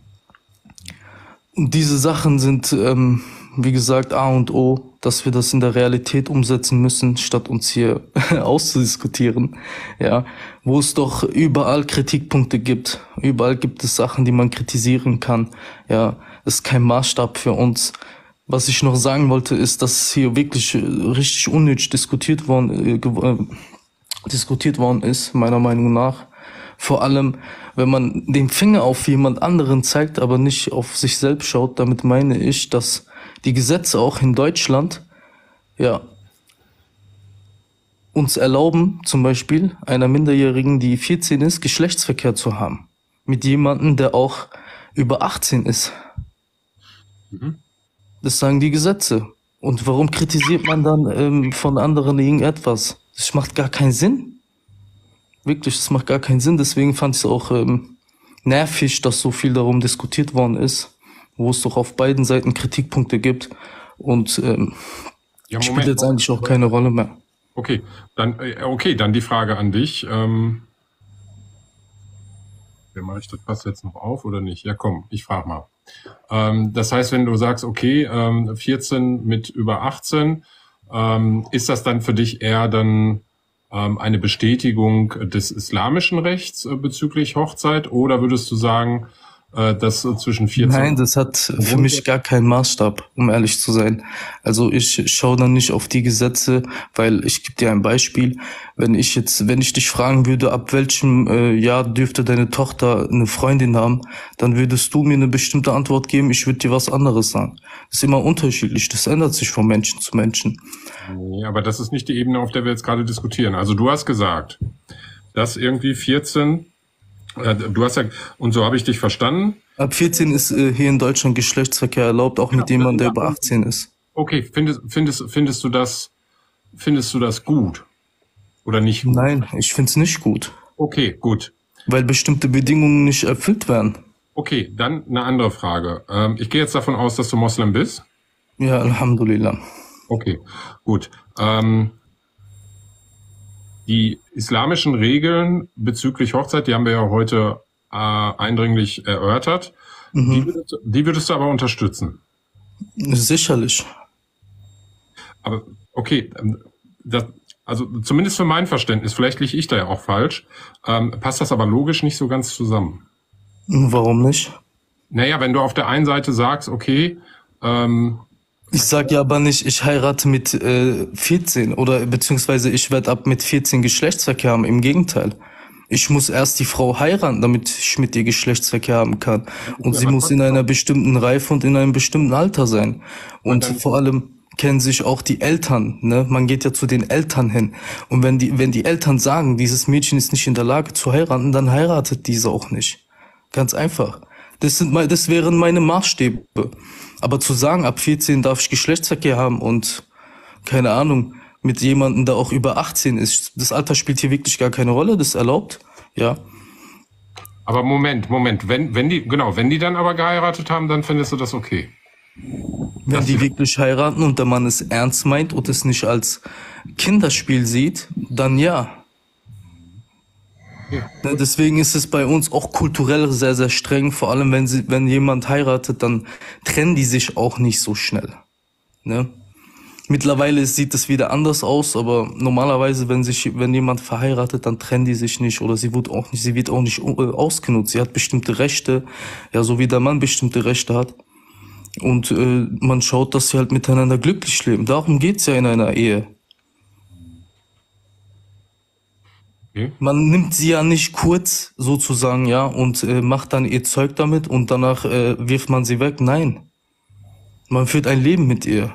Und diese Sachen sind, ähm, wie gesagt, A und O, dass wir das in der Realität umsetzen müssen, statt uns hier auszudiskutieren. Ja, wo es doch überall Kritikpunkte gibt. Überall gibt es Sachen, die man kritisieren kann. Ja, das ist kein Maßstab für uns. Was ich noch sagen wollte, ist, dass hier wirklich richtig unnötig diskutiert worden, äh, diskutiert worden ist, meiner Meinung nach. Vor allem, wenn man den Finger auf jemand anderen zeigt, aber nicht auf sich selbst schaut. Damit meine ich, dass die Gesetze auch in Deutschland, ja, uns erlauben, zum Beispiel einer Minderjährigen, die vierzehn ist, Geschlechtsverkehr zu haben. Mit jemandem, der auch über achtzehn ist. Das sagen die Gesetze. Und warum kritisiert man dann ähm, von anderen irgendetwas? Das macht gar keinen Sinn. Wirklich, das macht gar keinen Sinn. Deswegen fand ich es auch ähm, nervig, dass so viel darum diskutiert worden ist, wo es doch auf beiden Seiten Kritikpunkte gibt. Und ähm, Ja, spielt Moment. jetzt eigentlich auch keine Rolle mehr. Okay, dann, äh, okay, dann die Frage an dich. Ähm, wie mache ich das Pass jetzt noch auf oder nicht? Ja, komm, ich frage mal. Ähm, das heißt, wenn du sagst, okay, ähm, vierzehn mit über achtzehn, ähm, ist das dann für dich eher dann ähm, eine Bestätigung des islamischen Rechts äh, bezüglich Hochzeit? Oder würdest du sagen, äh, das äh, zwischen vierzehn. Nein, das hat für mich gar keinen Maßstab, um ehrlich zu sein. Also ich schaue dann nicht auf die Gesetze, weil ich gebe dir ein Beispiel. Wenn ich jetzt, wenn ich dich fragen würde, ab welchem äh, Jahr dürfte deine Tochter eine Freundin haben, dann würdest du mir eine bestimmte Antwort geben, ich würde dir was anderes sagen. Das ist immer unterschiedlich, das ändert sich von Menschen zu Menschen. Nee, aber das ist nicht die Ebene, auf der wir jetzt gerade diskutieren. Also du hast gesagt, dass irgendwie vierzehn, äh, du hast ja, und so habe ich dich verstanden. Ab vierzehn ist äh, hier in Deutschland Geschlechtsverkehr erlaubt, auch mit jemandem, der über achtzehn ist. Okay, findest, findest, findest du das, findest du das gut? Oder nicht gut? Nein, ich find's nicht gut. Okay, gut. Weil bestimmte Bedingungen nicht erfüllt werden. Okay, dann eine andere Frage. Ähm, ich gehe jetzt davon aus, dass du Moslem bist. Ja, Alhamdulillah. Okay, gut. Ähm, die islamischen Regeln bezüglich Hochzeit, die haben wir ja heute äh, eindringlich erörtert. Mhm. Die, würdest, die würdest du aber unterstützen? Sicherlich. Aber okay, das, also zumindest für mein Verständnis, vielleicht liege ich da ja auch falsch, ähm, passt das aber logisch nicht so ganz zusammen. Warum nicht? Naja, wenn du auf der einen Seite sagst, okay, ähm, ich sag ja aber nicht, ich heirate mit äh, vierzehn oder beziehungsweise ich werde ab mit vierzehn Geschlechtsverkehr haben. Im Gegenteil. Ich muss erst die Frau heiraten, damit ich mit ihr Geschlechtsverkehr haben kann. Und sie muss in einer bestimmten Reife und in einem bestimmten Alter sein. Und vor allem kennen sich auch die Eltern, ne? Man geht ja zu den Eltern hin. Und wenn die, wenn die Eltern sagen, dieses Mädchen ist nicht in der Lage zu heiraten, dann heiratet diese auch nicht. Ganz einfach. Das sind mal, das wären meine Maßstäbe. Aber zu sagen, ab vierzehn darf ich Geschlechtsverkehr haben und, keine Ahnung, mit jemandem, der auch über achtzehn ist, das Alter spielt hier wirklich gar keine Rolle, das ist erlaubt, ja. Aber Moment, Moment, wenn, wenn die, genau, wenn die dann aber geheiratet haben, dann findest du das okay? Wenn das die wirklich heiraten und der Mann es ernst meint und es nicht als Kinderspiel sieht, dann ja. Ja. Deswegen ist es bei uns auch kulturell sehr, sehr streng. Vor allem, wenn sie, wenn jemand heiratet, dann trennen die sich auch nicht so schnell. Ne? Mittlerweile sieht es wieder anders aus, aber normalerweise, wenn sich, wenn jemand verheiratet, dann trennen die sich nicht oder sie wird auch nicht, sie wird auch nicht ausgenutzt. Sie hat bestimmte Rechte, ja, so wie der Mann bestimmte Rechte hat. Und äh, man schaut, dass sie halt miteinander glücklich leben. Darum geht's ja in einer Ehe. Okay. Man nimmt sie ja nicht kurz sozusagen, ja, und äh, macht dann ihr Zeug damit und danach äh, wirft man sie weg. Nein. Man führt ein Leben mit ihr.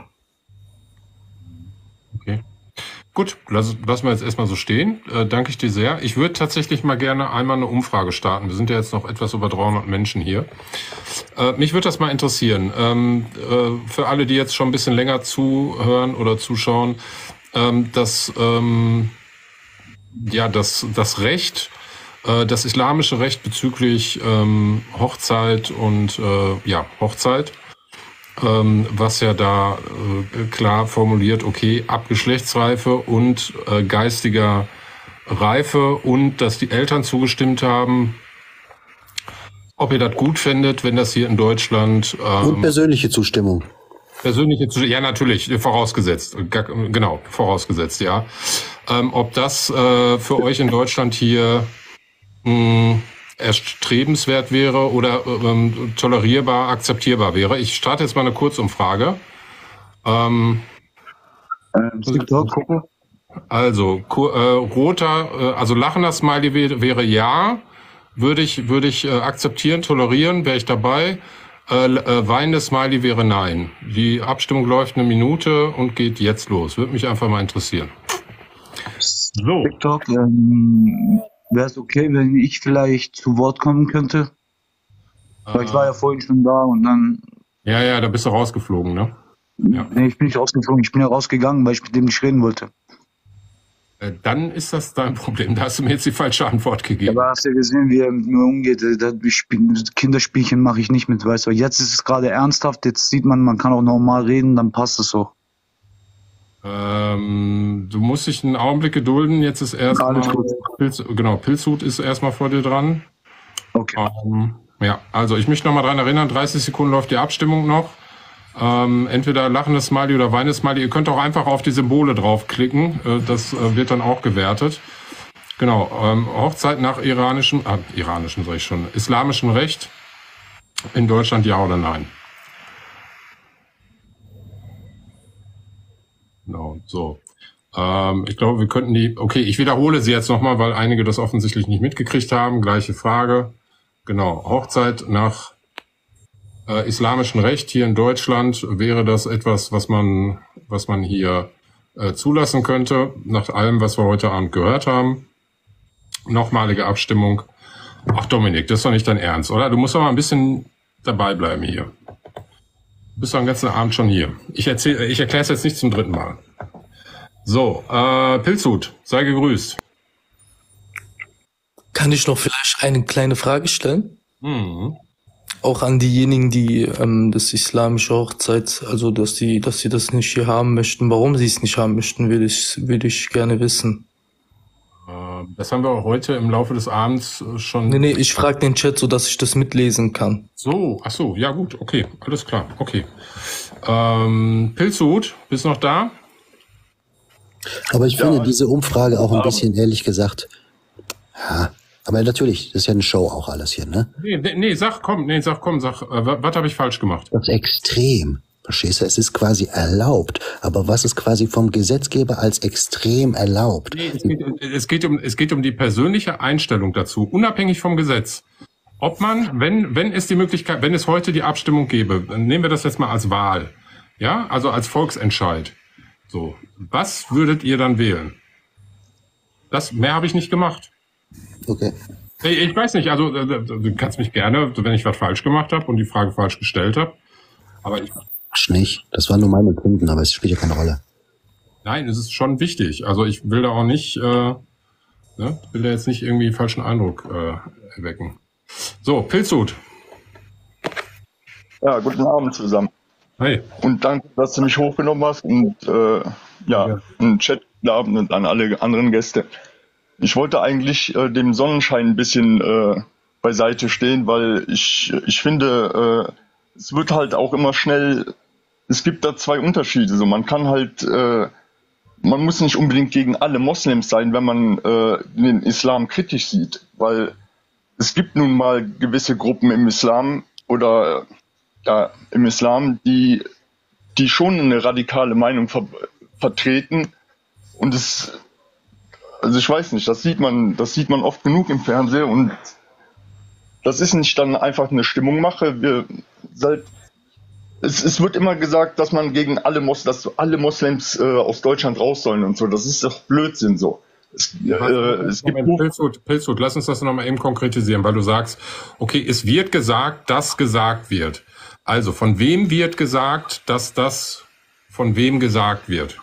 Okay. Gut, lass, lassen wir jetzt erstmal so stehen. Äh, danke ich dir sehr. Ich würde tatsächlich mal gerne einmal eine Umfrage starten. Wir sind ja jetzt noch etwas über dreihundert Menschen hier. Äh, mich würde das mal interessieren. Ähm, äh, für alle, die jetzt schon ein bisschen länger zuhören oder zuschauen, ähm, dass ähm, ja das das Recht, äh, das islamische Recht bezüglich ähm, Hochzeit und äh, ja Hochzeit, ähm, was ja da äh, klar formuliert, okay, ab Geschlechtsreife und äh, geistiger Reife und dass die Eltern zugestimmt haben. Ob ihr das gut findet, wenn das hier in Deutschland ähm, und persönliche Zustimmung. Persönliche Zustimmung, ja natürlich, vorausgesetzt, genau, vorausgesetzt, ja. Ähm, ob das äh, für euch in Deutschland hier mh, erstrebenswert wäre oder ähm, tolerierbar, akzeptierbar wäre. Ich starte jetzt mal eine Kurzumfrage. Ähm, ähm, gucken. Also, äh, roter, äh, also lachender Smiley wäre, wäre ja, würde ich, würde ich äh, akzeptieren, tolerieren, wäre ich dabei. Äh, äh, weinendes Smiley wäre nein. Die Abstimmung läuft eine Minute und geht jetzt los. Würde mich einfach mal interessieren. So. TikTok, ähm, wäre es okay, wenn ich vielleicht zu Wort kommen könnte? Weil ich war ja vorhin schon da und dann... Ja, ja, da bist du rausgeflogen, ne? Ja. Nee, ich bin nicht rausgeflogen, ich bin ja rausgegangen, weil ich mit dem nicht reden wollte. Äh, dann ist das dein Problem. Da hast du mir jetzt die falsche Antwort gegeben. Aber hast du ja gesehen, wie er mit mir umgeht. Das Kinderspielchen mache ich nicht mit, weißt du. Jetzt ist es gerade ernsthaft, jetzt sieht man, man kann auch normal reden, dann passt es so. Ähm, du musst dich einen Augenblick gedulden. Jetzt ist erstmal Pilz, genau, Pilzhut ist erstmal vor dir dran. Okay. Ähm, ja, also ich möchte noch mal dran erinnern, dreißig Sekunden läuft die Abstimmung noch. Ähm, entweder lachendes Smiley oder weinendes Smiley. Ihr könnt auch einfach auf die Symbole draufklicken. Äh, das äh, wird dann auch gewertet. Genau. Ähm, Hochzeit nach iranischem, ah, iranischem sag ich schon, islamischem Recht. In Deutschland ja oder nein? Genau, so. Ähm, ich glaube, wir könnten die, okay, ich wiederhole sie jetzt nochmal, weil einige das offensichtlich nicht mitgekriegt haben. Gleiche Frage. Genau, Hochzeit nach äh, islamischem Recht hier in Deutschland, wäre das etwas, was man, was man hier äh, zulassen könnte, nach allem, was wir heute Abend gehört haben? Nochmalige Abstimmung. Ach Dominik, das ist doch nicht dein Ernst, oder? Du musst doch mal ein bisschen dabei bleiben hier. Du bist doch den ganzen Abend schon hier. Ich erzähle, ich erkläre es jetzt nicht zum dritten Mal. So, äh, Pilzhut, sei gegrüßt. Kann ich noch vielleicht eine kleine Frage stellen? Mhm. Auch an diejenigen, die ähm, das islamische Hochzeit, also dass die, dass sie das nicht hier haben möchten. Warum sie es nicht haben möchten, will ich, will ich gerne wissen. Äh, das haben wir heute im Laufe des Abends schon. Nee, nee, ich frage den Chat, so dass ich das mitlesen kann. So, ach so, ja gut, okay, alles klar, okay. Ähm, Pilzhut, bist du noch da? Aber ich finde diese Umfrage auch ein bisschen, ehrlich gesagt, ja, aber natürlich, das ist ja eine Show auch alles hier, ne? Nee, nee, nee sag, komm, nee, sag, komm, sag, äh, was habe ich falsch gemacht? Das ist extrem, verstehst du? Es ist quasi erlaubt, aber was ist quasi vom Gesetzgeber als extrem erlaubt? Nee, es geht, es geht um, es geht um die persönliche Einstellung dazu, unabhängig vom Gesetz. Ob man, wenn, wenn es die Möglichkeit, wenn es heute die Abstimmung gäbe, dann nehmen wir das jetzt mal als Wahl, ja, also als Volksentscheid. So, was würdet ihr dann wählen? Das, mehr habe ich nicht gemacht. Okay. Ich, ich weiß nicht, also du kannst mich gerne, wenn ich was falsch gemacht habe und die Frage falsch gestellt habe, aber ich... Ach, nicht, das waren nur meine Kunden, aber es spielt ja keine Rolle. Nein, es ist schon wichtig. Also ich will da auch nicht, äh, ne, will da jetzt nicht irgendwie falschen Eindruck äh, erwecken. So, Pilzhut. Ja, guten Abend zusammen. Hey. Und danke, dass du mich hochgenommen hast und äh, ja, ja. einen Chat haben und an alle anderen Gäste. Ich wollte eigentlich äh, dem Sonnenschein ein bisschen äh, beiseite stehen, weil ich, ich finde, äh, es wird halt auch immer schnell, es gibt da zwei Unterschiede. So, man kann halt, äh, man muss nicht unbedingt gegen alle Moslems sein, wenn man äh, den Islam kritisch sieht, weil es gibt nun mal gewisse Gruppen im Islam oder ja, im Islam, die, die schon eine radikale Meinung ver vertreten. Und es, also ich weiß nicht, das sieht man, das sieht man oft genug im Fernsehen und das ist nicht dann einfach eine Stimmungmache. Wir, seit, es, es wird immer gesagt, dass man gegen alle Mos, dass alle Moslems äh, aus Deutschland raus sollen und so. Das ist doch Blödsinn so. Es, äh, es gibt Pilzhut, Pilzhut, lass uns das nochmal eben konkretisieren, weil du sagst, okay, es wird gesagt, dass gesagt wird. Also, von wem wird gesagt, dass das von wem gesagt wird?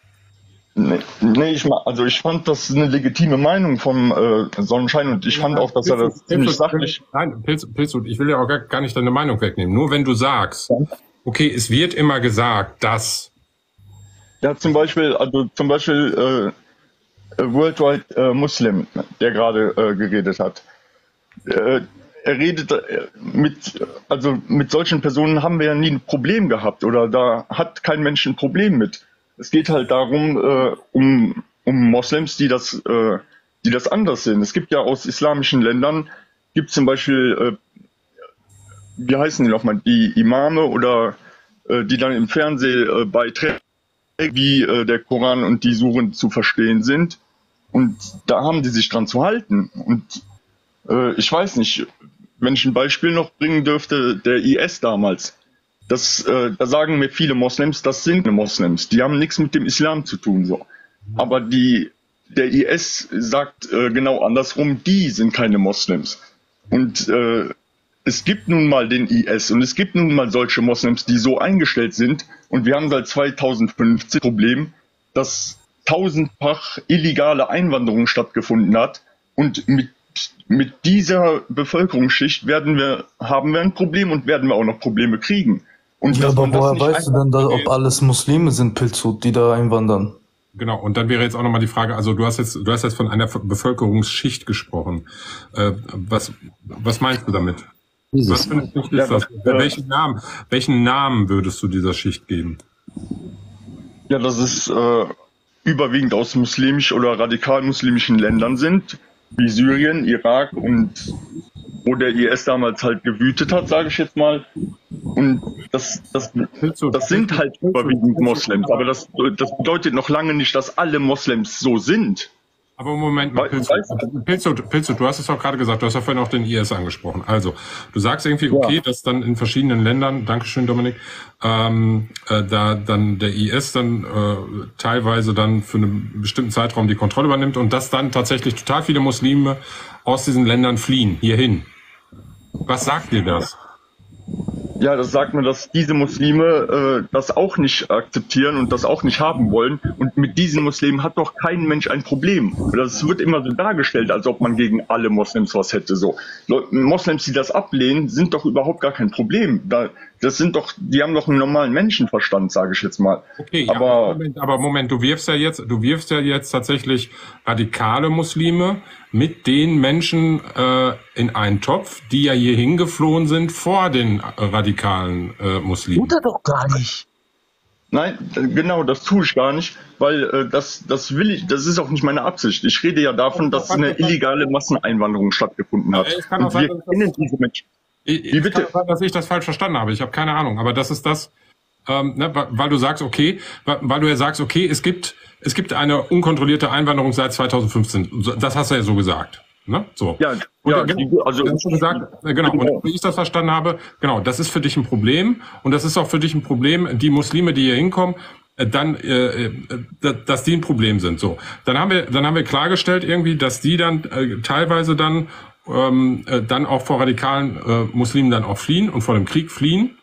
Nee, nee ich, also ich fand das eine legitime Meinung vom äh, Sonnenschein und ich fand auch, dass er das ziemlich sachlich... Nein, Pilzhut, ich will ja auch gar, gar nicht deine Meinung wegnehmen. Nur wenn du sagst, okay, es wird immer gesagt, dass... Ja, zum Beispiel, also zum Beispiel äh, Worldwide äh, Muslim, der gerade äh, geredet hat. Äh, Er redet mit, also mit solchen Personen haben wir ja nie ein Problem gehabt oder da hat kein Mensch ein Problem mit. Es geht halt darum, äh, um, um Moslems, die das, äh, die das anders sehen. Es gibt ja aus islamischen Ländern, gibt zum Beispiel, äh, wie heißen die nochmal, die Imame oder äh, die dann im Fernsehen äh, beitragen, wie äh, der Koran und die Suren zu verstehen sind. Und da haben die sich dran zu halten. Und äh, ich weiß nicht, wenn ich ein Beispiel noch bringen dürfte, der I S damals, das, äh, da sagen mir viele Moslems, das sind Moslems, die haben nichts mit dem Islam zu tun, so. Aber die, der I S sagt äh, genau andersrum, die sind keine Moslems. Und äh, es gibt nun mal den I S und es gibt nun mal solche Moslems, die so eingestellt sind. Und wir haben seit zweitausendfünfzehn das Problem, dass tausendfach illegale Einwanderung stattgefunden hat und mit Mit dieser Bevölkerungsschicht werden wir, haben wir ein Problem und werden wir auch noch Probleme kriegen. Und ja, aber woher weißt du denn, da, ob alles Muslime sind, Pilzhut, die da einwandern? Genau, und dann wäre jetzt auch nochmal die Frage, also du hast jetzt, du hast jetzt von einer Bevölkerungsschicht gesprochen. Äh, was, was meinst du damit? Dieses. Was findest du, ist das? Ja, welchen Namen, welchen Namen würdest du dieser Schicht geben? Ja, dass es äh, überwiegend aus muslimisch oder radikal muslimischen Ländern sind, wie Syrien, Irak und wo der I S damals halt gewütet hat, sage ich jetzt mal. Und das, das, das sind halt überwiegend Moslems, aber das, das bedeutet noch lange nicht, dass alle Moslems so sind. Aber Moment mal, Pilzut, Pilzut, Pilzut, du hast es auch gerade gesagt, du hast ja vorhin auch den I S angesprochen. Also, du sagst irgendwie, okay, ja, dass dann in verschiedenen Ländern, Dankeschön Dominik, ähm, äh, da dann der I S dann äh, teilweise dann für einen bestimmten Zeitraum die Kontrolle übernimmt und dass dann tatsächlich total viele Muslime aus diesen Ländern fliehen, hierhin. Was sagt dir das? Ja, das sagt mir, dass diese Muslime äh, das auch nicht akzeptieren und das auch nicht haben wollen. Und mit diesen Muslimen hat doch kein Mensch ein Problem. Das wird immer so dargestellt, als ob man gegen alle Moslems was hätte. So Moslems, die das ablehnen, sind doch überhaupt gar kein Problem. Da, das sind doch, die haben doch einen normalen Menschenverstand, sage ich jetzt mal. Okay, aber, ja, Moment, aber Moment, du wirfst ja jetzt, du wirfst ja jetzt tatsächlich radikale Muslime mit den Menschen äh, in einen Topf, die ja hier hingeflohen sind vor den äh, radikalen äh, Muslimen. Tut er doch gar nicht. Nein, genau, das tue ich gar nicht, weil äh, das, das will ich, das ist auch nicht meine Absicht. Ich rede ja davon, dass eine illegale Masseneinwanderung stattgefunden hat. Es kann auch Und sein, wir dass kennen diese Menschen. Ich, Wie bitte? kann sein, dass ich das falsch verstanden habe. Ich habe keine Ahnung. Aber das ist das, ähm, ne, weil du sagst, okay, weil, weil du ja sagst, okay, es gibt es gibt eine unkontrollierte Einwanderung seit zweitausendfünfzehn. Das hast du ja so gesagt. Ne? So. Ja, und, ja, genau, also hast du gesagt, genau. Und wie ich das verstanden habe, genau, das ist für dich ein Problem und das ist auch für dich ein Problem, die Muslime, die hier hinkommen, dann, äh, dass die ein Problem sind. So, dann haben wir, dann haben wir klargestellt irgendwie, dass die dann äh, teilweise dann ähm, äh, dann auch vor radikalen äh, Muslimen dann auch fliehen und vor dem Krieg fliehen.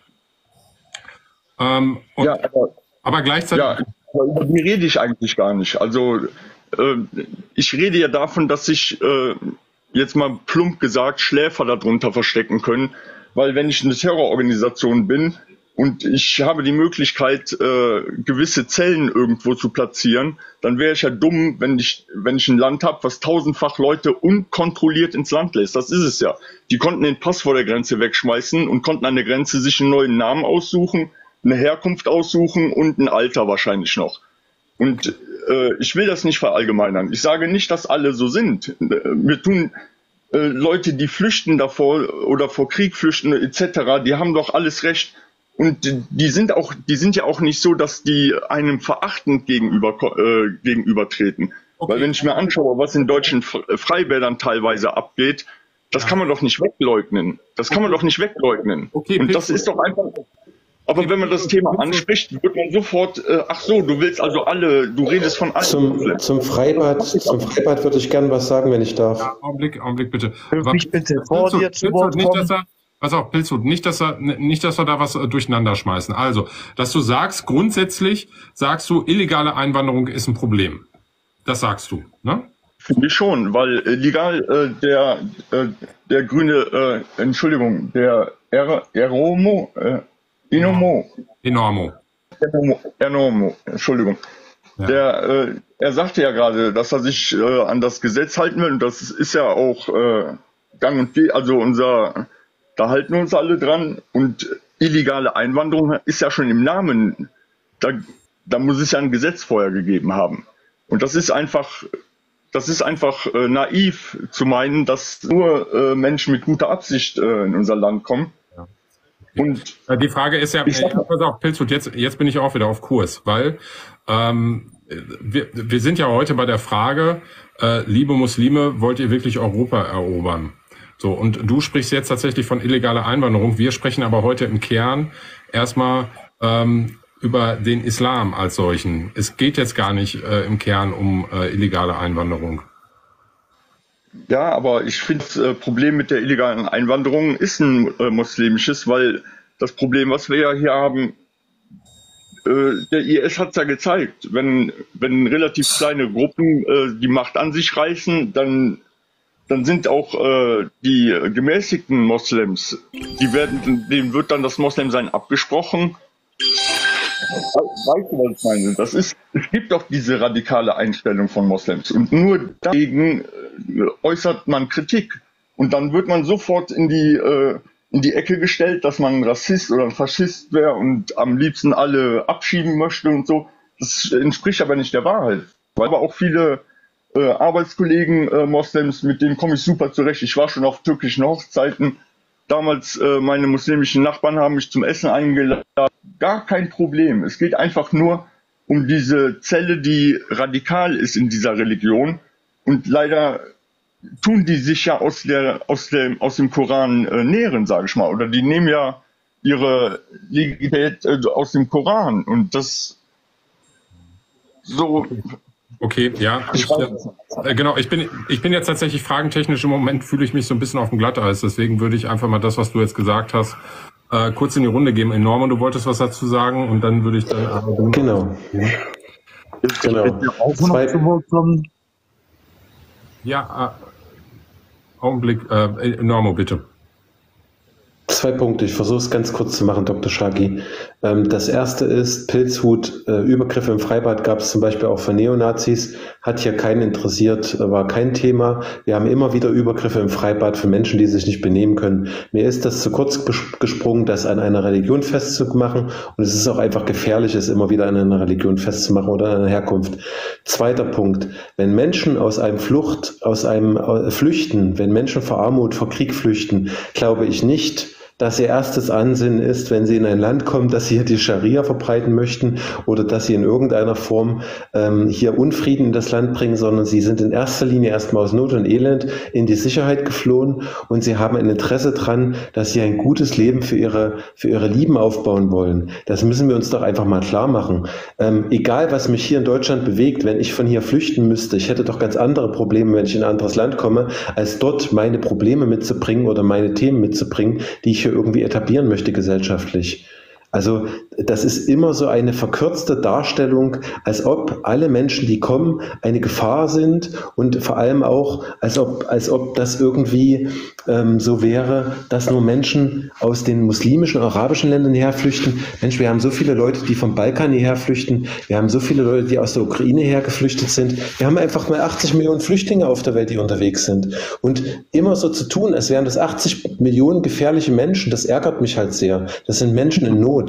Ähm, und, ja, aber, aber gleichzeitig. Ja, über die rede ich eigentlich gar nicht. Also äh, ich rede ja davon, dass sich äh, jetzt mal plump gesagt Schläfer darunter verstecken können, weil wenn ich eine Terrororganisation bin und ich habe die Möglichkeit, äh, gewisse Zellen irgendwo zu platzieren, dann wäre ich ja dumm, wenn ich, wenn ich ein Land habe, was tausendfach Leute unkontrolliert ins Land lässt. Das ist es ja. Die konnten den Pass vor der Grenze wegschmeißen und konnten an der Grenze sich einen neuen Namen aussuchen, eine Herkunft aussuchen und ein Alter wahrscheinlich noch. Und äh, ich will das nicht verallgemeinern. Ich sage nicht, dass alle so sind. Wir tun äh, Leute, die flüchten davor oder vor Krieg flüchten et cetera, die haben doch alles Recht. Und die sind auch, die sind ja auch nicht so, dass die einem verachtend gegenüber äh, gegenübertreten. Okay. Weil wenn ich mir anschaue, was in deutschen Freibädern teilweise abgeht, das ja. kann man doch nicht wegleugnen. Das kann man doch nicht wegleugnen. Okay, und das ist doch einfach. Aber wenn man das Thema anspricht, wird man sofort, äh, ach so, du willst also alle, du redest von allen. Zum, zum Freibad, zum Freibad würde ich gerne was sagen, wenn ich darf. Ja, Augenblick, Augenblick bitte. Aber mich bitte vor dir zu Wort nicht, kommen. dass er, pass auf, Pilzhut, nicht, dass er, nicht, dass wir da was durcheinander schmeißen. Also, dass du sagst, grundsätzlich sagst du, illegale Einwanderung ist ein Problem. Das sagst du, ne? Finde ich schon, weil äh, legal äh, der, äh, der grüne, äh, Entschuldigung, der er, Eromo, äh, Inomo. Enormo. Enormo, Enormo, Entschuldigung. Ja. Der, äh, er sagte ja gerade, dass er sich äh, an das Gesetz halten will und das ist ja auch äh, gang und gäbe, also unser, da halten wir uns alle dran und illegale Einwanderung ist ja schon im Namen, da, da muss es ja ein Gesetz vorher gegeben haben. Und das ist einfach, das ist einfach äh, naiv zu meinen, dass nur äh, Menschen mit guter Absicht äh, in unser Land kommen. Und die Frage ist ja, ey, pass auf, Pilzhut, jetzt, jetzt bin ich auch wieder auf Kurs, weil ähm, wir, wir sind ja heute bei der Frage, äh, liebe Muslime, wollt ihr wirklich Europa erobern? So, und du sprichst jetzt tatsächlich von illegaler Einwanderung. Wir sprechen aber heute im Kern erstmal ähm, über den Islam als solchen. Es geht jetzt gar nicht äh, im Kern um äh, illegale Einwanderung. Ja, aber ich finde, das äh, Problem mit der illegalen Einwanderung ist ein äh, muslimisches, weil das Problem, was wir ja hier haben, äh, der I S hat es ja gezeigt, wenn, wenn relativ kleine Gruppen äh, die Macht an sich reißen, dann, dann sind auch äh, die gemäßigten Moslems, die werden, denen wird dann das Moslemsein abgesprochen. Weißt du, was ich meine? Das ist, es gibt doch diese radikale Einstellung von Moslems und nur dagegen äußert man Kritik und dann wird man sofort in die äh, in die Ecke gestellt, dass man ein Rassist oder ein Faschist wäre und am liebsten alle abschieben möchte und so. Das entspricht aber nicht der Wahrheit, weil aber auch viele äh, Arbeitskollegen äh, Moslems, mit denen komme ich super zurecht. Ich war schon auf türkischen Hochzeiten. Damals äh, meine muslimischen Nachbarn haben mich zum Essen eingeladen. Gar kein Problem. Es geht einfach nur um diese Zelle, die radikal ist in dieser Religion. Und leider tun die sich ja aus, der, aus, dem, aus dem Koran äh, nähren, sage ich mal. Oder die nehmen ja ihre Legität äh, aus dem Koran. Und das so... Okay, ja. Ich, äh, genau, ich bin, ich bin jetzt tatsächlich fragentechnisch im Moment, fühle ich mich so ein bisschen auf dem Glatteis. Deswegen würde ich einfach mal das, was du jetzt gesagt hast, äh, kurz in die Runde geben. In Norman, du wolltest was dazu sagen und dann würde ich dann... Äh, genau. genau. Zwei. Ja, äh, Augenblick, äh, Normo, bitte. Zwei Punkte, ich versuche es ganz kurz zu machen, Doktor Shagi. Ähm, das erste ist, Pilzhut, äh, Übergriffe im Freibad gab es zum Beispiel auch von Neonazis, hat hier keinen interessiert, war kein Thema. Wir haben immer wieder Übergriffe im Freibad für Menschen, die sich nicht benehmen können. Mir ist das zu kurz gesprungen, das an einer Religion festzumachen, und es ist auch einfach gefährlich, es immer wieder an einer Religion festzumachen oder an einer Herkunft. Zweiter Punkt, wenn Menschen aus einem Flucht, aus einem äh, flüchten, wenn Menschen vor Armut, vor Krieg flüchten, glaube ich nicht, dass ihr erstes Ansinnen ist, wenn sie in ein Land kommen, dass sie hier die Scharia verbreiten möchten oder dass sie in irgendeiner Form ähm, hier Unfrieden in das Land bringen, sondern sie sind in erster Linie erstmal aus Not und Elend in die Sicherheit geflohen, und sie haben ein Interesse dran, dass sie ein gutes Leben für ihre, für ihre Lieben aufbauen wollen. Das müssen wir uns doch einfach mal klar machen. Ähm, egal, was mich hier in Deutschland bewegt, wenn ich von hier flüchten müsste, ich hätte doch ganz andere Probleme, wenn ich in ein anderes Land komme, als dort meine Probleme mitzubringen oder meine Themen mitzubringen, die ich irgendwie etablieren möchte gesellschaftlich. Also das ist immer so eine verkürzte Darstellung, als ob alle Menschen, die kommen, eine Gefahr sind, und vor allem auch, als ob, als ob das irgendwie ähm, so wäre, dass nur Menschen aus den muslimischen, arabischen Ländern herflüchten. Mensch, wir haben so viele Leute, die vom Balkan hierher flüchten. Wir haben so viele Leute, die aus der Ukraine her geflüchtet sind. Wir haben einfach mal achtzig Millionen Flüchtlinge auf der Welt, die unterwegs sind. Und immer so zu tun, als wären das achtzig Millionen gefährliche Menschen, das ärgert mich halt sehr. Das sind Menschen in Not.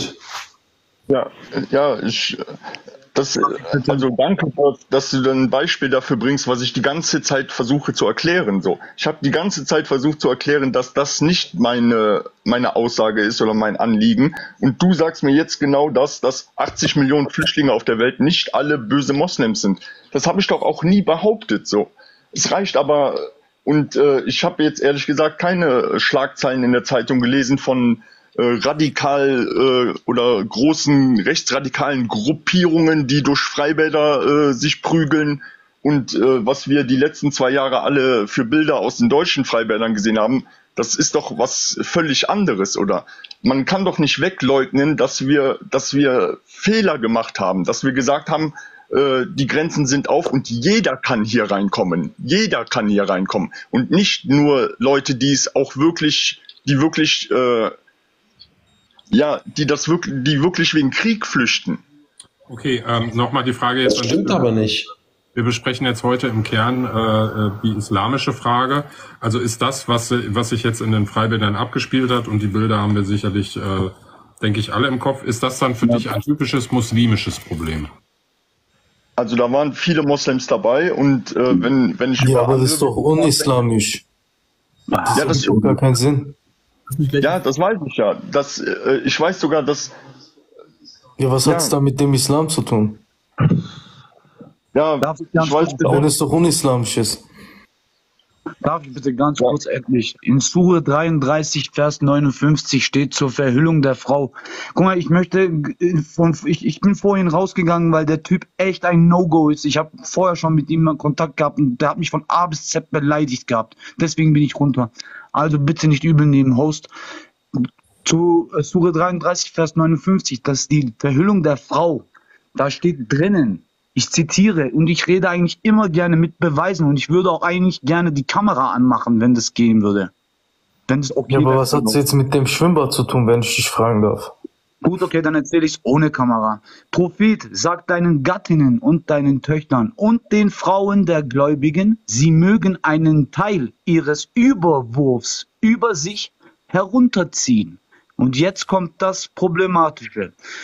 Ja, ja, ich, das, also danke, dass du dann ein Beispiel dafür bringst, was ich die ganze Zeit versuche zu erklären. So, ich habe die ganze Zeit versucht zu erklären, dass das nicht meine meine Aussage ist oder mein Anliegen. Und du sagst mir jetzt genau das, dass achtzig Millionen Flüchtlinge auf der Welt nicht alle böse Moslems sind. Das habe ich doch auch nie behauptet. So, es reicht aber. Und äh, ich habe jetzt ehrlich gesagt keine Schlagzeilen in der Zeitung gelesen von radikal äh, oder großen rechtsradikalen Gruppierungen, die durch Freibäder äh, sich prügeln, und äh, was wir die letzten zwei Jahre alle für Bilder aus den deutschen Freibädern gesehen haben, das ist doch was völlig anderes, oder? Man kann doch nicht wegleugnen, dass wir, dass wir Fehler gemacht haben, dass wir gesagt haben, äh, die Grenzen sind auf und jeder kann hier reinkommen, jeder kann hier reinkommen, und nicht nur Leute, die es auch wirklich, die wirklich äh, Ja, die das wirklich, die wirklich wegen Krieg flüchten. Okay, ähm, nochmal die Frage jetzt. Das stimmt aber nicht. Wir besprechen jetzt heute im Kern äh, die islamische Frage. Also ist das, was, was sich jetzt in den Freibädern abgespielt hat, und die Bilder haben wir sicherlich, äh, denke ich, alle im Kopf, ist das dann für ja. dich ein typisches muslimisches Problem? Also da waren viele Moslems dabei, und äh, wenn, wenn ich... Ja, aber das ist doch unislamisch. Das ja, das macht gar keinen Sinn. Ja, das weiß ich ja. Das, äh, ich weiß sogar, dass... Ja, was ja. hat es da mit dem Islam zu tun? Ja, Darf ich, ich weiß... Warum ist doch unislamisches? Darf ich bitte ganz kurz endlich? In Sure dreiunddreißig, Vers neunundfünfzig steht zur Verhüllung der Frau. Guck mal, ich möchte, von, ich, ich bin vorhin rausgegangen, weil der Typ echt ein No-Go ist. Ich habe vorher schon mit ihm Kontakt gehabt, und der hat mich von A bis Z beleidigt gehabt. Deswegen bin ich runter. Also bitte nicht übel nehmen, Host. Zu Sure dreiunddreißig, Vers neunundfünfzig, das ist die Verhüllung der Frau. Da steht drinnen, ich zitiere, und ich rede eigentlich immer gerne mit Beweisen, und ich würde auch eigentlich gerne die Kamera anmachen, wenn das gehen würde. Wenn das okay ja, aber wäre. was hat es jetzt mit dem Schwimmbad zu tun, wenn ich dich fragen darf? Gut, okay, dann erzähle ich es ohne Kamera. Prophet, sag deinen Gattinnen und deinen Töchtern und den Frauen der Gläubigen, sie mögen einen Teil ihres Überwurfs über sich herunterziehen. Und jetzt kommt das Problematische.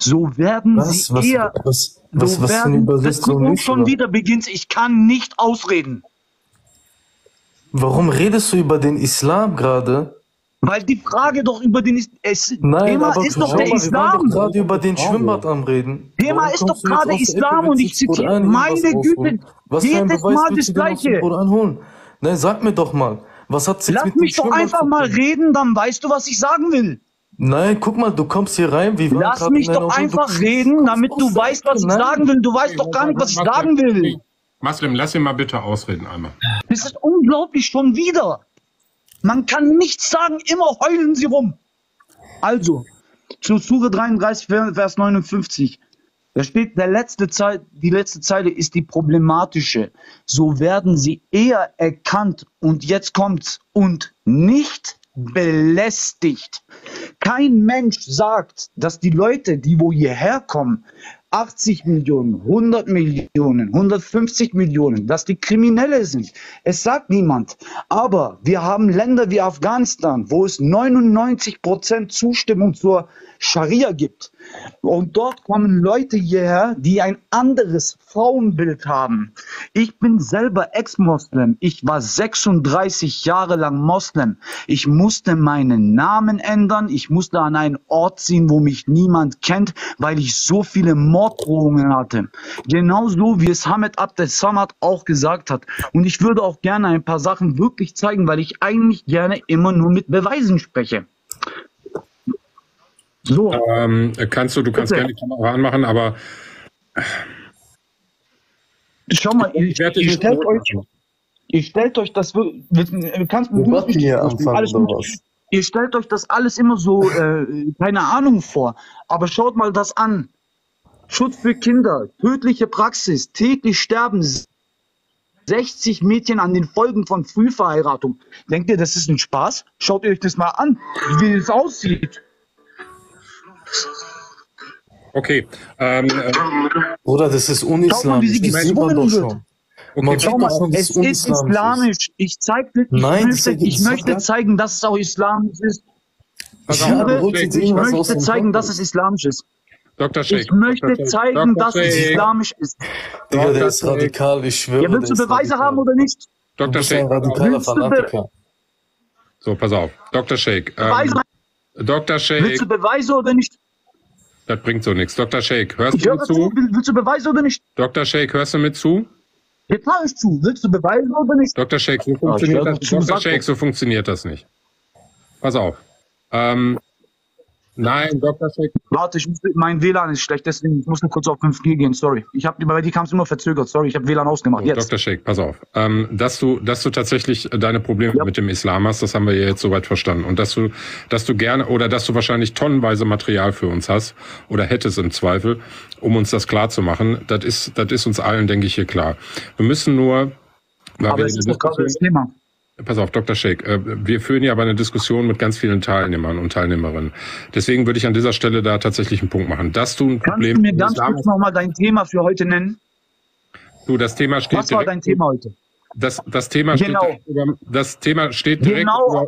so werden Was? sie Was, eher, was, so was, was für eine werden, das Übersetzung kommt liest du schon da? wieder beginnt, ich kann nicht ausreden. Warum redest du über den Islam gerade? Weil die Frage doch über den Is es, Nein, Thema aber ist schau doch mal, der wir waren Islam. doch gerade über den Schwimmbad am Reden. Thema Warum ist doch kommst du jetzt gerade aus der Ecke, Islam und willst ich jetzt zitiere, Koran irgendwas meine rausholen? Güte, Was für ein jedes Beweis Mal willst das du denn aus dem Gleiche. Koran holen? Nein, sag mir doch mal, was hat's jetzt Lass mit dem mich doch Schwimmbad einfach zu mal tun? reden, dann weißt du, was ich sagen will. Nein, guck mal, du kommst hier rein, wir waren Lass gerade mich in einer doch Unterhaltung, einfach du reden, kommst damit aus du der weißt, Ecke, was ich nein. sagen will. Du weißt doch gar nicht, was ich sagen will. Maslim, lass ihn mal bitte ausreden einmal. Das ist unglaublich schon wieder. Man kann nichts sagen, immer heulen sie rum. Also, zu Sure dreiunddreißig, Vers neunundfünfzig. Da steht, der letzte Zeit, die letzte Zeile ist die problematische. So werden sie eher erkannt, und jetzt kommt's, und nicht belästigt. Kein Mensch sagt, dass die Leute, die wo hierher kommen, achtzig Millionen, hundert Millionen, hundertfünfzig Millionen, dass die Kriminelle sind. Es sagt niemand. Aber wir haben Länder wie Afghanistan, wo es neunundneunzig Prozent Zustimmung zur Scharia gibt. Und dort kommen Leute hierher, die ein anderes Frauenbild haben. Ich bin selber Ex-Moslem. Ich war sechsunddreißig Jahre lang Moslem. Ich musste meinen Namen ändern. Ich musste an einen Ort ziehen, wo mich niemand kennt, weil ich so viele Morddrohungen hatte. Genauso wie es Hamid Abdel Samad auch gesagt hat. Und ich würde auch gerne ein paar Sachen wirklich zeigen, weil ich eigentlich gerne immer nur mit Beweisen spreche. So. Ähm, kannst du, du kannst Bitte. gerne die Kamera anmachen, aber Schau mal, ihr, ich werde dich ihr, nicht stellt euch, zurücklassen. ihr stellt euch das, wir- wir- kannst du Debatte mich hier nicht anfangen alles oder gut. was? Ihr stellt euch das alles immer so, äh, keine Ahnung vor. Aber schaut mal das an. Schutz für Kinder, tödliche Praxis, täglich sterben sechzig Mädchen an den Folgen von Frühverheiratung. Denkt ihr, das ist ein Spaß? Schaut euch das mal an, wie es aussieht. Okay. Ähm, äh, Bruder, das ist Schaut mal, wie unislamisch, sie das sieht man gezwungen doch wird. schon. Man Schau sieht mal, doch schon, dass es es ist unislamisch ist. islamisch. Ich zeige, ich Nein, das möchte, ist- ich das möchte sagt- zeigen, dass es auch islamisch ist. pass Ja, auf, du Doktor holst Sheikh, jetzt Ich irgendwas aus möchte dem zeigen, dass es Kontext. islamisch ist. Doktor Sheikh, Ich möchte Doktor Sheikh, zeigen, Doktor dass es Sheikh, islamisch ist. Digga, der Doktor ist Sheikh, radikal, ich schwöre, Ja, willst der du ist Beweise haben radikal. oder nicht? Du Doktor bist ein Sheikh, pass auf. radikaler Willst du Be- Fanatiker. So, pass auf. Doktor Sheikh, Beweise, ähm, Doktor willst Sheikh, du Beweise oder nicht? das bringt so nichts. Doktor Sheikh, hörst Ich du höre mir zu. zu? Will- Willst du Beweise oder nicht? Doktor Sheikh, hörst du mir zu? Jetzt höre ich zu. Willst du Beweise oder nicht? Doktor Sheikh, so Ja, ich funktioniert höre das. doch zu. Doktor Sag Sheikh, doch. so funktioniert das nicht. Pass auf. Ähm, nein, Doktor Sheikh, Warte, ich muss, mein W L A N ist schlecht, deswegen ich muss nur kurz auf fünf G gehen. Sorry. Ich habe bei dir kam es immer verzögert. Sorry, ich habe W L A N ausgemacht. so, Jetzt. Doktor Sheikh, pass auf. Ähm, dass du, dass du tatsächlich deine Probleme Ja. mit dem Islam hast, das haben wir ja jetzt soweit verstanden. Und dass du, dass du gerne oder dass du wahrscheinlich tonnenweise Material für uns hast oder hättest im Zweifel, um uns das klar zu machen. Das ist, das ist uns allen, denke ich, hier klar. Wir müssen nur, weil Aber wir es eine ist doch gerade das Diskussion, Thema. pass auf, Doktor Sheikh, äh, wir führen ja aber eine Diskussion mit ganz vielen Teilnehmern und Teilnehmerinnen. Deswegen würde ich an dieser Stelle da tatsächlich einen Punkt machen. Dass du ein Kannst Problem du mir mit dem ganz Islam kurz hast, nochmal dein Thema für heute nennen? du, das Thema steht Was war direkt, dein Thema heute? das, das Thema steht Genau. direkt über, das Thema steht direkt Genau. über,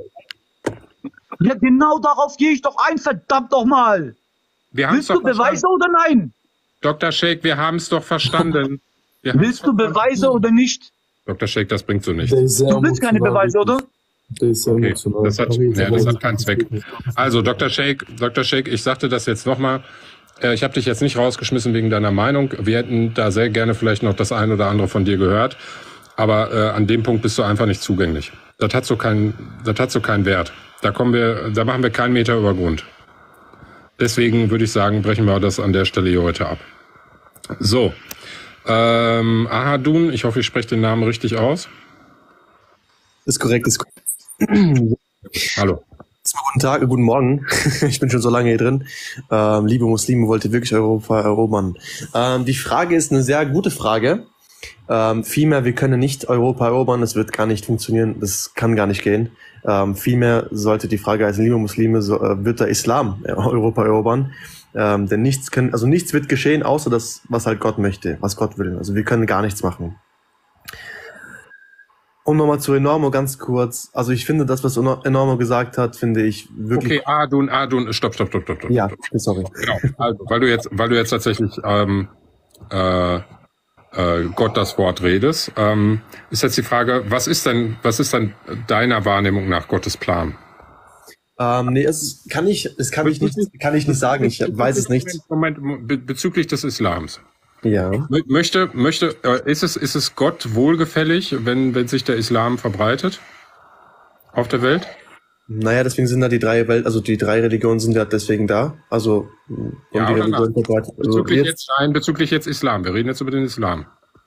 Ja, genau darauf gehe ich doch ein, verdammt doch mal. wir haben es Willst doch du Beweise verstanden. oder nein? Doktor Sheikh, wir haben es doch verstanden. Wir haben's Willst du verstanden. Beweise oder nicht? Doktor Sheikh, das bringt so nichts. Der ist sehr Du willst keine emotional, Beweise, wirklich. oder? Der ist sehr Okay, emotional. das hat, Aber jetzt ja, aber das auch hat keinen Zweck. nicht. Also, Doktor Sheikh, Doktor Sheikh, ich sagte das jetzt nochmal. Äh, ich habe dich jetzt nicht rausgeschmissen wegen deiner Meinung. Wir hätten da sehr gerne vielleicht noch das ein oder andere von dir gehört. Aber äh, an dem Punkt bist du einfach nicht zugänglich. Das hat so keinen, das hat so keinen Wert. Da kommen wir, da machen wir keinen Meter über Grund. Deswegen würde ich sagen, brechen wir das an der Stelle hier heute ab. So. Ähm, Ahadun, ich hoffe, ich spreche den Namen richtig aus. Ist korrekt, ist korrekt. Hallo. Guten Tag, guten Morgen. Ich bin schon so lange hier drin. Ähm, liebe Muslime, wollt ihr wirklich Europa erobern? Ähm, die Frage ist eine sehr gute Frage. Ähm, vielmehr, wir können nicht Europa erobern, das wird gar nicht funktionieren, das kann gar nicht gehen. Ähm, vielmehr sollte die Frage heißen, liebe Muslime, so, äh, wird der Islam Europa erobern? Ähm, denn nichts können, also nichts wird geschehen, außer das, was halt Gott möchte, was Gott will. Also wir können gar nichts machen. um nochmal zu Enormo ganz kurz. Also ich finde, das, was Enormo gesagt hat, finde ich wirklich... Okay, Adun, Adun, stopp, stopp, stopp, stopp. stopp. Ja, sorry. Genau, also, weil du jetzt, weil du jetzt tatsächlich ähm, äh, äh, Gott das Wort redest, ähm, ist jetzt die Frage, was ist denn, was ist denn deiner Wahrnehmung nach Gottes Plan? Ähm, nee, es kann ich, es kann ich nicht, kann ich nicht sagen. Ich weiß es nicht. Moment, be bezüglich des Islams. Ja. Möchte, möchte, äh, ist es, ist es Gott wohlgefällig, wenn, wenn sich der Islam verbreitet auf der Welt? Naja, deswegen sind da die drei Welt, also die drei Religionen sind ja deswegen da. Also, um Ja, die oder Religion nein? verbreitet. Also Bezüglich jetzt, jetzt, nein, bezüglich jetzt Islam. Wir reden jetzt über den Islam.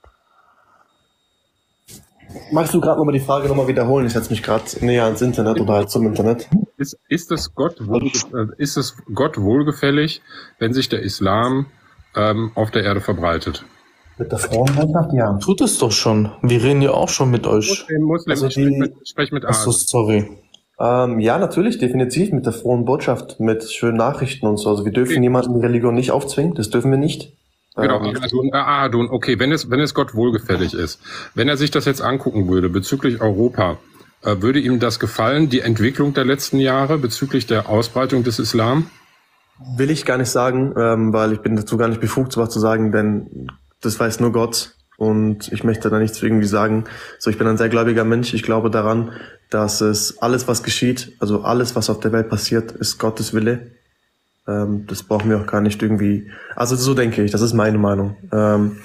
magst du gerade nochmal die Frage nochmal wiederholen? Ich setze mich gerade näher ans Internet oder halt zum Internet. Ist, ist es Gott, wohl, äh, ist es Gott wohlgefällig, wenn sich der Islam ähm, auf der Erde verbreitet? Mit der Frauenbotschaft, ja. Tut es doch schon. Wir reden ja auch schon mit euch. Muslim, Muslim, Also ich spreche die, mit, ich sprech mit Achso, Adel. sorry. ähm, ja, natürlich, definitiv mit der frohen Botschaft, mit schönen Nachrichten und so. Also wir dürfen Okay. niemanden die Religion nicht aufzwingen, das dürfen wir nicht. Genau, Ähm, Adun, äh, Adun, okay, wenn es, wenn es Gott wohlgefällig ist, wenn er sich das jetzt angucken würde bezüglich Europa, äh, würde ihm das gefallen, die Entwicklung der letzten Jahre bezüglich der Ausbreitung des Islam? will ich gar nicht sagen, ähm, weil ich bin dazu gar nicht befugt, sowas zu sagen, denn das weiß nur Gott und ich möchte da nichts irgendwie sagen. So, ich bin ein sehr gläubiger Mensch. Ich glaube daran, dass es alles, was geschieht, also alles, was auf der Welt passiert, ist Gottes Wille. Ähm, das brauchen wir auch gar nicht irgendwie. Also so denke ich, das ist meine Meinung. Ähm,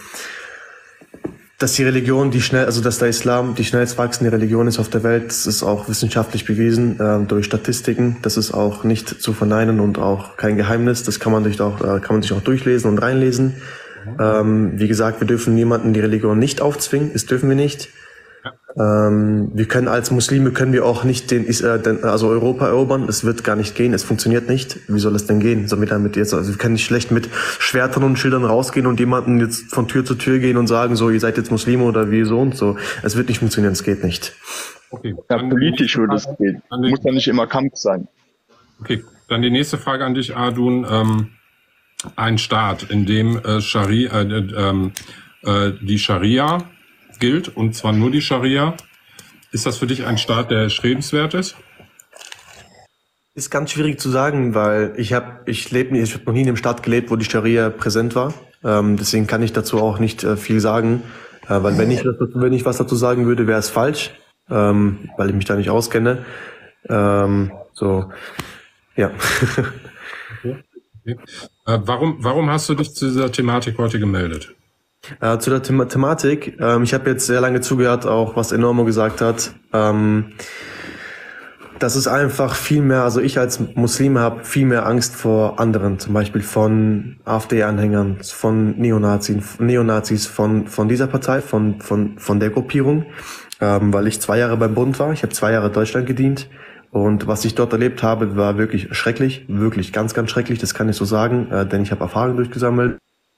dass die Religion, die schnell, also dass der Islam die schnellst wachsende Religion ist auf der Welt, das ist auch wissenschaftlich bewiesen ähm, durch Statistiken. Das ist auch nicht zu verneinen und auch kein Geheimnis. Das kann man sich auch, äh, kann man sich auch durchlesen und reinlesen. Ähm, wie gesagt, wir dürfen niemanden die Religion nicht aufzwingen. Das dürfen wir nicht. Ähm, wir können als Muslime können wir auch nicht den, Is- äh, den also Europa erobern. Es wird gar nicht gehen. Es funktioniert nicht. Wie soll es denn gehen? Sollen wir damit jetzt? Also wir können nicht schlecht mit Schwertern und Schildern rausgehen und jemanden jetzt von Tür zu Tür gehen und sagen so, ihr seid jetzt Muslime oder wie so und so. Es wird nicht funktionieren. Es geht nicht. Okay. Ja, Dann, politisch würde es gehen. Dann die- Muss ja nicht immer Kampf sein. okay, dann die nächste Frage an dich, Adun. Ähm, ein Staat, in dem äh, Scharia, äh, ähm, äh, die Scharia gilt, und zwar nur die Scharia, ist das für dich ein Staat, der strebenswert ist? Ist ganz schwierig zu sagen, weil ich habe, ich lebe nicht, ich habe noch nie in einem Staat gelebt, wo die Scharia präsent war. Ähm, deswegen kann ich dazu auch nicht äh, viel sagen, äh, weil wenn ich, das- wenn ich was dazu sagen würde, wäre es falsch, ähm, weil ich mich da nicht auskenne. Ähm, so, ja. Okay. Okay. Äh, warum, warum hast du dich zu dieser Thematik heute gemeldet? Äh, zu der Thema Thematik, ähm, ich habe jetzt sehr lange zugehört, auch was Enormo gesagt hat. Ähm, das ist einfach viel mehr, also ich als Muslim habe viel mehr Angst vor anderen, zum Beispiel von AfD-Anhängern, von Neonazis, Neonazis von, von dieser Partei, von, von, von der Gruppierung, ähm, weil ich zwei Jahre beim Bund war, ich habe zwei Jahre Deutschland gedient. Und was ich dort erlebt habe, war wirklich schrecklich, wirklich ganz, ganz schrecklich, das kann ich so sagen, äh, denn ich habe Erfahrungen durchgesammelt.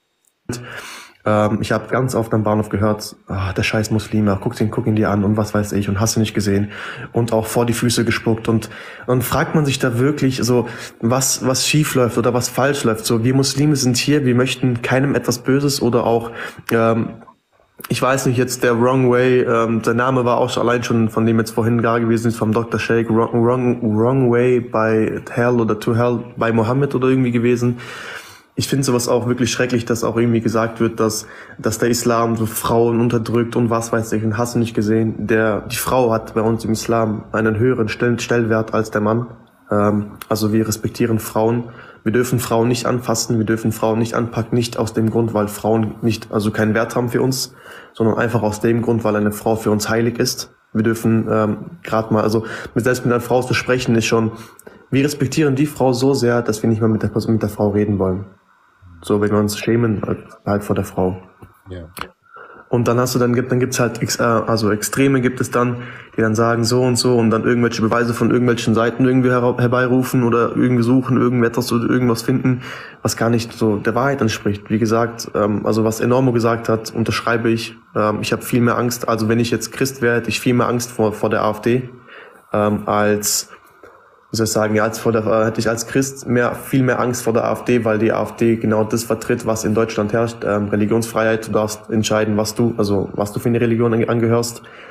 Ähm, ich habe ganz oft am Bahnhof gehört, ah, der scheiß Muslime, guck ihn, guck ihn dir an und was weiß ich und hast du nicht gesehen und auch vor die Füße gespuckt und und fragt man sich da wirklich so, was was schief läuft oder was falsch läuft. So, wir Muslime sind hier, wir möchten keinem etwas Böses oder auch ähm, ich weiß nicht, jetzt der Wrong Way, ähm, der Name war auch allein schon von dem jetzt vorhin da gewesen ist, vom Doktor Sheikh, Wrong, wrong, wrong Way by Hell oder to Hell by Mohammed oder irgendwie gewesen. Ich finde sowas auch wirklich schrecklich, dass auch irgendwie gesagt wird, dass dass der Islam so Frauen unterdrückt und was weiß ich, und hast du nicht gesehen. Der die Frau hat bei uns im Islam einen höheren Stell Stellwert als der Mann. Ähm, also wir respektieren Frauen. Wir dürfen Frauen nicht anfassen, wir dürfen Frauen nicht anpacken, nicht aus dem Grund, weil Frauen nicht, also keinen Wert haben für uns, sondern einfach aus dem Grund, weil eine Frau für uns heilig ist. Wir dürfen ähm, gerade mal, also mit, selbst mit einer Frau zu sprechen, ist schon, wir respektieren die Frau so sehr, dass wir nicht mal mit der Person, mit der Frau reden wollen. So, wenn wir uns schämen, halt, halt vor der Frau. Ja. Und dann hast du dann gibt dann gibt's halt ex- äh, also Extreme gibt es dann, die dann sagen so und so und dann irgendwelche Beweise von irgendwelchen Seiten irgendwie her herbeirufen oder irgendwie suchen, irgendetwas oder irgendwas finden, was gar nicht so der Wahrheit entspricht. Wie gesagt, ähm, also was Enormo gesagt hat, unterschreibe ich. Ähm, ich habe viel mehr Angst, also wenn ich jetzt Christ wäre, hätte ich viel mehr Angst vor vor der AfD ähm, als wie soll ich sagen, ja, als vor der, äh, hätte ich als Christ mehr, viel mehr Angst vor der AfD, weil die AfD genau das vertritt, was in Deutschland herrscht, ähm, Religionsfreiheit. Du darfst entscheiden, was du, also was du für eine Religion angehörst.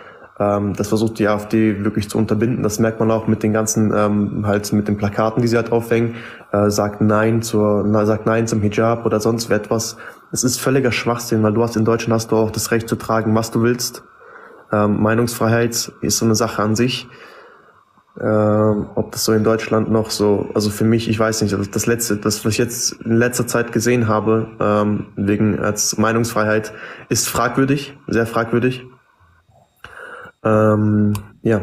Ähm, das versucht die AfD wirklich zu unterbinden. Das merkt man auch mit den ganzen, ähm, halt mit den Plakaten, die sie halt aufhängen. Äh, sagt Nein zur, na, sagt Nein zum Hijab oder sonst etwas. Es ist völliger Schwachsinn, weil du hast in Deutschland hast du auch das Recht zu tragen, was du willst. Ähm, Meinungsfreiheit ist so eine Sache an sich. Ähm, ob das so in Deutschland noch so, also für mich, ich weiß nicht, das letzte, das, was ich jetzt in letzter Zeit gesehen habe, ähm, wegen als Meinungsfreiheit, ist fragwürdig, sehr fragwürdig. Ähm, ja.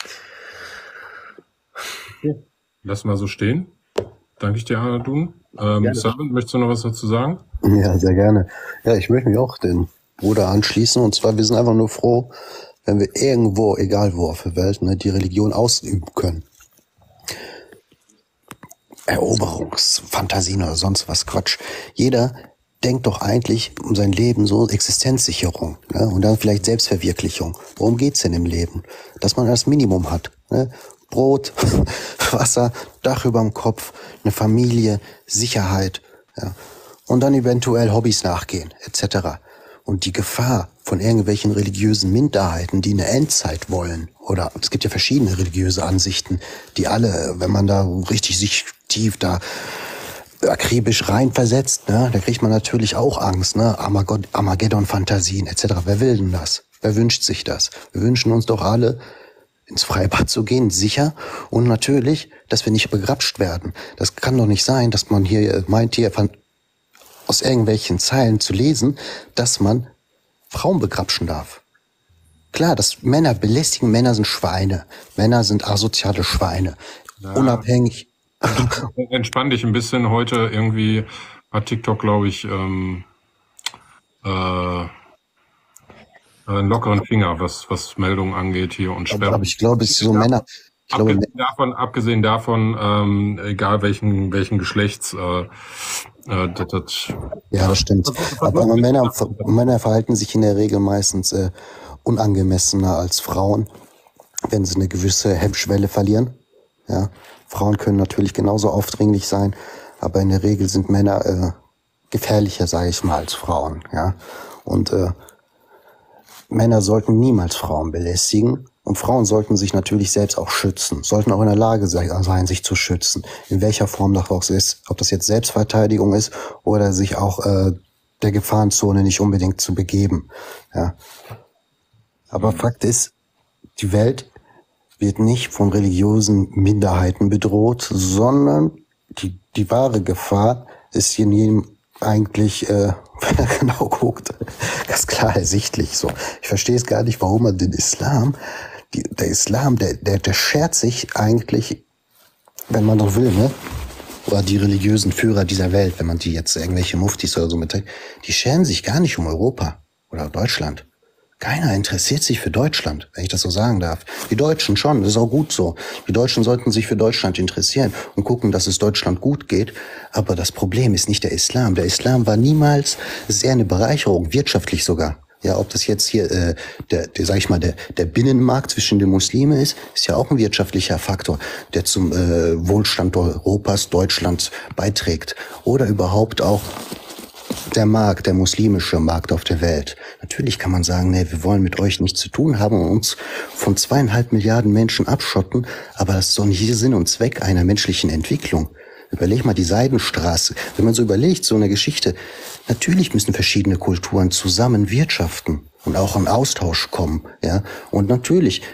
Lass mal so stehen. Danke ich dir, Aladun. Ähm, Servant, möchtest du noch was dazu sagen? Ja, sehr gerne. Ja, ich möchte mich auch den Bruder anschließen. Und zwar, wir sind einfach nur froh, wenn wir irgendwo, egal wo auf der Welt, ne, die Religion ausüben können. Eroberungsfantasien oder sonst was Quatsch. Jeder denkt doch eigentlich um sein Leben so Existenzsicherung, ne? Und dann vielleicht Selbstverwirklichung. Worum geht's denn im Leben? Dass man das Minimum hat, ne? Brot, Wasser, Dach überm Kopf, eine Familie, Sicherheit, ja. Und dann eventuell Hobbys nachgehen, et cetera. Und die Gefahr von irgendwelchen religiösen Minderheiten, die eine Endzeit wollen, oder es gibt ja verschiedene religiöse Ansichten, die alle, wenn man da richtig sich tief da akribisch reinversetzt, ne, da kriegt man natürlich auch Angst, ne, Armageddon-Fantasien et cetera. Wer will denn das? Wer wünscht sich das? Wir wünschen uns doch alle, ins Freibad zu gehen, sicher, und natürlich, dass wir nicht begrapscht werden. Das kann doch nicht sein, dass man hier meint, hier aus irgendwelchen Zeilen zu lesen, dass man Frauen begrapschen darf. Klar, dass Männer belästigen, Männer sind Schweine. Männer sind asoziale Schweine. Ja. Unabhängig. Entspann dich ein bisschen. Heute irgendwie hat TikTok, glaube ich, ähm, äh, einen lockeren Finger, was, was Meldungen angeht hier und Aber, aber ich glaube, es ist so Männer. Ich glaube, abgesehen davon, abgesehen davon, ähm, egal welchen, welchen Geschlechts, äh, äh, das, das, ja, das stimmt. Aber Männer, Männer verhalten sich in der Regel meistens äh, unangemessener als Frauen, wenn sie eine gewisse Hemmschwelle verlieren. Ja, Frauen können natürlich genauso aufdringlich sein, aber in der Regel sind Männer äh, gefährlicher, sage ich mal, als Frauen. Ja, und äh, Männer sollten niemals Frauen belästigen. Und Frauen sollten sich natürlich selbst auch schützen, sollten auch in der Lage sein, sich zu schützen. In welcher Form das auch ist, ob das jetzt Selbstverteidigung ist oder sich auch äh, der Gefahrenzone nicht unbedingt zu begeben. Ja. Aber Fakt ist, die Welt wird nicht von religiösen Minderheiten bedroht, sondern die, die wahre Gefahr ist in jedem eigentlich, äh, wenn er genau guckt, ganz klar ersichtlich. So, ich verstehe es gar nicht, warum man den Islam Die, der Islam, der, der, der schert sich eigentlich, wenn man doch will, ne? Oder die religiösen Führer dieser Welt, wenn man die jetzt irgendwelche Muftis oder so mitträgt, die scheren sich gar nicht um Europa oder Deutschland. Keiner interessiert sich für Deutschland, wenn ich das so sagen darf. Die Deutschen schon, das ist auch gut so. Die Deutschen sollten sich für Deutschland interessieren und gucken, dass es Deutschland gut geht. Aber das Problem ist nicht der Islam. Der Islam war niemals, es ist eher eine Bereicherung, wirtschaftlich sogar. Ja, ob das jetzt hier äh, der, der, sag ich mal, der, der Binnenmarkt zwischen den Muslimen ist, ist ja auch ein wirtschaftlicher Faktor, der zum äh, Wohlstand Europas, Deutschlands beiträgt. Oder überhaupt auch der Markt, der muslimische Markt auf der Welt. Natürlich kann man sagen, nee, wir wollen mit euch nichts zu tun haben und uns von zweieinhalb Milliarden Menschen abschotten, aber das ist doch nicht Sinn und Zweck einer menschlichen Entwicklung. Überleg mal die Seidenstraße. Wenn man so überlegt, so eine Geschichte, natürlich müssen verschiedene Kulturen zusammen wirtschaften und auch in Austausch kommen, ja. Und natürlich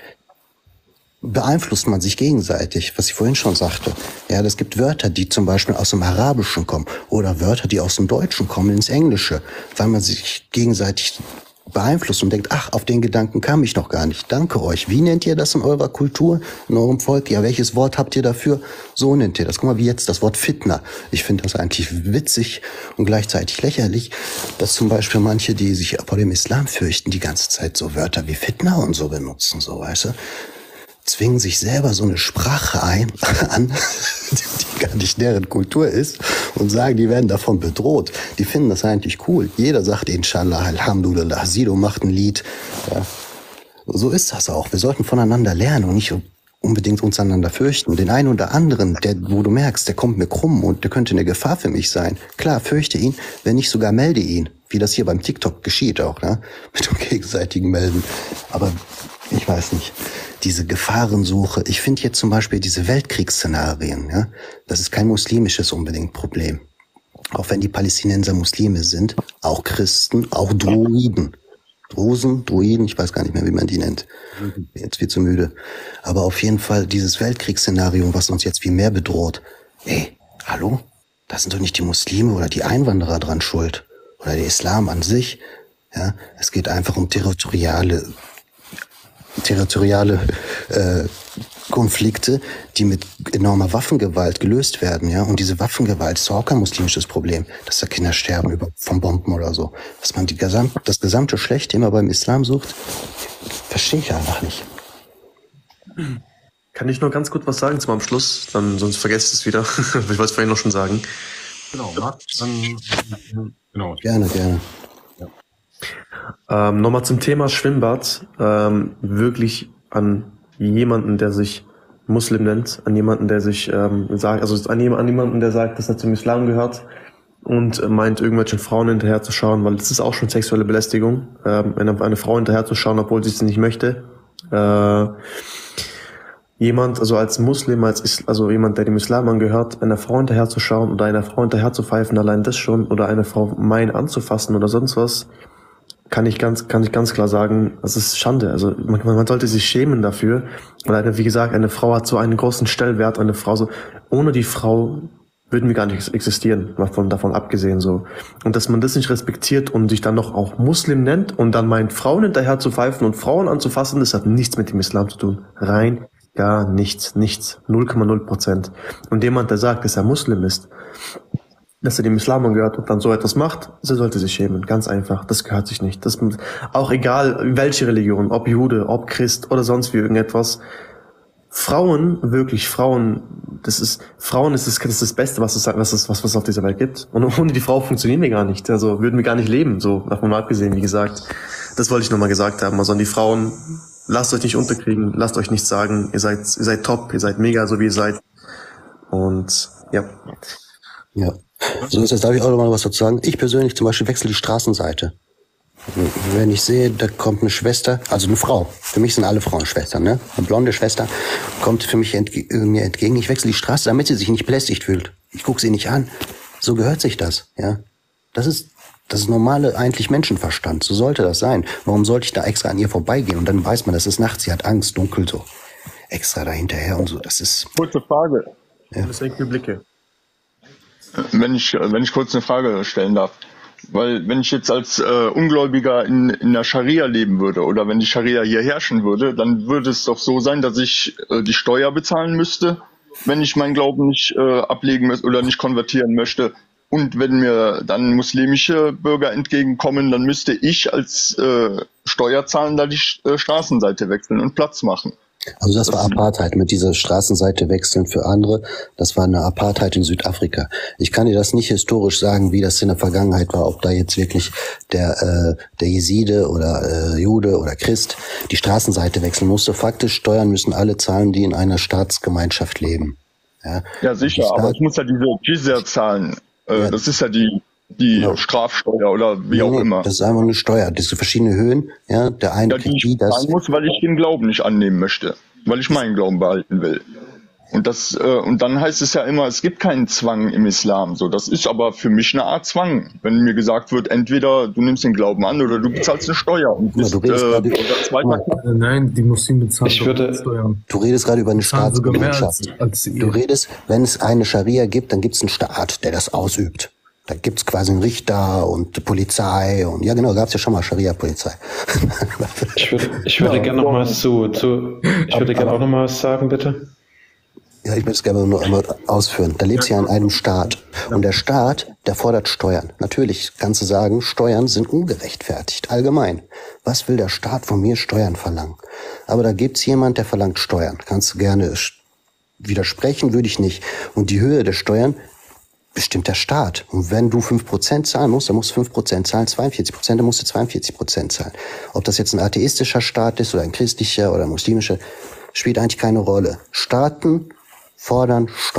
beeinflusst man sich gegenseitig, was ich vorhin schon sagte. Ja, es gibt Wörter, die zum Beispiel aus dem Arabischen kommen oder Wörter, die aus dem Deutschen kommen ins Englische, weil man sich gegenseitig beeinflusst und denkt, ach, auf den Gedanken kam ich noch gar nicht. Danke euch. Wie nennt ihr das in eurer Kultur, in eurem Volk? Ja, welches Wort habt ihr dafür? So nennt ihr das. Guck mal, wie jetzt das Wort Fitna. Ich finde das eigentlich witzig und gleichzeitig lächerlich, dass zum Beispiel manche, die sich vor dem Islam fürchten, die ganze Zeit so Wörter wie Fitna und so benutzen, so, weißt du? Zwingen sich selber so eine Sprache ein, an, die gar nicht deren Kultur ist, und sagen, die werden davon bedroht. Die finden das eigentlich cool. Jeder sagt, Inshallah, Alhamdulillah, Sido macht ein Lied. Ja. So ist das auch. Wir sollten voneinander lernen und nicht unbedingt uns einander fürchten. Den einen oder anderen, der, wo du merkst, der kommt mir krumm und der könnte eine Gefahr für mich sein. Klar, fürchte ihn, wenn nicht sogar melde ihn. Wie das hier beim TikTok geschieht auch, ne? Mit dem gegenseitigen Melden. Aber ich weiß nicht, diese Gefahrensuche. Ich finde jetzt zum Beispiel diese Weltkriegsszenarien, ja, das ist kein muslimisches unbedingt Problem. Auch wenn die Palästinenser Muslime sind, auch Christen, auch Druiden. Drusen, Druiden, ich weiß gar nicht mehr, wie man die nennt. Bin jetzt viel zu müde. Aber auf jeden Fall dieses Weltkriegsszenario, was uns jetzt viel mehr bedroht. Ey, hallo? Da sind doch nicht die Muslime oder die Einwanderer dran schuld. Oder der Islam an sich. Ja, es geht einfach um territoriale, territoriale äh, Konflikte, die mit enormer Waffengewalt gelöst werden, ja. Und diese Waffengewalt ist auch kein muslimisches Problem, dass da Kinder sterben über, von Bomben oder so. Dass man die Gesam das gesamte Schlechte immer beim Islam sucht, verstehe ich einfach nicht. Kann ich nur ganz kurz was sagen zum Abschluss? Dann, sonst vergesst es wieder. Ich wollte es vorhin noch schon sagen. Genau, Max, dann, genau. Gerne, gerne. Ähm, Nochmal zum Thema Schwimmbad. Ähm, wirklich an jemanden, der sich Muslim nennt, an jemanden, der sich ähm, sagt, also an, an jemanden, der sagt, dass er zum Islam gehört und meint, irgendwelchen Frauen hinterherzuschauen, weil das ist auch schon sexuelle Belästigung, ähm, eine, eine Frau hinterherzuschauen, obwohl sie es nicht möchte. Äh, jemand, also als Muslim, als Is also jemand, der dem Islam angehört, einer Frau hinterherzuschauen oder einer Frau hinterherzupfeifen, allein das schon, oder eine Frau mein anzufassen oder sonst was, kann ich ganz, kann ich ganz klar sagen, das ist Schande. Also man, man sollte sich schämen dafür, weil eine, wie gesagt, eine Frau hat so einen großen Stellwert, eine Frau so, ohne die Frau würden wir gar nicht existieren, mal von, davon abgesehen so. Und dass man das nicht respektiert und sich dann noch auch Muslim nennt und dann meint, Frauen hinterher zu pfeifen und Frauen anzufassen, das hat nichts mit dem Islam zu tun. Rein gar nichts, nichts. null Komma null Prozent. Und jemand, der sagt, dass er Muslim ist, dass er dem Islam angehört und dann so etwas macht, der sollte sich schämen. Ganz einfach. Das gehört sich nicht. Das, auch egal, welche Religion, ob Jude, ob Christ oder sonst wie irgendetwas. Frauen, wirklich Frauen, das ist, Frauen ist das, das, ist das Beste, was es, was es, was es auf dieser Welt gibt. Und ohne die Frau funktionieren wir gar nicht. Also würden wir gar nicht leben, so, davon mal abgesehen, wie gesagt. Das wollte ich nochmal gesagt haben. Also an die Frauen, lasst euch nicht unterkriegen, lasst euch nichts sagen. Ihr seid, ihr seid top, ihr seid mega, so wie ihr seid. Und, ja. Ja. So ist es, darf ich auch noch mal was dazu sagen? Ich persönlich zum Beispiel wechsle die Straßenseite. Wenn ich sehe, da kommt eine Schwester, also eine Frau, für mich sind alle Frauen Schwestern, ne? Eine blonde Schwester kommt für mich entge mir entgegen, ich wechsle die Straße, damit sie sich nicht belästigt fühlt. Ich gucke sie nicht an. So gehört sich das, ja? Das ist, das ist normale, eigentlich Menschenverstand. So sollte das sein. Warum sollte ich da extra an ihr vorbeigehen? Und dann weiß man, das ist nachts, sie hat Angst, dunkel so. Extra da hinterher und so, das ist... Kurze Frage. Ja. Das sind die Blicke. Wenn ich, wenn ich kurz eine Frage stellen darf. Weil wenn ich jetzt als äh, Ungläubiger in, in der Scharia leben würde oder wenn die Scharia hier herrschen würde, dann würde es doch so sein, dass ich äh, die Steuer bezahlen müsste, wenn ich meinen Glauben nicht äh, ablegen möchte oder nicht konvertieren möchte. Und wenn mir dann muslimische Bürger entgegenkommen, dann müsste ich als äh, Steuerzahlender die äh, Straßenseite wechseln und Platz machen. Also das war Apartheid, mit dieser Straßenseite wechseln für andere. Das war eine Apartheid in Südafrika. Ich kann dir das nicht historisch sagen, wie das in der Vergangenheit war, ob da jetzt wirklich der äh, der Jeside oder äh, Jude oder Christ die Straßenseite wechseln musste. Faktisch Steuern müssen alle zahlen, die in einer Staatsgemeinschaft leben. Ja, ja sicher, Staat aber ich muss ja diese Jizya zahlen. Äh, ja. Das ist ja die die ja. Strafsteuer oder wie nee, auch immer. Das ist einfach eine Steuer. Das sind verschiedene Höhen. Ja, der eine ja, die ich das muss, weil ich den Glauben nicht annehmen möchte, weil ich meinen Glauben behalten will. Und das äh, und dann heißt es ja immer, es gibt keinen Zwang im Islam. So, das ist aber für mich eine Art Zwang, wenn mir gesagt wird, entweder du nimmst den Glauben an oder du bezahlst eine Steuer. Und bist, ja, du redest äh, grade, äh, nein, die Muslime bezahlen ich würde, Steuern. Du redest gerade über eine Staatsgemeinschaft. Als, als du redest, wenn es eine Scharia gibt, dann gibt es einen Staat, der das ausübt. Da gibt's quasi einen Richter und Polizei und ja genau, gab's ja schon mal Scharia-Polizei. Ich würde, ich würde ja, gerne noch mal zu, zu ich würde gerne auch noch mal was sagen, bitte. Ja, ich würde es gerne nur einmal ausführen. Da lebst du ja in einem Staat und der Staat, der fordert Steuern. Natürlich kannst du sagen, Steuern sind ungerechtfertigt, allgemein. Was will der Staat von mir Steuern verlangen? Aber da gibt's jemand, der verlangt Steuern. Kannst du gerne widersprechen, würde ich nicht. Und die Höhe der Steuern bestimmt der Staat. Und wenn du fünf Prozent zahlen musst, dann musst du fünf Prozent zahlen, zweiundvierzig Prozent, dann musst du zweiundvierzig Prozent zahlen. Ob das jetzt ein atheistischer Staat ist oder ein christlicher oder ein muslimischer, spielt eigentlich keine Rolle. Staaten fordern Steuern.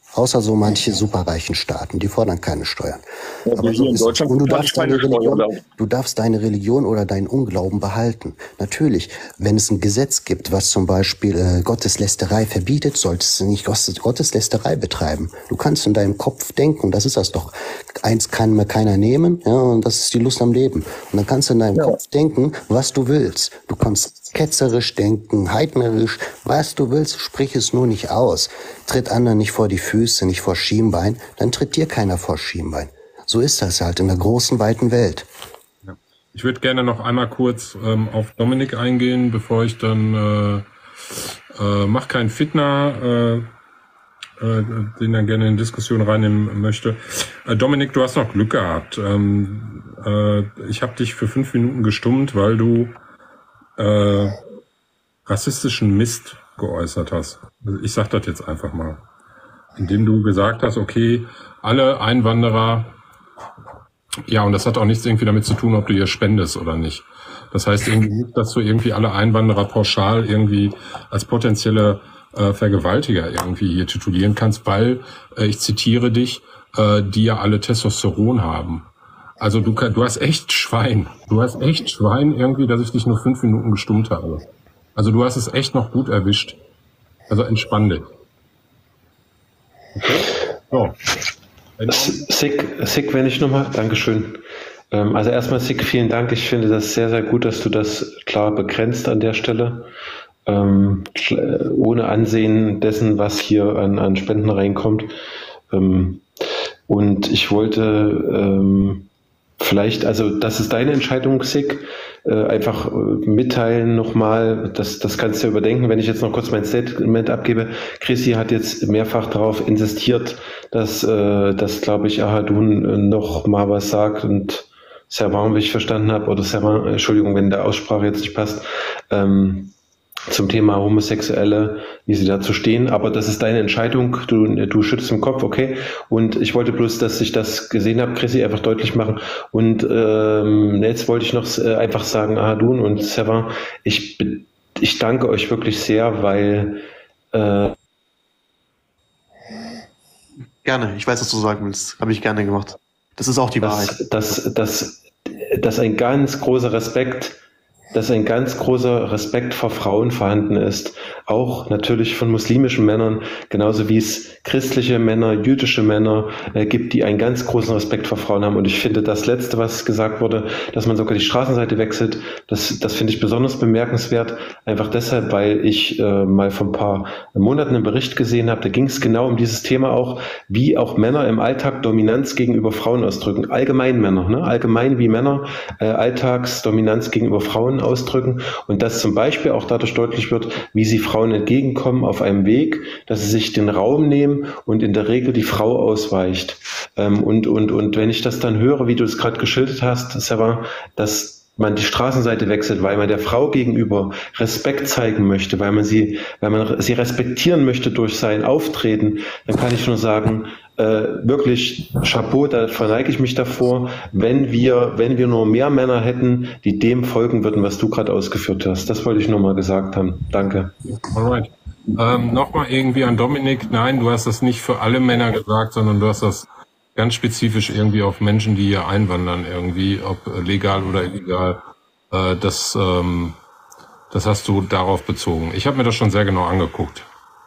Außer so manche superreichen Staaten, die fordern keine Steuern. Also Aber hier in ist es. Deutschland Und du kann darfst ich keine deine Steuern Religion, erlauben. du darfst deine Religion oder deinen Unglauben behalten. Natürlich, wenn es ein Gesetz gibt, was zum Beispiel äh, Gotteslästerei verbietet, solltest du nicht Gottes- Gotteslästerei betreiben. Du kannst in deinem Kopf denken, das ist das doch. Eins kann mir keiner nehmen, ja, und das ist die Lust am Leben. Und dann kannst du in deinem Ja. Kopf denken, was du willst. Du kannst ketzerisch denken, heidnerisch, was du willst, sprich es nur nicht aus. Tritt anderen nicht vor die Füße, nicht vor Schienbein, dann tritt dir keiner vor Schienbein. So ist das halt in der großen, weiten Welt. Ich würde gerne noch einmal kurz ähm, auf Dominik eingehen, bevor ich dann äh, äh, mach keinen Fitner, äh, äh, den dann gerne in Diskussion reinnehmen möchte. Äh, Dominik, du hast noch Glück gehabt. Ähm, äh, ich habe dich für fünf Minuten gestummt, weil du äh, rassistischen Mist geäußert hast. Also ich sag das jetzt einfach mal. Indem du gesagt hast, okay, alle Einwanderer, ja, und das hat auch nichts irgendwie damit zu tun, ob du ihr spendest oder nicht. Das heißt irgendwie nicht, dass du irgendwie alle Einwanderer pauschal irgendwie als potenzielle äh, Vergewaltiger irgendwie hier titulieren kannst, weil, äh, ich zitiere dich, äh, die ja alle Testosteron haben. Also du, du hast echt Schwein. Du hast echt Schwein irgendwie, dass ich dich nur fünf Minuten gestummt habe. Also du hast es echt noch gut erwischt. Also entspann dich. Okay? So. Sick, Sick, wenn ich nochmal, Dankeschön. Ähm, also erstmal Sick, vielen Dank. Ich finde das sehr, sehr gut, dass du das klar begrenzt an der Stelle. Ähm, ohne Ansehen dessen, was hier an, an Spenden reinkommt. Ähm, und ich wollte ähm, vielleicht, also das ist deine Entscheidung, Sick, äh, einfach äh, mitteilen nochmal, das, das kannst du ja überdenken, wenn ich jetzt noch kurz mein Statement abgebe. Chrissy hat jetzt mehrfach darauf insistiert, dass, äh, dass glaube ich, Ahadun äh, noch mal was sagt und Servan, wie ich verstanden habe, oder Servan, Entschuldigung, wenn der Aussprache jetzt nicht passt, ähm, zum Thema Homosexuelle, wie sie dazu stehen. Aber das ist deine Entscheidung. Du, du schützt im Kopf, okay. Und ich wollte bloß, dass ich das gesehen habe, Chrissy, einfach deutlich machen. Und ähm, jetzt wollte ich noch äh, einfach sagen, Ahadun und Servan, ich, ich danke euch wirklich sehr, weil äh, Gerne, ich weiß, was du sagen willst. Habe ich gerne gemacht. Das ist auch die Wahrheit. Dass, dass, dass, dass ein ganz großer Respekt dass ein ganz großer Respekt vor Frauen vorhanden ist, auch natürlich von muslimischen Männern, genauso wie es christliche Männer, jüdische Männer äh, gibt, die einen ganz großen Respekt vor Frauen haben. Und ich finde, das Letzte, was gesagt wurde, dass man sogar die Straßenseite wechselt, das, das finde ich besonders bemerkenswert, einfach deshalb, weil ich äh, mal vor ein paar Monaten einen Bericht gesehen habe, da ging es genau um dieses Thema auch, wie auch Männer im Alltag Dominanz gegenüber Frauen ausdrücken. Allgemein Männer, ne? Allgemein wie Männer äh, Alltagsdominanz gegenüber Frauen ausdrücken und dass zum Beispiel auch dadurch deutlich wird, wie sie Frauen entgegenkommen auf einem Weg, dass sie sich den Raum nehmen und in der Regel die Frau ausweicht. Ähm, und, und, und wenn ich das dann höre, wie du es gerade geschildert hast, Sarah, dass man die Straßenseite wechselt, weil man der Frau gegenüber Respekt zeigen möchte, weil man sie, weil man sie respektieren möchte durch sein Auftreten, dann kann ich nur sagen, äh, wirklich Chapeau, da verneige ich mich davor, wenn wir, wenn wir nur mehr Männer hätten, die dem folgen würden, was du gerade ausgeführt hast. Das wollte ich nur mal gesagt haben. Danke. Alright. Ähm, Nochmal irgendwie an Dominik, nein, du hast das nicht für alle Männer gesagt, sondern du hast das ganz spezifisch irgendwie auf Menschen, die hier einwandern, irgendwie, ob legal oder illegal. Äh, das, ähm, das hast du darauf bezogen. Ich habe mir das schon sehr genau angeguckt.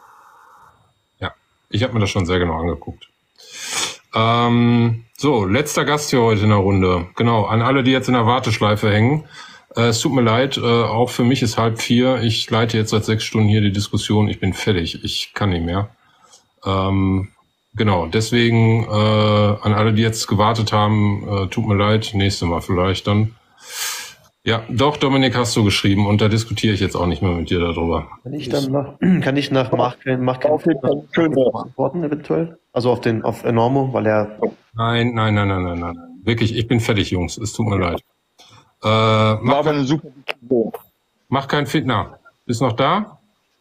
Ja, ich habe mir das schon sehr genau angeguckt. Ähm, so, letzter Gast hier heute in der Runde. Genau, an alle, die jetzt in der Warteschleife hängen. Äh, es tut mir leid, äh, auch für mich ist halb vier. Ich leite jetzt seit sechs Stunden hier die Diskussion. Ich bin fertig. Ich kann nicht mehr. Ähm, Genau, deswegen äh, an alle, die jetzt gewartet haben, äh, tut mir leid, nächstes Mal vielleicht dann. Ja, doch, Dominik, hast du geschrieben und da diskutiere ich jetzt auch nicht mehr mit dir darüber. Kann ich dann nach, kann ich nach Mark antworten eventuell? Also auf den, auf Enormo, weil er... Nein, nein, nein, nein, nein, nein. Wirklich, ich bin fertig, Jungs, es tut mir leid. Äh, mach, aber eine super mach keinen Fitner. Bist noch da?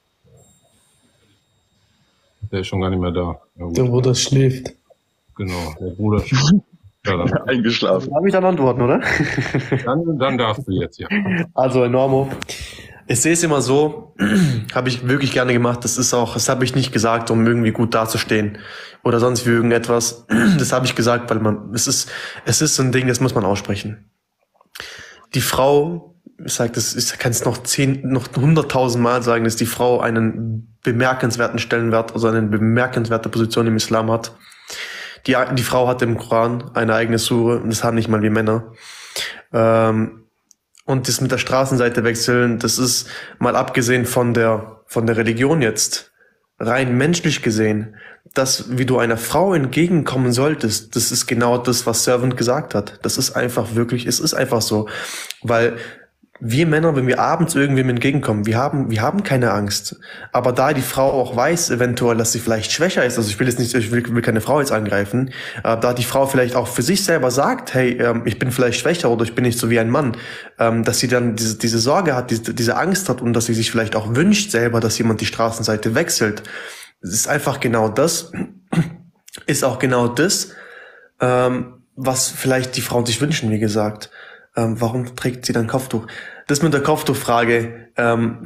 Der ist schon gar nicht mehr da. Ja, der Bruder schläft. Genau, der Bruder schläft. Ja, dann. Eingeschlafen. Darf ich dann antworten, oder? Dann, dann darfst du jetzt, ja. Also, Enormo. Ich sehe es immer so, habe ich wirklich gerne gemacht. Das ist auch, das habe ich nicht gesagt, um irgendwie gut dazustehen oder sonst wie irgendetwas. Das habe ich gesagt, weil man, es ist, es ist so ein Ding, das muss man aussprechen. Die Frau, ich sage das, ich kann es noch zehn, noch hunderttausend Mal sagen, dass die Frau einen bemerkenswerten Stellenwert, also eine bemerkenswerte Position im Islam hat. Die, die Frau hat im Koran eine eigene Sure, und das haben nicht mal wir Männer. Ähm, Und das mit der Straßenseite wechseln, das ist mal abgesehen von der, von der Religion jetzt, rein menschlich gesehen, das, wie du einer Frau entgegenkommen solltest, das ist genau das, was Servant gesagt hat. Das ist einfach wirklich, es ist einfach so. Weil wir Männer, wenn wir abends irgendwem entgegenkommen, wir haben, wir haben keine Angst. Aber da die Frau auch weiß, eventuell, dass sie vielleicht schwächer ist, also ich will jetzt nicht, ich will, will keine Frau jetzt angreifen, äh, da die Frau vielleicht auch für sich selber sagt, hey, ähm, ich bin vielleicht schwächer oder ich bin nicht so wie ein Mann, ähm, dass sie dann diese, diese Sorge hat, diese, diese Angst hat und dass sie sich vielleicht auch wünscht selber, dass jemand die Straßenseite wechselt. Es ist einfach genau das, ist auch genau das, ähm, was vielleicht die Frauen sich wünschen, wie gesagt. Ähm, warum trägt sie dann Kopftuch? Das mit der Kopftuchfrage, ähm,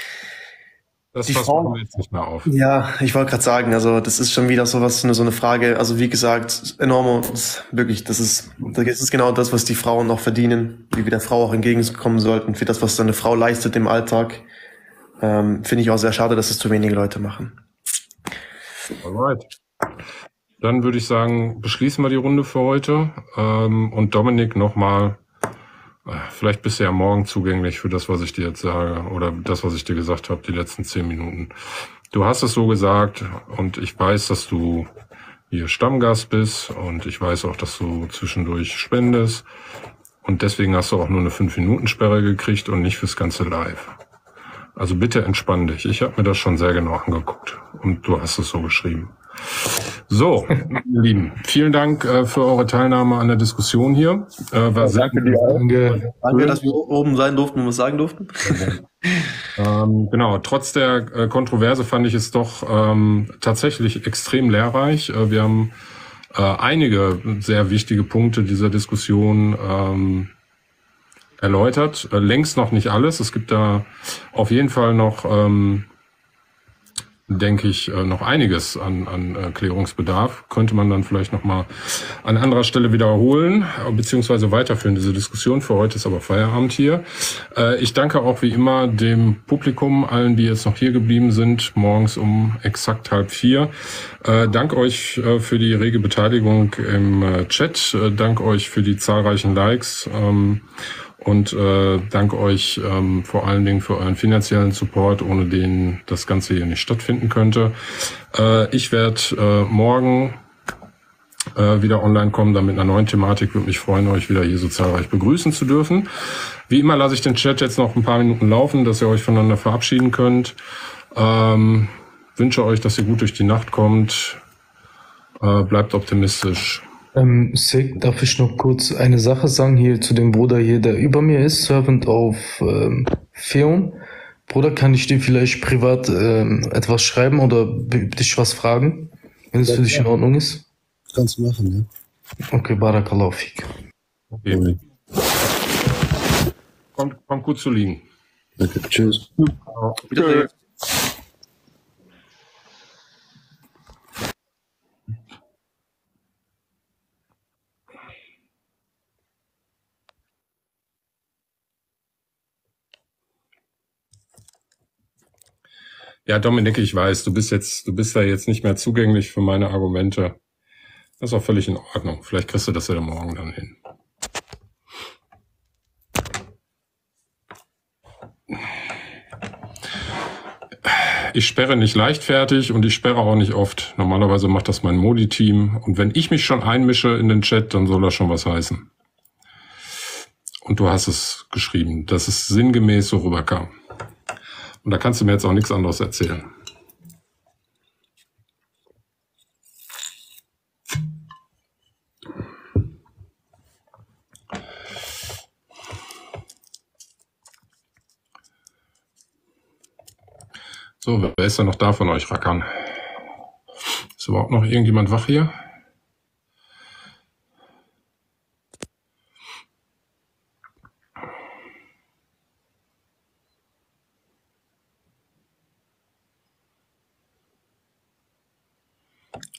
Das die fassen Frau, wir jetzt nicht mehr auf. ja, ich wollte gerade sagen, also das ist schon wieder sowas, so eine, so eine Frage, also wie gesagt, enorm, das, wirklich, das ist, das ist genau das, was die Frauen noch verdienen, wie wir der Frau auch entgegenkommen sollten, für das, was eine Frau leistet im Alltag. Ähm, finde ich auch sehr schade, dass es zu wenige Leute machen. Alright. Dann würde ich sagen, beschließen wir die Runde für heute. Ähm, und Dominik nochmal, äh, vielleicht bist du ja morgen zugänglich für das, was ich dir jetzt sage oder das, was ich dir gesagt habe, die letzten zehn Minuten. Du hast es so gesagt und ich weiß, dass du hier Stammgast bist und ich weiß auch, dass du zwischendurch spendest und deswegen hast du auch nur eine fünf Minuten Sperre gekriegt und nicht fürs ganze Live. Also bitte entspann dich. Ich habe mir das schon sehr genau angeguckt und du hast es so geschrieben. So, ihr Lieben, vielen Dank äh, für eure Teilnahme an der Diskussion hier. Äh, war sehr Danke dir auch. Danke. Danke, dass wir oben sein durften und was sagen durften. ähm, genau, trotz der äh, Kontroverse fand ich es doch ähm, tatsächlich extrem lehrreich. Äh, wir haben äh, einige sehr wichtige Punkte dieser Diskussion ähm, erläutert. Äh, längst noch nicht alles. Es gibt da auf jeden Fall noch ähm, denke ich, noch einiges an, an Klärungsbedarf. Könnte man dann vielleicht nochmal an anderer Stelle wiederholen, beziehungsweise weiterführen, diese Diskussion. Für heute ist aber Feierabend hier. Ich danke auch wie immer dem Publikum, allen, die jetzt noch hier geblieben sind, morgens um exakt halb vier. Dank euch für die rege Beteiligung im Chat. Dank euch für die zahlreichen Likes. Und äh, danke euch ähm, vor allen Dingen für euren finanziellen Support, ohne den das Ganze hier nicht stattfinden könnte. Äh, ich werde äh, morgen äh, wieder online kommen, dann mit einer neuen Thematik. Würde mich freuen, euch wieder hier so zahlreich begrüßen zu dürfen. Wie immer lasse ich den Chat jetzt noch ein paar Minuten laufen, dass ihr euch voneinander verabschieden könnt. Ähm, wünsche euch, dass ihr gut durch die Nacht kommt. Äh, bleibt optimistisch. Ähm, Sig, darf ich noch kurz eine Sache sagen hier zu dem Bruder hier, der über mir ist, Servant auf ähm, Feon. Bruder, kann ich dir vielleicht privat ähm, etwas schreiben oder dich was fragen, wenn es für dich in Ordnung ist? Kannst du machen, ja. Okay, Barakallahu fik. Okay. Kommt, kommt gut zu liegen. Okay, tschüss. Tschüss. Ja, Dominik, ich weiß, du bist jetzt, du bist ja jetzt nicht mehr zugänglich für meine Argumente. Das ist auch völlig in Ordnung. Vielleicht kriegst du das ja morgen dann hin. Ich sperre nicht leichtfertig und ich sperre auch nicht oft. Normalerweise macht das mein Modi-Team. Und wenn ich mich schon einmische in den Chat, dann soll das schon was heißen. Und du hast es geschrieben, dass es sinngemäß so rüberkam. Und da kannst du mir jetzt auch nichts anderes erzählen. So, wer ist denn noch da von euch, Rakan? Ist überhaupt noch irgendjemand wach hier?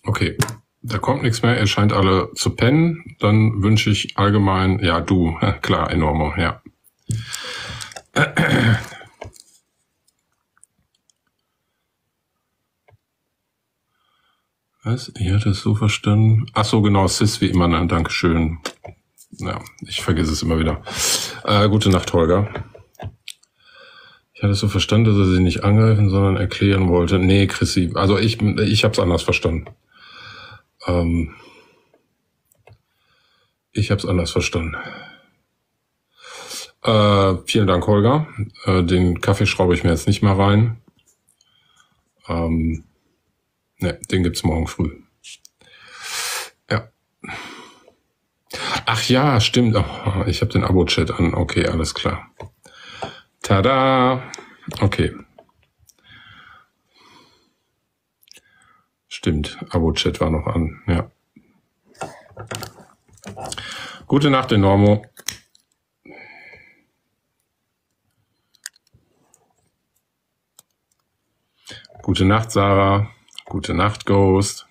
Okay, da kommt nichts mehr. Ihr scheint alle zu pennen. Dann wünsche ich allgemein, ja, du, klar, enormo, ja. Was? Ihr hattet es so verstanden? Ach so, genau, Sis wie immer, nein, Dankeschön. Ja, ich vergesse es immer wieder. Äh, gute Nacht, Holger. Ich hatte es so verstanden, dass er sie nicht angreifen, sondern erklären wollte. Nee, Chrissy, also ich, ich habe es anders verstanden. Ähm, ich habe es anders verstanden. Äh, vielen Dank, Holger. Äh, den Kaffee schraube ich mir jetzt nicht mehr rein. Ähm, ne, den gibt's morgen früh. Ja. Ach ja, stimmt. Oh, ich habe den Abo-Chat an. Okay, alles klar. Tada! Okay. Stimmt, Abo-Chat war noch an, ja. Gute Nacht, Enormo. Gute Nacht, Sarah. Gute Nacht, Ghost.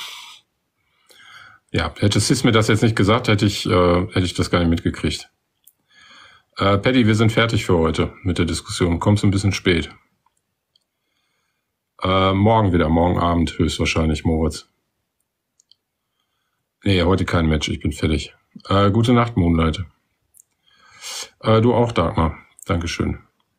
Ja, hätte Sis mir das jetzt nicht gesagt, hätte ich, äh, hätte ich das gar nicht mitgekriegt. Äh, Paddy, wir sind fertig für heute mit der Diskussion. Kommst ein bisschen spät. Äh, morgen wieder, morgen Abend höchstwahrscheinlich, Moritz. Nee, heute kein Match, ich bin fertig. Äh, gute Nacht, Moonlight. Äh, du auch, Dagmar. Dankeschön.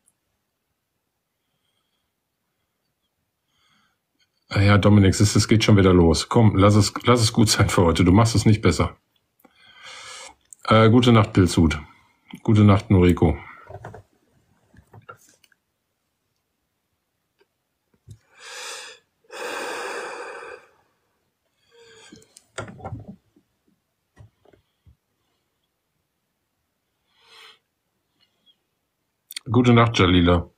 Ah ja, Dominik, es, es geht schon wieder los. Komm, lass es, lass es gut sein für heute. Du machst es nicht besser. Äh, gute Nacht, Pilzhut. Gute Nacht, Noriko. Gute Nacht, Jalila.